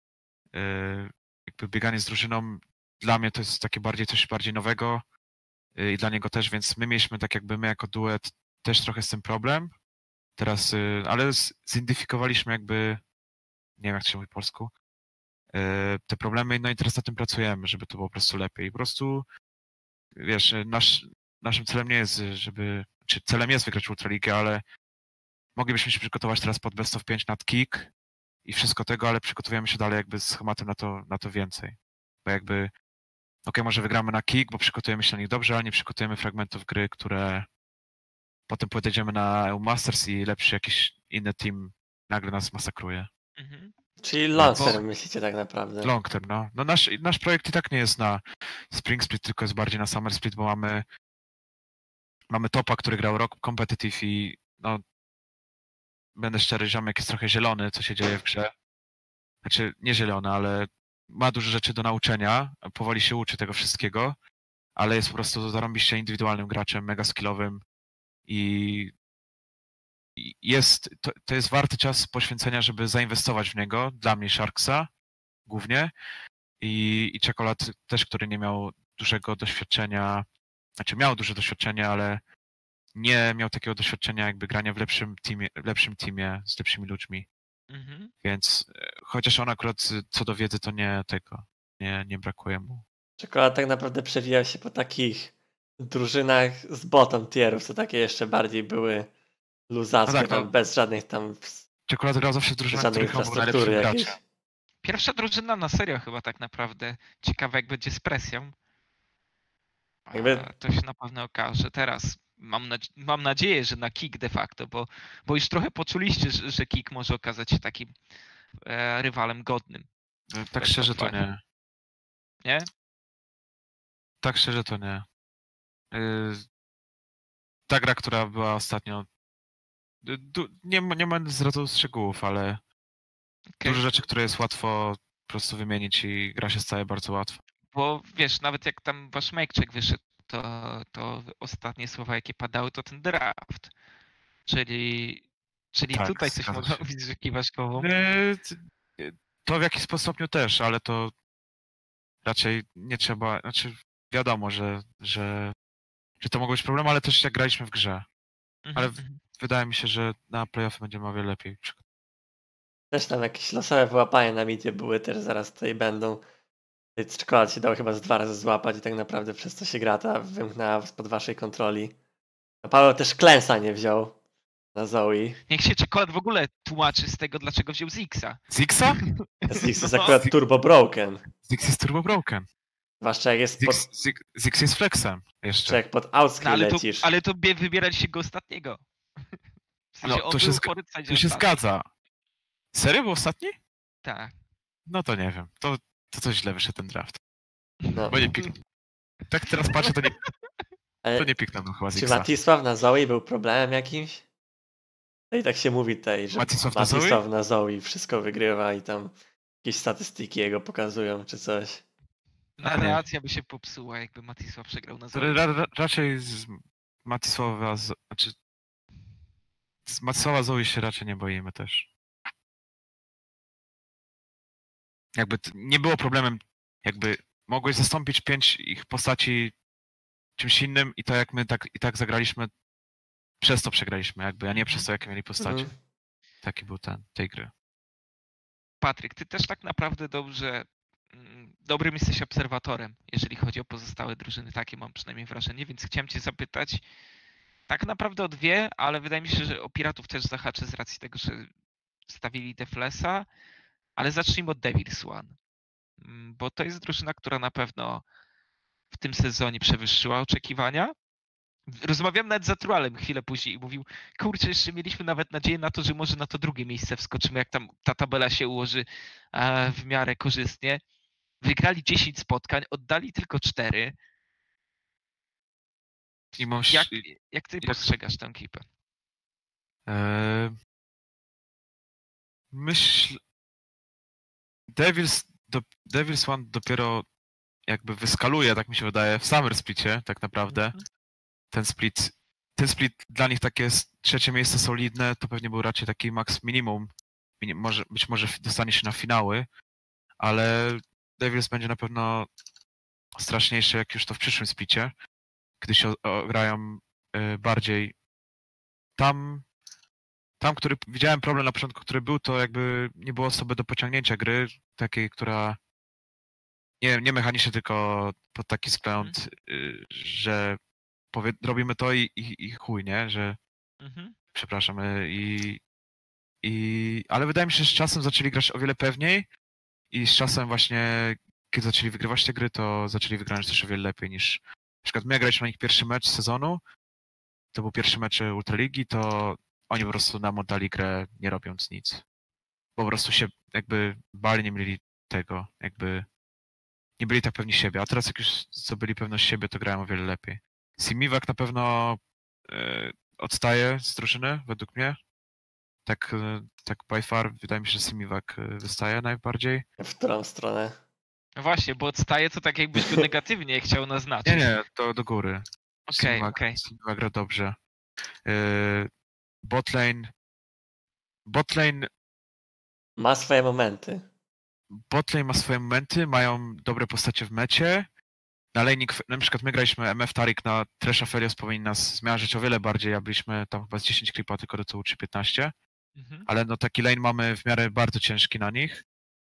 y, jakby bieganie z drużyną, dla mnie to jest takie bardziej coś bardziej nowego y, i dla niego też, więc my mieliśmy tak jakby my jako duet też trochę z tym problem. Teraz, y, ale z- zidentyfikowaliśmy jakby, nie wiem jak to się mówi po polsku, y, te problemy, no i teraz nad tym pracujemy, żeby to było po prostu lepiej. Po prostu, wiesz, y, nasz, naszym celem nie jest, y, żeby, czy celem jest wygrać Ultraligę, ale moglibyśmy się przygotować teraz pod best of pięć nad kick i wszystko tego, ale przygotowujemy się dalej jakby z schematem na to, na to więcej. Bo jakby, okej, może wygramy na kick, bo przygotujemy się na nich dobrze, ale nie przygotujemy fragmentów gry, które potem podejdziemy na E U Masters i lepszy jakiś inny team nagle nas masakruje. Mhm. Czyli long Bo- term myślicie tak naprawdę. Long term, no. No nasz, nasz projekt i tak nie jest na Spring Split, tylko jest bardziej na Summer Split, bo mamy mamy topa, który grał rok competitive i no będę szczery, ziomek jest trochę zielony, co się dzieje w grze. Znaczy, nie zielony, ale ma dużo rzeczy do nauczenia, powoli się uczy tego wszystkiego, ale jest po prostu zarąbiście indywidualnym graczem, mega skillowym i i jest, to, to jest warty czas poświęcenia, żeby zainwestować w niego, dla mnie Sharksa głównie i, i Czekolad też, który nie miał dużego doświadczenia, znaczy miał duże doświadczenie, ale nie miał takiego doświadczenia jakby grania w lepszym teamie, w lepszym teamie z lepszymi ludźmi. Mhm. Więc e, chociaż on akurat y, co do wiedzy, to nie tego, nie, nie brakuje mu. Czekolad tak naprawdę przewijał się po takich drużynach z bottom tierów, co takie jeszcze bardziej były luzackie, No tak, tam no. bez żadnych tam Czekolad grał zawsze w drużynach, żadnej których on był infrastruktury najlepszym jakiejś. graczem. Pierwsza drużyna na serio chyba tak naprawdę. Ciekawe jak będzie z presją. Jakby- A to się na pewno okaże. Teraz mam, nadzie- mam nadzieję, że na Kick de facto, bo, bo już trochę poczuliście, że, że Kick może okazać się takim e, rywalem godnym. E, Tak Bez szczerze to top five. nie. Nie? Tak szczerze to nie. Y, Ta gra, która była ostatnio, y, du- nie, ma- nie będę zdradzał szczegółów, ale Okej. dużo rzeczy, które jest łatwo po prostu wymienić i gra się staje bardzo łatwo. Bo wiesz, nawet jak tam wasz Mejczek wyszedł, to, to ostatnie słowa jakie padały, to ten draft. Czyli, czyli Tak, tutaj coś zgadza mogło się. być, że kiwasz głową. Y, t- y, To w jakiś stopniu też, ale to raczej nie trzeba, znaczy wiadomo, że, że, że to mogą być problemy, ale też jak graliśmy w grze. Mhm, ale w- mhm. Wydaje mi się, że na playoffy będziemy o wiele lepiej. Też tam jakieś losowe wyłapania na midzie były, też zaraz tutaj będą. Więc Czekolad się dał chyba z dwa razy złapać i tak naprawdę przez to się gra ta wymknęła spod waszej kontroli. A Paweł też klęsa nie wziął na Zoe. Niech się czekolad w ogóle tłumaczy z tego, dlaczego wziął Zixa. Zixa? Zix jest No. akurat turbo broken. Zix jest turbo broken. Zwłaszcza jak jest pod, Zix, Zix, Zix jest flexem czy jeszcze. jak pod No, outscreen ale, to, lecisz. ale to bie- wybieraliście go ostatniego. W sensie No, on to się był zga- w Fortnite To się ostatni. zgadza. Serio był ostatni? Tak. No to nie wiem. To, to coś źle wyszedł ten draft. No. Bo nie pik... Tak teraz patrzę, to nie, Ale to nie piknąłem chyba czy Zixa. Matisław na Zoe był problemem jakimś? No i tak się mówi tutaj, że Matisław na Zoe? Matisław na Zoe wszystko wygrywa i tam jakieś statystyki jego pokazują czy coś. Narracja by się popsuła, jakby Matisław przegrał na To Zoe. ra, ra, raczej z Matisława, z, znaczy z Matisława Zoe się raczej nie boimy też. Jakby t- nie było problemem, jakby mogłeś zastąpić pięć ich postaci czymś innym i to jak my tak i tak zagraliśmy, przez to przegraliśmy jakby, a nie przez to jakie mieli postacie. Mhm. Taki był ten, tej gry. Patryk, ty też tak naprawdę dobrze, mm, dobrym jesteś obserwatorem, jeżeli chodzi o pozostałe drużyny. Takie mam przynajmniej wrażenie, więc chciałem cię zapytać tak naprawdę o dwie, ale wydaje mi się, że o Piratów też zahaczę z racji tego, że stawili Deflesa, ale zacznijmy od Devils One, Mm, bo to jest drużyna, która na pewno w tym sezonie przewyższyła oczekiwania. Rozmawiałem nawet z Atralem chwilę później i mówił, kurczę, jeszcze mieliśmy nawet nadzieję na to, że może na to drugie miejsce wskoczymy, jak tam ta tabela się ułoży e, w miarę korzystnie. Wygrali dziesięć spotkań, oddali tylko cztery. I mam ś- Jak, i- jak ty jak- postrzegasz tę ekipę? Eee, myśl... Devils, do, Devils One dopiero jakby wyskaluje, tak mi się wydaje, w Summer Splicie tak naprawdę. Mhm. Ten split, ten split dla nich takie jest trzecie miejsce solidne, to pewnie był raczej taki max minimum. Minim, może, być może f- dostanie się na finały, ale Devils będzie na pewno straszniejszy jak już to w przyszłym splicie, gdy się o- o- grają y, bardziej. Tam, tam, który widziałem problem na początku, który był, to jakby nie było osoby do pociągnięcia gry, takiej, która nie, nie mechanicznie, tylko pod taki wzgląd, y, że powie, robimy to i, i, i chuj, nie? Że Mhm. przepraszam. y, I, i, ale wydaje mi się, że z czasem zaczęli grać o wiele pewniej i z czasem właśnie, kiedy zaczęli wygrywać te gry, to zaczęli wygrywać też o wiele lepiej niż... Na przykład my jak graliśmy na nich pierwszy mecz sezonu, to był pierwszy mecz Ultraligi, to oni po prostu nam oddali grę nie robiąc nic. Po prostu się jakby bali, nie mieli tego, jakby nie byli tak pewni siebie, a teraz jak już zdobyli pewność siebie, to grają o wiele lepiej. Simiwak na pewno e, odstaje z drużyny, według mnie. Tak, e, tak by far wydaje mi się, że Simiwak e, wystaje najbardziej. W którą stronę? No właśnie, bo odstaje to tak jakbyś go negatywnie chciał naznaczyć. Nie, nie, do, do góry. Okej, Simiwak, okej. Simiwak gra dobrze. E, botlane Botlane Ma swoje momenty. Botlane ma swoje momenty, mają dobre postacie w mecie na laning, na przykład my graliśmy M F Tarik na Trash Aphelios, powinien nas zmiażdżyć o wiele bardziej, ja byliśmy tam chyba z dziesięć creepa tylko do tyłu, czy piętnaście, Mhm. ale no taki lane mamy w miarę bardzo ciężki na nich,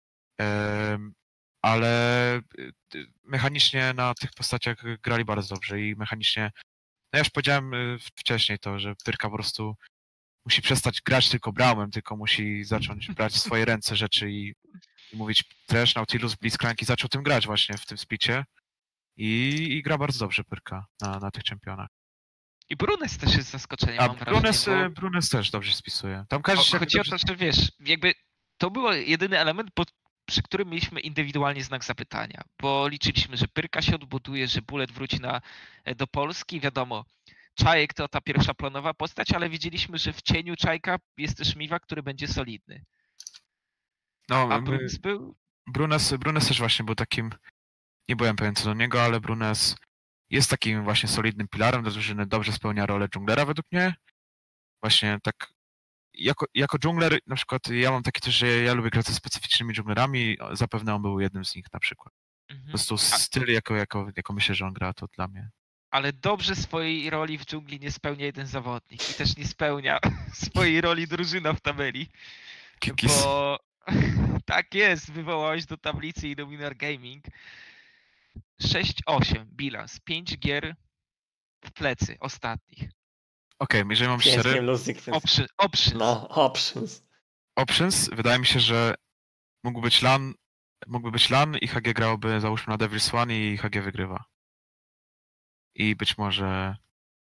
Em, ale y, y, mechanicznie na tych postaciach grali bardzo dobrze i mechanicznie, no ja już powiedziałem y, wcześniej to, że Pyrka po prostu musi przestać grać tylko Braumem, tylko musi zacząć brać w swoje ręce rzeczy i, i mówić Trash, Nautilus, Blitzcrank i zaczął tym grać właśnie w tym splicie. I, i gra bardzo dobrze Pyrka na, na tych czempionach. I Brunes też jest zaskoczeniem, A mam wrażenie. Brunes, bo... y, Brunes też dobrze się spisuje. Tam każdy się Chodzi o dobrze... to, że wiesz, jakby to był jedyny element, pod, przy którym mieliśmy indywidualnie znak zapytania, bo liczyliśmy, że Pyrka się odbuduje, że Bullet wróci na, do Polski, wiadomo, Czajek to ta pierwsza planowa postać, ale wiedzieliśmy, że w cieniu Czajka jest też Miwa, który będzie solidny. No, A my, Brunes był... Brunes, Brunes też właśnie był takim, nie byłem pewien co do niego, ale Brunes jest takim właśnie solidnym pilarem do drużyny, dobrze spełnia rolę dżunglera według mnie. Właśnie tak, jako, jako dżungler na przykład ja mam takie też, że ja lubię grać ze specyficznymi dżunglerami, zapewne on był jednym z nich na przykład. Po Mhm. prostu styl, jako, jako, jako myślę, że on gra, to dla mnie. Ale dobrze swojej roli w dżungli nie spełnia jeden zawodnik i też nie spełnia swojej roli drużyna w tabeli. Kikis. Bo tak jest, wywołałeś do tablicy Illuminar Gaming. sześć osiem bilans, pięć gier w plecy ostatnich. Okej, okay, jeżeli mam Pięć szczery, game losing, więc... Option, options. No, options. options, wydaje mi się, że mógł być LAN, mógłby być LAN i H G grałoby załóżmy na Devil's One i H G wygrywa. I być może...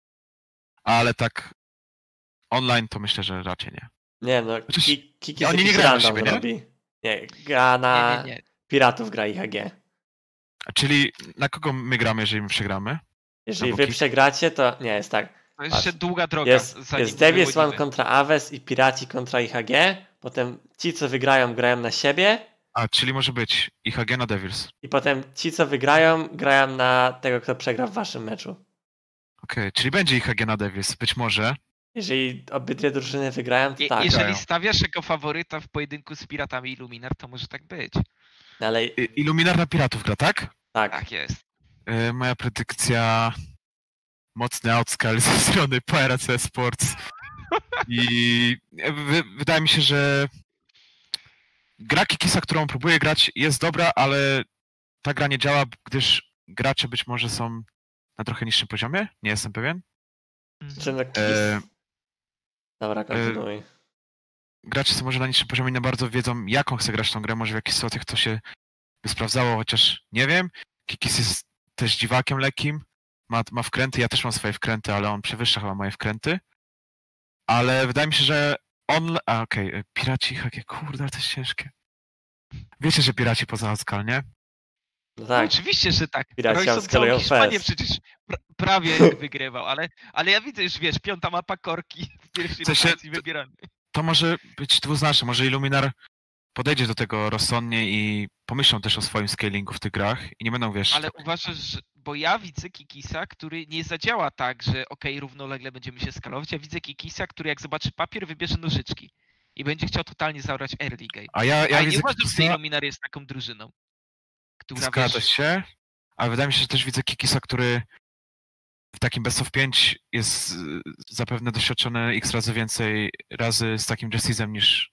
Ale tak online to myślę, że raczej nie. Nie no, Chociaż Ki- Kiki oni nie jakiś grają na random siebie, nie? robi. Nie, gra na Nie, nie, nie. Piratów gra I H G. Czyli na kogo my gramy, jeżeli my przegramy? Jeżeli Albo wy Kik- przegracie, to nie jest tak. To jest jeszcze długa droga. Jest, zanim jest Devil's One wychodzimy. kontra Aves i Piraci kontra I H G. Potem ci, co wygrają, grają na siebie. A, czyli może być I H G na Devils. I potem ci, co wygrają, grają na tego, kto przegra w waszym meczu. Okej, okay, czyli będzie I H G na Devils, być może. Jeżeli obydwie drużyny wygrają, to Je, tak. jeżeli grają. stawiasz jako faworyta w pojedynku z Piratami Illuminar, to może tak być. No ale I- Illuminar na Piratów gra, tak? tak. Tak jest. Yy, moja predykcja... Mocny outscale ze strony Pirates Esports. I wy, wydaje mi się, że gra Kikisa, którą próbuję grać, jest dobra, ale ta gra nie działa, gdyż gracze być może są na trochę niższym poziomie. Nie jestem pewien. Mhm. Czy na Kiki... E, Dobra, kontynuuj. gracze są może na niższym poziomie, nie bardzo wiedzą, jaką chce grać tą grę. Może w jakichś sytuacjach to się by sprawdzało, chociaż nie wiem. Kikis jest też dziwakiem lekkim. Ma, ma wkręty, ja też mam swoje wkręty, ale on przewyższa chyba moje wkręty. Ale wydaje mi się, że on... A okej, okay. Piraci, jakie kurde, ale to jest ciężkie. Wiecie, że Piraci poza Outscale, nie? No No tak. oczywiście, że tak. Piraci Royson outscalują całą Hiszpanię F S. przecież pra, prawie wygrywał, ale, ale ja widzę już, wiesz, piąta mapa korki w pierwszej W sensie, rotacji wybierany. To może być dwuznaczne. Może Illuminar podejdzie do tego rozsądnie i pomyślą też o swoim scalingu w tych grach i nie będą, wiesz... Ale uważasz, że... Bo ja widzę Kikisa, który nie zadziała tak, że okej, okay, równolegle będziemy się skalować. Ja widzę Kikisa, który jak zobaczy papier, wybierze nożyczki. I będzie chciał totalnie zabrać early game. A ja, ja A widzę nie uważam, że Kikisa, Illuminar jest taką drużyną, która zgadza wiesz... się, ale wydaje mi się, że też widzę Kikisa, który w takim best of pięć jest y, zapewne doświadczony x razy więcej razy z takim Jesse'em niż,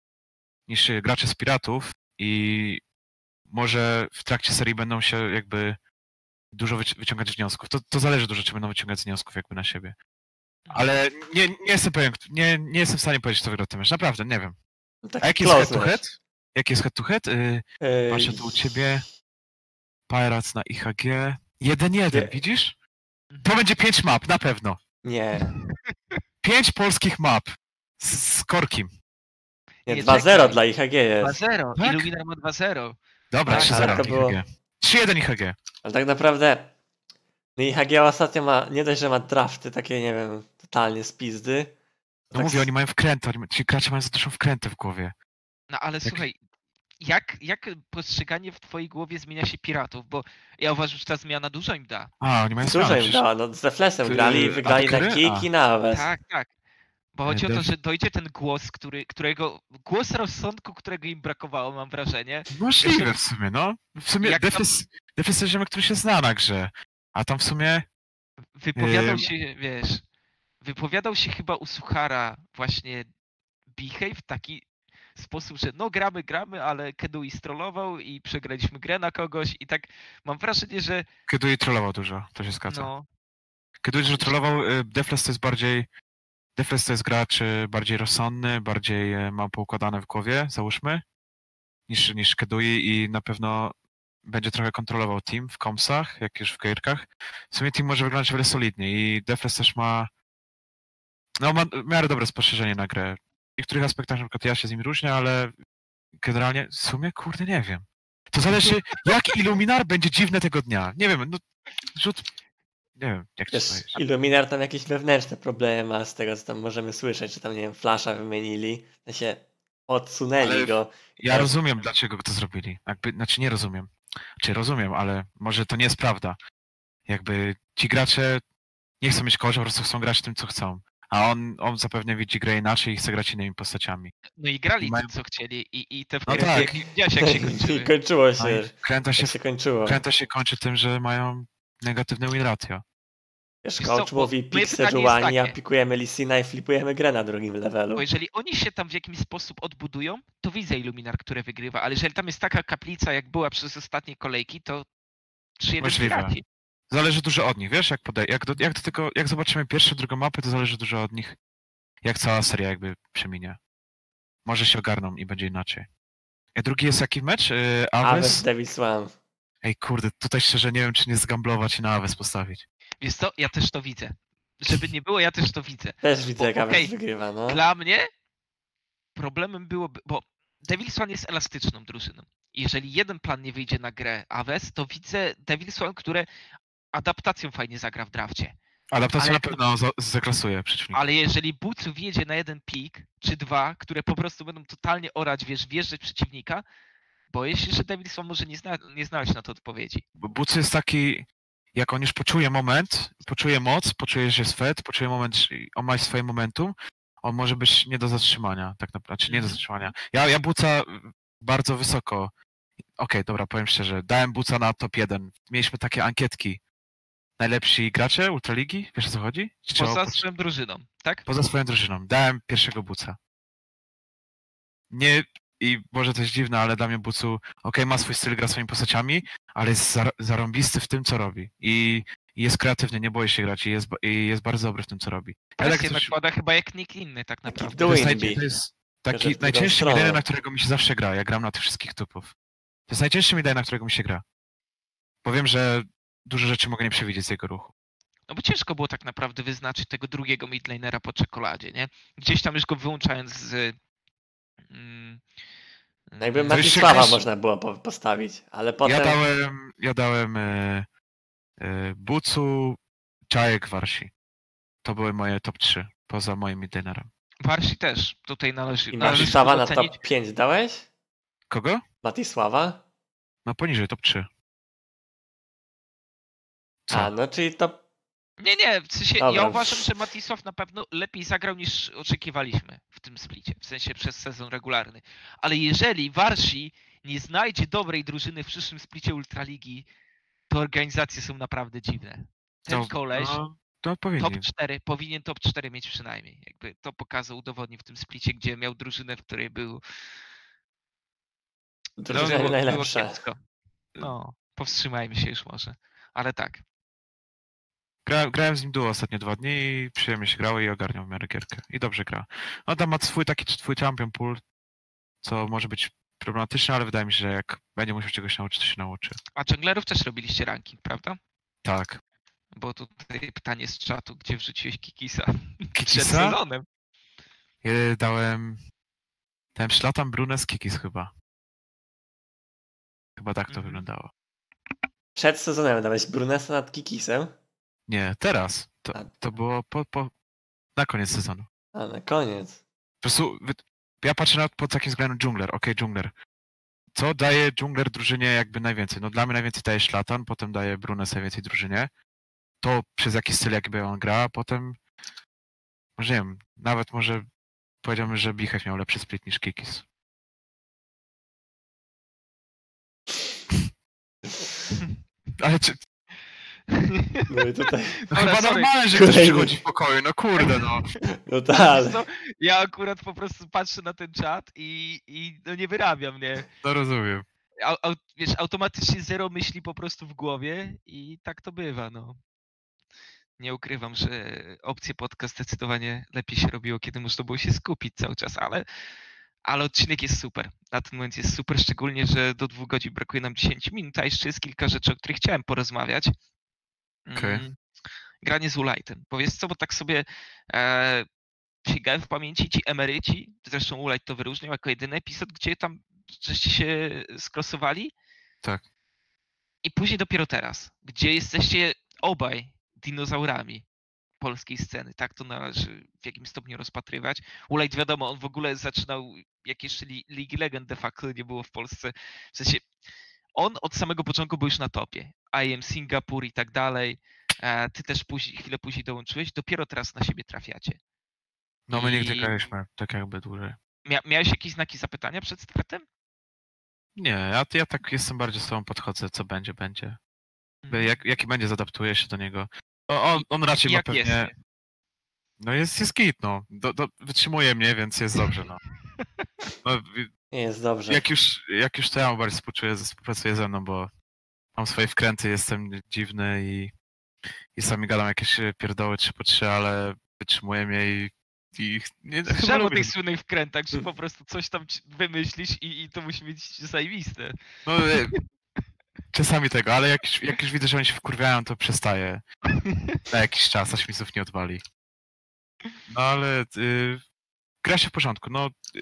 niż gracze z Piratów i może w trakcie serii będą się jakby dużo wyci- wyciągać wniosków. To, to zależy dużo, czy będą wyciągać wniosków jakby na siebie. Ale nie, nie jestem pewien, nie, nie jestem w stanie powiedzieć, kto wygra ten mecz. Naprawdę, nie wiem. No tak A jaki jest head to close head? Jaki jest head to head? Yy, Ej, patrzę tu u ciebie. Pirates na I H G. jeden jeden, Nie. widzisz? To będzie pięć map, na pewno. Nie. Pięć polskich map. Z, z korkim. Nie, Nie, dwa zero czekaj. dla I H G dwa jest. zero. Tak? Illuminar ma dwa zero. Dobra, Tak, trzy ale zero to było- I H G. trzy jeden I H G. Ale tak naprawdę no I H G ostatnio ma, nie dość, że ma drafty takie, nie wiem, totalnie z pizdy. No tak mówię, s- oni mają wkręty, oni, ci gracze mają za dużą wkrętę w głowie. No ale słuchaj, jak, jak postrzeganie w twojej głowie zmienia się Piratów? Bo ja uważam, że ta zmiana dużo im da. A, oni mają Dużo zmianę im przecież. dała, no ze Flesem Ty- grali i a wygrali na Dokery? Kik A. i na Aves. Tak, tak. Bo chodzi o E, to, def- że dojdzie ten głos, który, którego, głos rozsądku, którego im brakowało, mam wrażenie. Możliwe w sumie, no. W sumie Jak Def tam- jest, Defles to jest ziomek, który się zna na grze. A tam w sumie... Wypowiadał Ym. się, wiesz, wypowiadał się chyba u Suchara właśnie Behave w taki sposób, że no gramy, gramy, ale Kedui strollował i przegraliśmy grę na kogoś i tak mam wrażenie, że Kedui trollował dużo, to się zgadza. no, Kedui dużo trollował, y, Defles to jest bardziej... Defles to jest gracz y, bardziej rozsądny, bardziej y, ma poukładane w głowie, załóżmy, niż, niż Kedui i na pewno będzie trochę kontrolował team w kompsach, jak już w gierkach. W sumie team może wyglądać wiele solidnie i Defles też ma no ma w miarę dobre spostrzeżenie na grę. W niektórych aspektach na przykład ja się z nim różnię, ale generalnie w sumie kurde nie wiem. To zależy jak Illuminar będzie dziwne tego dnia. Nie wiem, no rzut... Nie wiem, jak to Wiesz, powiedzieć. Illuminar tam jakieś wewnętrzne problemy ma z tego, co tam możemy słyszeć, że tam, nie wiem, Flasha wymienili, to się odsunęli Ale go. Ja Tak. rozumiem, dlaczego to zrobili. Jakby, znaczy nie rozumiem. Czy rozumiem, ale może to nie jest prawda. Jakby ci gracze nie chcą mieć kogoś, po prostu chcą grać tym, co chcą. A on, on zapewne widzi grę inaczej i chce grać innymi postaciami. no i grali I mają- tym, co chcieli i, i te No wkręty, tak. jak, widziałeś jak się kończyły. I kończyło No się, i Kręta się, jak się kończyło. kręta się kończy tym, że mają negatywny win ratio. Wiesz, Wiesz co, coach bo mówi moje pick pytanie jest Sejuani, a takie. pikujemy Lissina i flipujemy grę na drugim levelu. Bo jeżeli oni się tam w jakimś sposób odbudują, to widzę Illuminar, które wygrywa, ale jeżeli tam jest taka kaplica, jak była przez ostatnie kolejki, to trzy jeden Możliwe. traci. Zależy dużo od nich, wiesz, jak, podej- jak, do, jak do tego, jak zobaczymy pierwszą, drugą mapę, to zależy dużo od nich, jak cała seria jakby przeminie. Może się ogarną i będzie inaczej. A drugi jest jaki mecz? Yy, Aves Aves? Devil Swan. Ej kurde, tutaj szczerze nie wiem, czy nie zgamblować i na Aves postawić. Wiesz co, ja też to widzę. Żeby nie było, ja też to widzę. Też widzę, jak Bo, Aves okej, wygrywa, no. Dla mnie problemem byłoby, bo Devil Swan jest elastyczną drużyną. Jeżeli jeden plan nie wyjdzie na grę Aves, to widzę Devil Swan, które adaptacją fajnie zagra w drafcie. Adaptacja Ale- na pewno za- zaklasuje przeciwnika. Ale jeżeli Bucu wjedzie na jeden pik, czy dwa, które po prostu będą totalnie orać, wiesz, wjeżdżać przeciwnika, boję się, że Devil Swan może nie, zna, nie znaleźć na to odpowiedzi. Bo Bucy jest taki, jak on już poczuje moment, poczuje moc, poczuje, że jest fed, poczuje moment, że on ma swoje momentum, on może być nie do zatrzymania, tak naprawdę, czy nie do Mhm. zatrzymania. Ja, ja Buca bardzo wysoko, okej, dobra, powiem szczerze, dałem Buca na top jeden. Mieliśmy takie ankietki. Najlepsi gracze Ultraligi, wiesz o co chodzi? Czy trzeba Poza oprócz- swoją drużyną, tak? Poza swoją drużyną. Dałem pierwszego Buca. Nie, i może to jest dziwne, ale dla mnie Bucu, okej, ma swój styl, gra swoimi postaciami, ale jest zar- zarąbisty w tym, co robi. I, i jest kreatywny, nie boi się grać i jest, ba- i jest bardzo dobry w tym, co robi. Ja tak Presję coś- nakłada chyba jak nikt inny tak Taki naprawdę. to jest, Doing naj- B. to jest Tylko, że taki w drugą najcięższy stronę. midlane, na którego mi się zawsze gra. Ja gram na tych wszystkich typów. To jest najcięższy midlane, na którego mi się gra. Bo wiem, że dużo rzeczy mogę nie przewidzieć z jego ruchu. No bo ciężko było tak naprawdę wyznaczyć tego drugiego midlanera po czekoladzie, nie? Gdzieś tam już go wyłączając z... Mm, No jakby mm, To jeszcze Matisława też- można było po- postawić, ale potem... Ja dałem, ja dałem e, e, Bucu, Czajek, Warsi. To były moje top trzy, poza moim midlanerem. Warsi też tutaj należy, I należy Matisława na docenić. top pięć dałeś? Kogo? Matisława? No poniżej, top trzy. Co? A, no czyli top... Nie, nie, w sensie Dobra. ja uważam, że Matisław na pewno lepiej zagrał niż oczekiwaliśmy w tym splicie, w sensie przez sezon regularny. Ale jeżeli Warsi nie znajdzie dobrej drużyny w przyszłym splicie Ultraligi, to organizacje są naprawdę dziwne. Ten To- koleś, No, to powinni. top cztery, powinien top cztery mieć przynajmniej. Jakby to pokazał, udowodnił w tym splicie, gdzie miał drużynę, w której był... Drużyna było, było najlepsza. kiepsko. No, powstrzymajmy się już może. Ale tak. Gra, grałem z nim duo ostatnie dwa dni i przyjemnie się grało i ogarniał w miarę gierkę. I dobrze gra. No tam ma swój taki swój champion pool, co może być problematyczne, ale wydaje mi się, że jak będzie musiał czegoś nauczyć, to się nauczy. A junglerów też robiliście ranking, prawda? Tak. Bo tutaj pytanie z czatu, gdzie wrzuciłeś Kikisa? Przed Kikisa? sezonem. Ja dałem... Dałem Szlatan, Brunes, Kikis chyba. Chyba tak to Mhm. wyglądało. Przed sezonem dałeś Brunesa nad Kikisem? Nie, teraz. To, A. to było po, po, na koniec sezonu. A, na koniec. Po prostu wy- ja patrzę na pod takim względem dżungler. Okej, dżungler. Co daje dżungler drużynie jakby najwięcej? No dla mnie najwięcej daje Szlatan, potem daje Brunes najwięcej drużynie. To przez jaki styl jakby on gra, a potem może nie wiem, nawet może powiedziałbym, że Bichew miał lepszy split niż Kikis. Ale czy, No i tutaj, no Dobra, chyba sorry. normalne, że ktoś Kolejny. przychodzi w pokoju, no kurde no. no tak, Wiesz co, ja akurat po prostu patrzę na ten czat i, i no nie wyrabiam, nie? To rozumiem. Au, au, wiesz, automatycznie zero myśli po prostu w głowie i tak to bywa, no. Nie ukrywam, że opcję podcast zdecydowanie lepiej się robiło, kiedy można było się skupić cały czas, ale, ale odcinek jest super. Na ten moment jest super, szczególnie, że do dwóch godzin brakuje nam dziesięć minut, a jeszcze jest kilka rzeczy, o których chciałem porozmawiać. Okej. Mm, Granie z Ulightem. Powiedz co, bo tak sobie e, sięgałem w pamięci ci emeryci, zresztą Ulight to wyróżniał jako jedyny epizod, gdzie tam żeście się skrosowali. Tak. I później dopiero teraz, gdzie jesteście obaj dinozaurami polskiej sceny. Tak to należy w jakimś stopniu rozpatrywać. Ulight wiadomo, on w ogóle zaczynał, jak jeszcze Ligi Legend de facto nie było w Polsce. W sensie, on od samego początku był już na topie. I am Singapur i tak dalej. E, Ty też później, chwilę później dołączyłeś. Dopiero teraz na siebie trafiacie. No my nigdy I- graliśmy tak jakby dłużej. Mia miałeś jakieś znaki zapytania przed startem? Nie, ja, ja tak jestem bardziej z tobą podchodzę, co będzie, będzie. Mhm. Jak, jaki będzie, zadaptuję się do niego. O, on, on raczej ma Jak pewnie... jest? No jest, jest git, no. Do, do, wytrzymuje mnie, więc jest dobrze, no. no wi- nie jest dobrze. jak, już, jak już to ja mu bardziej współczuję, współpracuję ze mną, bo mam swoje wkręty, jestem dziwny i, i sami gadam jakieś pierdoły trzy po trzy, ale wytrzymuje mnie i, i nie, chyba Słyszałem o lubię. tych słynnych wkrętach, że po prostu coś tam ci wymyślisz i, i to musi być zajebiste. No, e, czasami tego, ale jak, już- jak już widzę, że oni się wkurwiają, to przestaję na jakiś czas, aż mi znów nie odwali. No ale y, gra się w porządku, no y,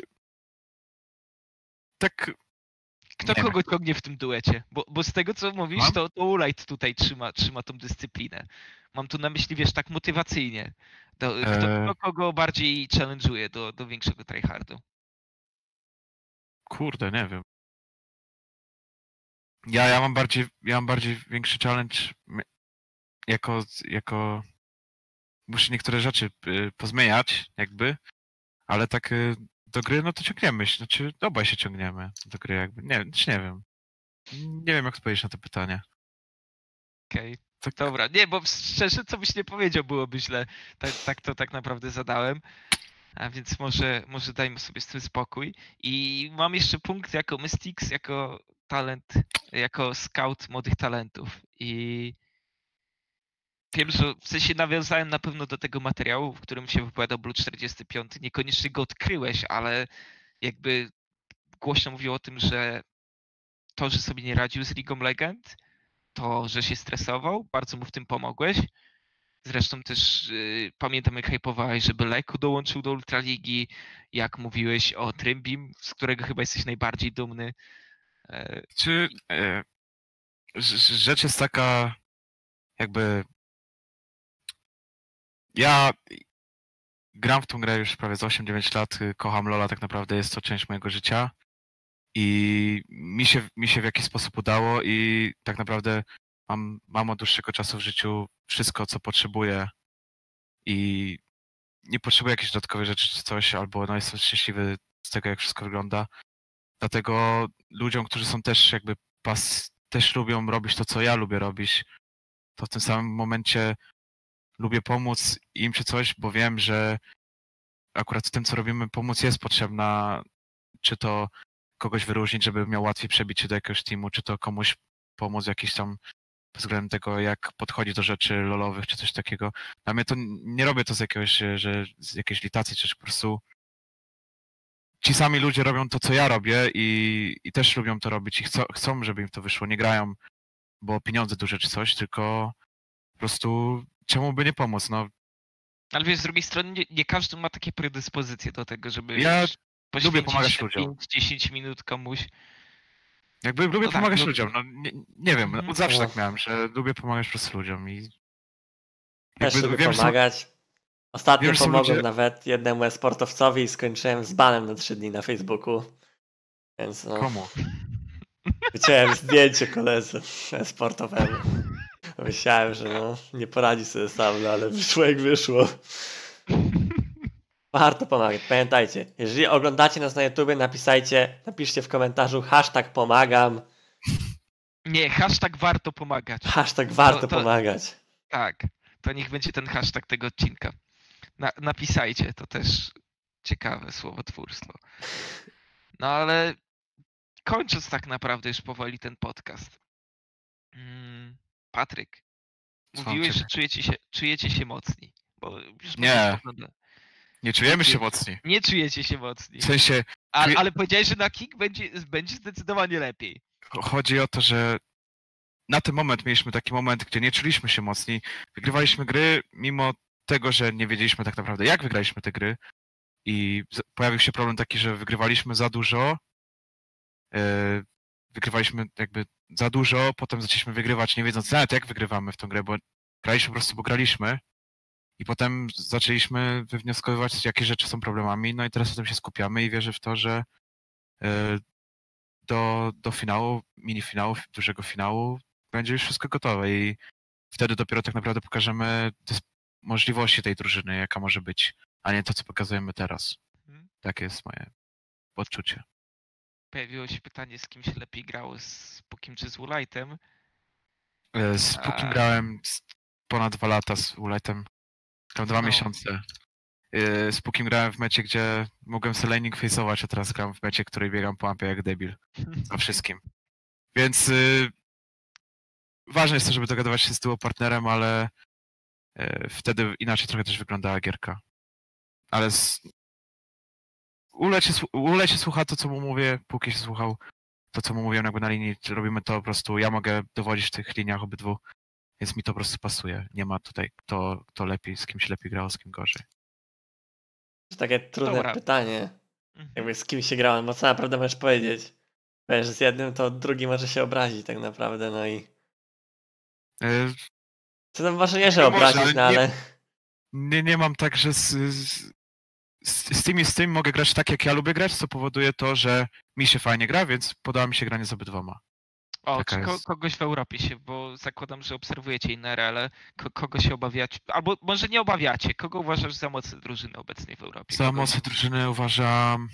tak Kto Nie kogo ciągnie w tym duecie? Bo, bo z tego co mówisz, Mam? to, to Ulight tutaj trzyma, trzyma tą dyscyplinę. Mam tu na myśli, wiesz, tak motywacyjnie. To, kto, Eee. kto kogo bardziej challenge'uje do, do większego tryhardu? kurde, nie wiem. Ja, ja mam bardziej, ja mam bardziej większy challenge m- jako, jako muszę niektóre rzeczy y, pozmieniać, jakby, ale tak y, do gry, no to ciągniemy się, znaczy obaj się ciągniemy do gry, jakby, nie, znaczy nie wiem. Nie wiem, jak odpowiedzieć na to pytanie. Okej, Tak, dobra. Nie, bo szczerze, co byś nie powiedział, byłoby źle. Tak, tak to tak naprawdę zadałem. A więc może, może dajmy sobie z tym spokój. I mam jeszcze punkt jako Mystics, jako talent, jako scout młodych talentów. I wiem, że w sensie nawiązałem na pewno do tego materiału, w którym się wypowiadał Blue czterdziesty pięć. Niekoniecznie go odkryłeś, ale jakby głośno mówił o tym, że to, że sobie nie radził z League of Legends, to, że się stresował, bardzo mu w tym pomogłeś. Zresztą też yy, pamiętam, jak hypowałeś, żeby Leku dołączył do Ultraligi, jak mówiłeś o Trymbim, z którego chyba jesteś najbardziej dumny. E, Czy e, rz- rz- rzecz jest taka, jakby ja gram w tą grę już prawie z osiem dziewięć lat, y, kocham LoL'a, tak naprawdę jest to część mojego życia i mi się, mi się w jakiś sposób udało i tak naprawdę mam, mam od dłuższego czasu w życiu wszystko, co potrzebuję i nie potrzebuję jakichś dodatkowych rzeczy czy coś, albo no jestem szczęśliwy z tego, jak wszystko wygląda. Dlatego ludziom, którzy są też jakby pas, też lubią robić to, co ja lubię robić, to w tym samym momencie lubię pomóc im czy coś, bo wiem, że akurat w tym, co robimy, pomoc jest potrzebna, czy to kogoś wyróżnić, żeby miał łatwiej przebić się do jakiegoś teamu, czy to komuś pomóc jakiś tam pod względem tego, jak podchodzi do rzeczy lolowych, czy coś takiego. Dla mnie to nie robię to z jakiegoś, że z jakiejś litacji, czy po prostu ci sami ludzie robią to, co ja robię i, i też lubią to robić i chcą, chcą, żeby im to wyszło. Nie grają, bo pieniądze duże czy coś, tylko po prostu czemu by nie pomóc, no. ale wiesz, z drugiej strony nie, nie każdy ma takie predyspozycje do tego, żeby Ja wiesz, poświęcić pomagać ludziom. pięć dziesięć minut komuś. Jakby lubię No tak, pomagać no- ludziom, no nie, nie wiem, Mhm. od zawsze No. tak miałem, że lubię pomagać po prostu ludziom i Też jakby lubię wiem, że są- pomagać. Ostatnio wiem, że są pomogłem ludzie- nawet jednemu e-sportowcowi i skończyłem z banem na trzy dni na Facebooku. Więc no, komu? wyciąłem zdjęcie koledze e-sportowemu. Myślałem, że no, nie poradzi sobie sam, no, ale wyszło jak wyszło. Warto pomagać. Pamiętajcie, jeżeli oglądacie nas na YouTubie, napisajcie, napiszcie w komentarzu hashtag pomagam. Nie, hashtag warto pomagać. Hashtag warto To- to- pomagać. Tak, to niech będzie ten hashtag tego odcinka. Na, napisajcie, to też ciekawe słowotwórstwo. No ale kończąc tak naprawdę już powoli ten podcast. Mm, Patryk, Co mam mówiłeś, że ciebie? czujecie się, czujecie się mocni. Bo już Nie. pogląda- Nie czujemy się Nie. mocni. Nie czujecie się mocni. W sensie A, czuję- ale powiedziałeś, że na kick będzie, będzie zdecydowanie lepiej. chodzi o to, że na ten moment mieliśmy taki moment, gdzie nie czuliśmy się mocni. Wygrywaliśmy gry, mimo tego, że nie wiedzieliśmy tak naprawdę, jak wygraliśmy te gry. I z- pojawił się problem taki, że wygrywaliśmy za dużo. Yy, wygrywaliśmy jakby za dużo, potem zaczęliśmy wygrywać, nie wiedząc nawet, jak wygrywamy w tą grę, bo graliśmy po prostu, bo graliśmy. I potem zaczęliśmy wywnioskowywać, jakie rzeczy są problemami, no i teraz na tym się skupiamy i wierzę w to, że yy, do, do finału, mini-finału, dużego finału będzie już wszystko gotowe i wtedy dopiero tak naprawdę pokażemy dys- możliwości tej drużyny, jaka może być, a nie to, co pokazujemy teraz. Mhm. Takie jest moje odczucie. Pojawiło się pytanie, z kim się lepiej grało, z Pukim czy z Woolightem. E, Z Pukim A. grałem z ponad dwa lata, z Uletem. Tam dwa No. miesiące. E, Z Pukim grałem w mecie, gdzie mogłem sobie laning face'ować, a teraz gram w mecie, której biegam po ampie jak debil. Za wszystkim. Więc y, ważne jest to, żeby dogadywać się z duo partnerem, ale y, wtedy inaczej trochę też wyglądała gierka. Ale z... Ule, się, słu- Ule się słucha to, co mu mówię, póki się słuchał to, co mu mówiłem jakby na linii, robimy to po prostu, ja mogę dowodzić w tych liniach obydwu, więc mi to po prostu pasuje. Nie ma tutaj kto, kto lepiej, z kim się lepiej grało, z kim gorzej. To takie trudne Dobra. pytanie. Mhm. Jakby z kim się grałem, bo co naprawdę możesz powiedzieć? Wiesz, z jednym to drugi może się obrazić tak naprawdę, no i... Y, Co tam może nie, że No może, obrazić, ale no nie- ale... Nie, nie mam tak, że z, z, z, z tym i z tym mogę grać tak, jak ja lubię grać, co powoduje to, że mi się fajnie gra, więc podoba mi się granie z obydwoma. O, Taka czy ko- jest. kogoś w Europie się, bo zakładam, że obserwujecie inne R L, ko- kogo się obawiacie, albo może nie obawiacie, kogo uważasz za mocne drużyny obecnej w Europie? Za Kogo- mocne drużyny uważam...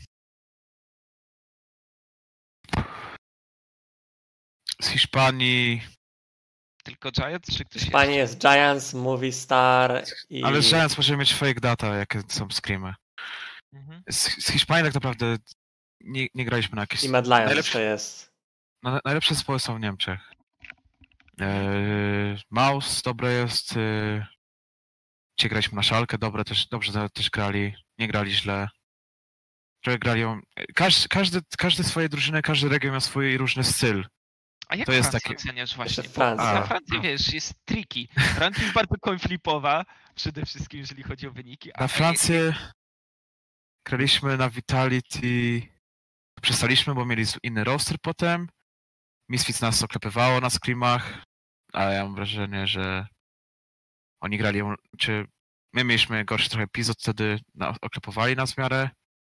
Z Hiszpanii, Tylko Giants, czy ktoś W Hiszpanii jeszcze? jest Giants, Movie Star i... ale z Giants możemy mieć fake data, jakie są screamy. Mhm. Z, z Hiszpanii tak naprawdę nie, nie graliśmy na jakieś... I Mad Lions najlepsze, to jest. na, najlepsze zespoły są w Niemczech. Eee, Maus dobre jest. Eee, Gdzie graliśmy na Szalkę, dobre też, dobrze też grali, nie grali źle. Trochę grali ją... Każdy, każdy, każdy swoje drużyny, każdy region ma swój różny styl. A jak To jest Francję takie- oceniasz właśnie? Bo Francja. na A, Francję, no. wiesz, jest tricky. Francja jest bardzo konflipowa, przede wszystkim jeżeli chodzi o wyniki. a- Na Francję graliśmy na Vitality. Przestaliśmy, bo mieli inny roster potem. Misfits nas oklepywało na scrimach, ale ja mam wrażenie, że oni grali, ją- czy my mieliśmy gorszy trochę epizod, wtedy na, oklepowali nas w miarę.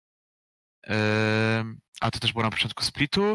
Ym, a to też było na początku splitu.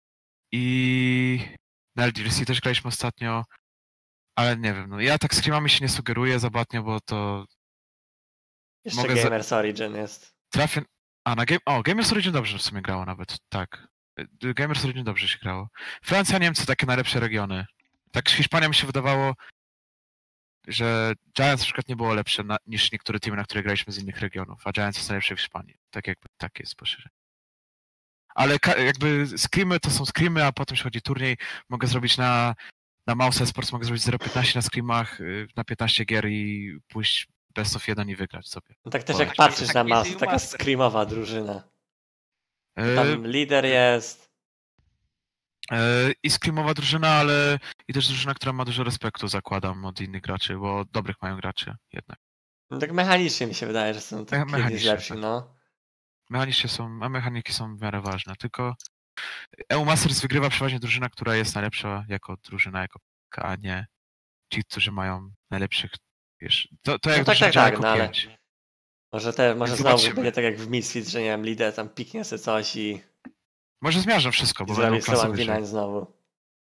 I na L D C też graliśmy ostatnio, ale nie wiem, no ja tak scrimami się nie sugeruję zabatnio, bo to Jeszcze mogę za- Gamers Origin jest. trafię... A, na game... O, Gamers Origin dobrze w sumie grało nawet, tak. Y, Gamers Origin dobrze się grało. Francja, Niemcy, takie najlepsze regiony. Tak z Hiszpanią mi się wydawało, że Giants na przykład nie było lepsze na, niż niektóre teamy, na które graliśmy z innych regionów, a Giants jest najlepsze w Hiszpanii. Tak jakby, tak jest poszerzenie. Ale ka- jakby screamy to są screamy, a potem przychodzi turniej. Mogę zrobić na, na Mouse Sports, mogę zrobić zero piętnaście na screamach, y, na piętnaście gier i pójść best of jeden i wygrać sobie. No tak też O, jak tak patrzysz jest- na tak jest masę, i taka Master. screamowa drużyna. Y, Tam lider jest. y, I screamowa drużyna, ale i też drużyna, która ma dużo respektu, zakładam, od innych graczy, bo dobrych mają graczy jednak. No tak mechanicznie mi się wydaje, że są tak jedni z mechanicznie, lepsi, tak. no. Mechanicznie są, a mechaniki są w miarę ważne, tylko E U Masters wygrywa przeważnie drużyna, która jest najlepsza jako drużyna, jako P K, a nie ci, którzy mają najlepszych, wiesz, to, to jak No tak, drużyna tak, działa tak, jako no ale- pięć. Może, te, może Więc znowu zobaczymy. będzie tak jak w Misfits, że nie wiem, lider tam piknie sobie coś i, Może zmiażdżą wszystko, i bo zrobi będą klasy Sołan wyżej. Winine znowu.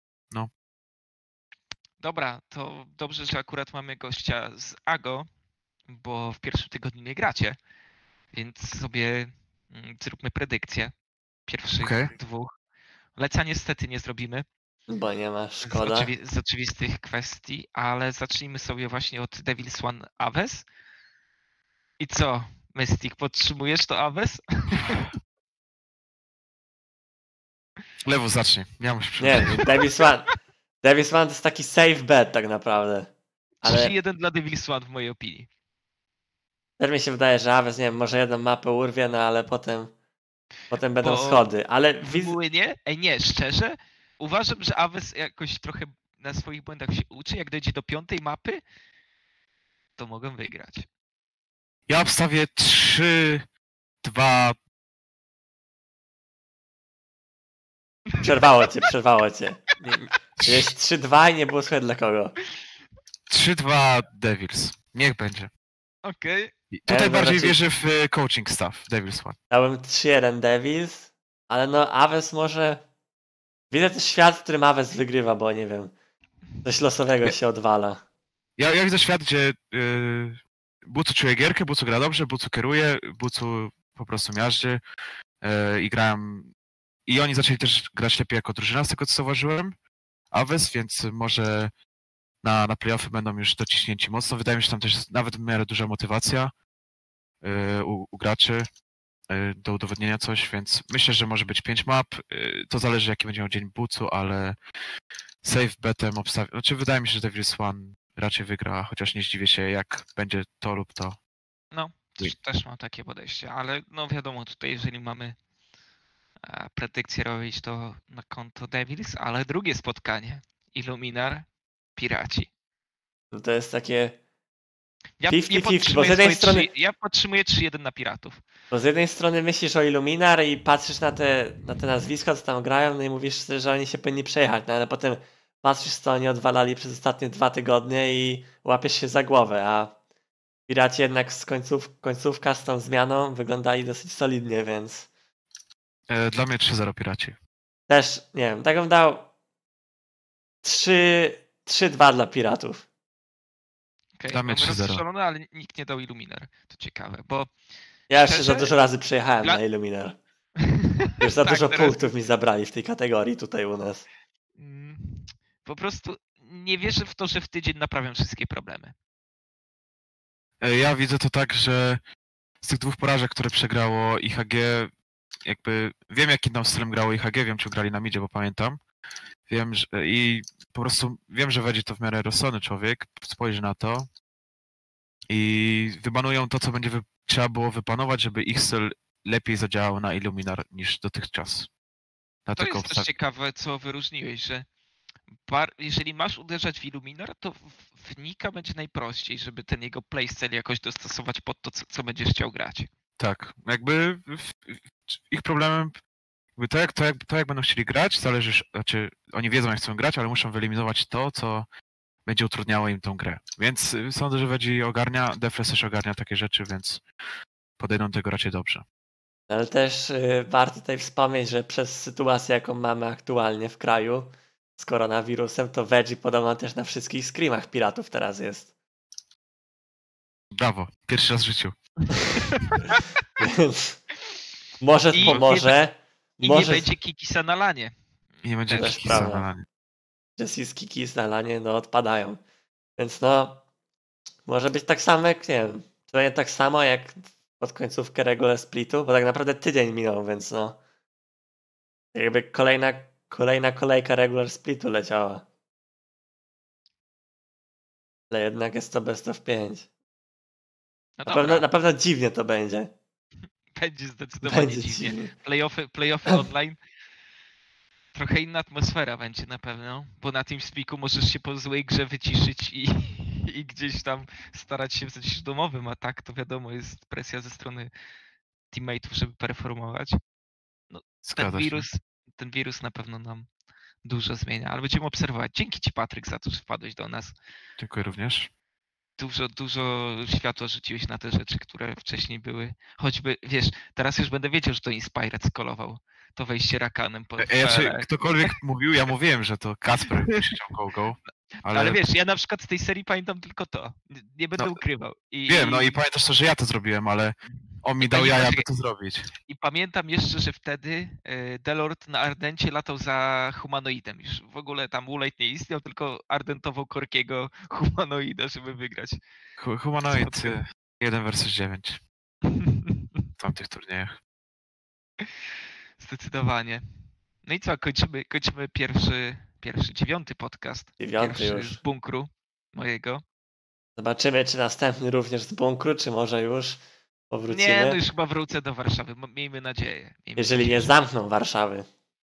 Dobra, to dobrze, że akurat mamy gościa z Ago, bo w pierwszym tygodniu nie gracie, więc sobie mm, zróbmy predykcję pierwszych Okej. dwóch. Leca niestety nie zrobimy, Bo nie ma, z, szkoda. oczywi- z oczywistych kwestii, ale zacznijmy sobie właśnie od Devil's One Aves. I co, Mystic, podtrzymujesz to Aves? Lewo zacznij. Ja muszę Nie, przerwać. Davis One. Davis One to jest taki safe bet tak naprawdę. Ale trzy jeden dla Devil's One w mojej opinii. też mi się wydaje, że Aves, nie wiem, może jedną mapę urwie, no ale potem potem będą Bo schody. Ale W widzę. młynie? Ej nie, szczerze, uważam, że Aves jakoś trochę na swoich błędach się uczy. Jak dojdzie do piątej mapy, to mogą wygrać. Ja obstawię trzy, dwa. Przerwało cię, przerwało cię. Nie- Jest trzy dwa i nie było słychać dla kogo. trzy dwa Devils. Niech będzie. Okej. I Tutaj Ja bardziej raczej- wierzę w e, coaching staff Devils One. Dałem trzy jeden Devils, ale no Aves może. Widzę też świat, w którym Aves wygrywa, bo nie wiem. Coś losowego się odwala. Ja, ja widzę świat, gdzie yy, Bucu czuje gierkę, Bucu gra dobrze, Bucu kieruje, Bucu po prostu miażdży yy, i grałem. I oni zaczęli też grać lepiej jako drużyna, z tego co zauważyłem. Aves, więc może na, na playoffy będą już dociśnięci mocno. Wydaje mi się, że tam też jest nawet w miarę duża motywacja yy, u, u graczy yy, do udowodnienia coś, więc myślę, że może być pięć map. Yy, to zależy jaki będzie miał dzień Bucu, ale safe betem obstawiam. Znaczy wydaje mi się, że Devils One raczej wygra, chociaż nie zdziwię się jak będzie to lub to. No, też, też mam takie podejście, ale no wiadomo, tutaj jeżeli mamy e, predykcję robić, to na konto Devils, ale drugie spotkanie. Illuminar, Piraci. No to jest takie. Ja, fifty ja, fifty, bo z podtrzymuję jednej swoje strony- trzy, ja podtrzymuję trzy jeden na Piratów. Bo z jednej strony myślisz o Illuminar i patrzysz na te, na te nazwiska, co tam grają, no i mówisz, że oni się powinni przejechać, no ale potem patrzysz, co oni odwalali przez ostatnie dwa tygodnie i łapiesz się za głowę, a Piraci jednak z końców, końcówka z tą zmianą wyglądali dosyć solidnie, więc E, Dla mnie trzy zero Piraci. też, nie wiem, tak bym dał trzy dwa dla Piratów. Okay, Dla mnie mamy trzy zero. rozstrzelone, ale nikt nie dał Illuminar. To ciekawe, bo Ja jeszcze za Szczerze? dużo razy przejechałem Dla- na Illuminar. Już za Tak, dużo teraz- punktów mi zabrali w tej kategorii tutaj u nas. Mm, po prostu nie wierzę w to, że w tydzień naprawiam wszystkie problemy. E, Ja widzę to tak, że z tych dwóch porażek, które przegrało I H G, jakby wiem jakim tam stylem grało I H G, wiem czy grali na midzie, bo pamiętam. Wiem, że i po prostu wiem, że będzie to w miarę rozsądny człowiek, spojrzy na to i wybanują to, co będzie wy... trzeba było wypanować, żeby ich styl lepiej zadziałał na Illuminar niż dotychczas. To Dlatego jest też obstawiam. ciekawe, co wyróżniłeś, że bar, jeżeli masz uderzać w Illuminar, to w, w Nika będzie najprościej, żeby ten jego playstyle jakoś dostosować pod to, co, co będziesz chciał grać. Tak, jakby w- w- ich problemem, jakby to jak, to, jak, to jak będą chcieli grać, zależy, ż- znaczy oni wiedzą jak chcą grać, ale muszą wyeliminować to, co będzie utrudniało im tą grę. Więc y, sądzę, że Wedzi ogarnia, Defles też ogarnia takie rzeczy, więc podejdą do tego raczej dobrze. Ale też y, warto tutaj wspomnieć, że przez sytuację, jaką mamy aktualnie w kraju z koronawirusem, to Veggie podobno też na wszystkich screamach piratów teraz jest. Brawo, pierwszy raz w życiu. Więc może I- pomoże. I może nie będzie Kikisa na lanie. I nie będzie To też jakichś prawda. zawalania. Jessis Kikis na lanie no odpadają. Więc no może być tak samo jak, nie wiem, to nie tak samo jak pod końcówkę regular splitu, bo tak naprawdę tydzień minął, więc no jakby kolejna, kolejna kolejka regular splitu leciała. Ale jednak jest to best of pięć. No Na dobra, pewno, na pewno dziwnie to będzie. będzie zdecydowanie Będzie dziwnie. dziwnie. Playoffy, playoffy online. Trochę inna atmosfera będzie na pewno, bo na TeamSpeaku możesz się po złej grze wyciszyć i, i gdzieś tam starać się w sensie domowym, a tak to wiadomo jest presja ze strony teammateów, żeby performować. Ten Zgadza się. wirus, ten wirus na pewno nam dużo zmienia, ale będziemy obserwować. Dzięki Ci Patryk za to, że wpadłeś do nas. Dziękuję również. Dużo, dużo światła rzuciłeś na te rzeczy, które wcześniej były. Choćby, wiesz, teraz już będę wiedział, że to Inspired skolował. To wejście rakanem po E, Ja, czy ale, ktokolwiek mówił, ja mówiłem, że to Kasper krzyczał go go, ale, ale wiesz, ja na przykład z tej serii pamiętam tylko to. Nie- Nie będę No, ukrywał. I, wiem, no i pamiętasz to, że ja to zrobiłem, ale On mi dał Pamiętam, jaja, że- by to zrobić. I pamiętam jeszcze, że wtedy e, Delord na Ardencie latał za humanoidem. Już w ogóle tam Ulate nie istniał, tylko ardentował Korkiego humanoida, żeby wygrać. Hu- Humanoid Spotkanie. y, jeden versus dziewięć w tamtych turniejach. Zdecydowanie. No i co, kończymy, kończymy pierwszy, pierwszy, dziewiąty podcast. Dziewiąty pierwszy już. z bunkru mojego. Zobaczymy, czy następny również z bunkru, czy może już powrócimy. Nie, no już chyba wrócę do Warszawy. M- Miejmy nadzieję. Miejmy Jeżeli nadzieję, nie że- zamkną Warszawy.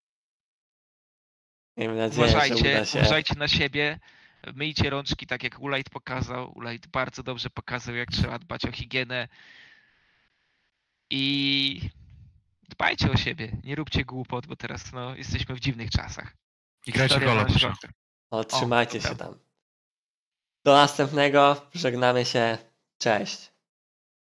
Miejmy nadzieję, że Uważajcie, uda się. uważajcie na siebie. Myjcie rączki, tak jak Ulate pokazał. Ulate bardzo dobrze pokazał, jak trzeba dbać o higienę. I dbajcie o siebie. Nie róbcie głupot, bo teraz no, jesteśmy w dziwnych czasach. I grajcie Historia gola, nas proszę. rządzi. O, trzymajcie to się tam. Do następnego. Żegnamy się. Cześć.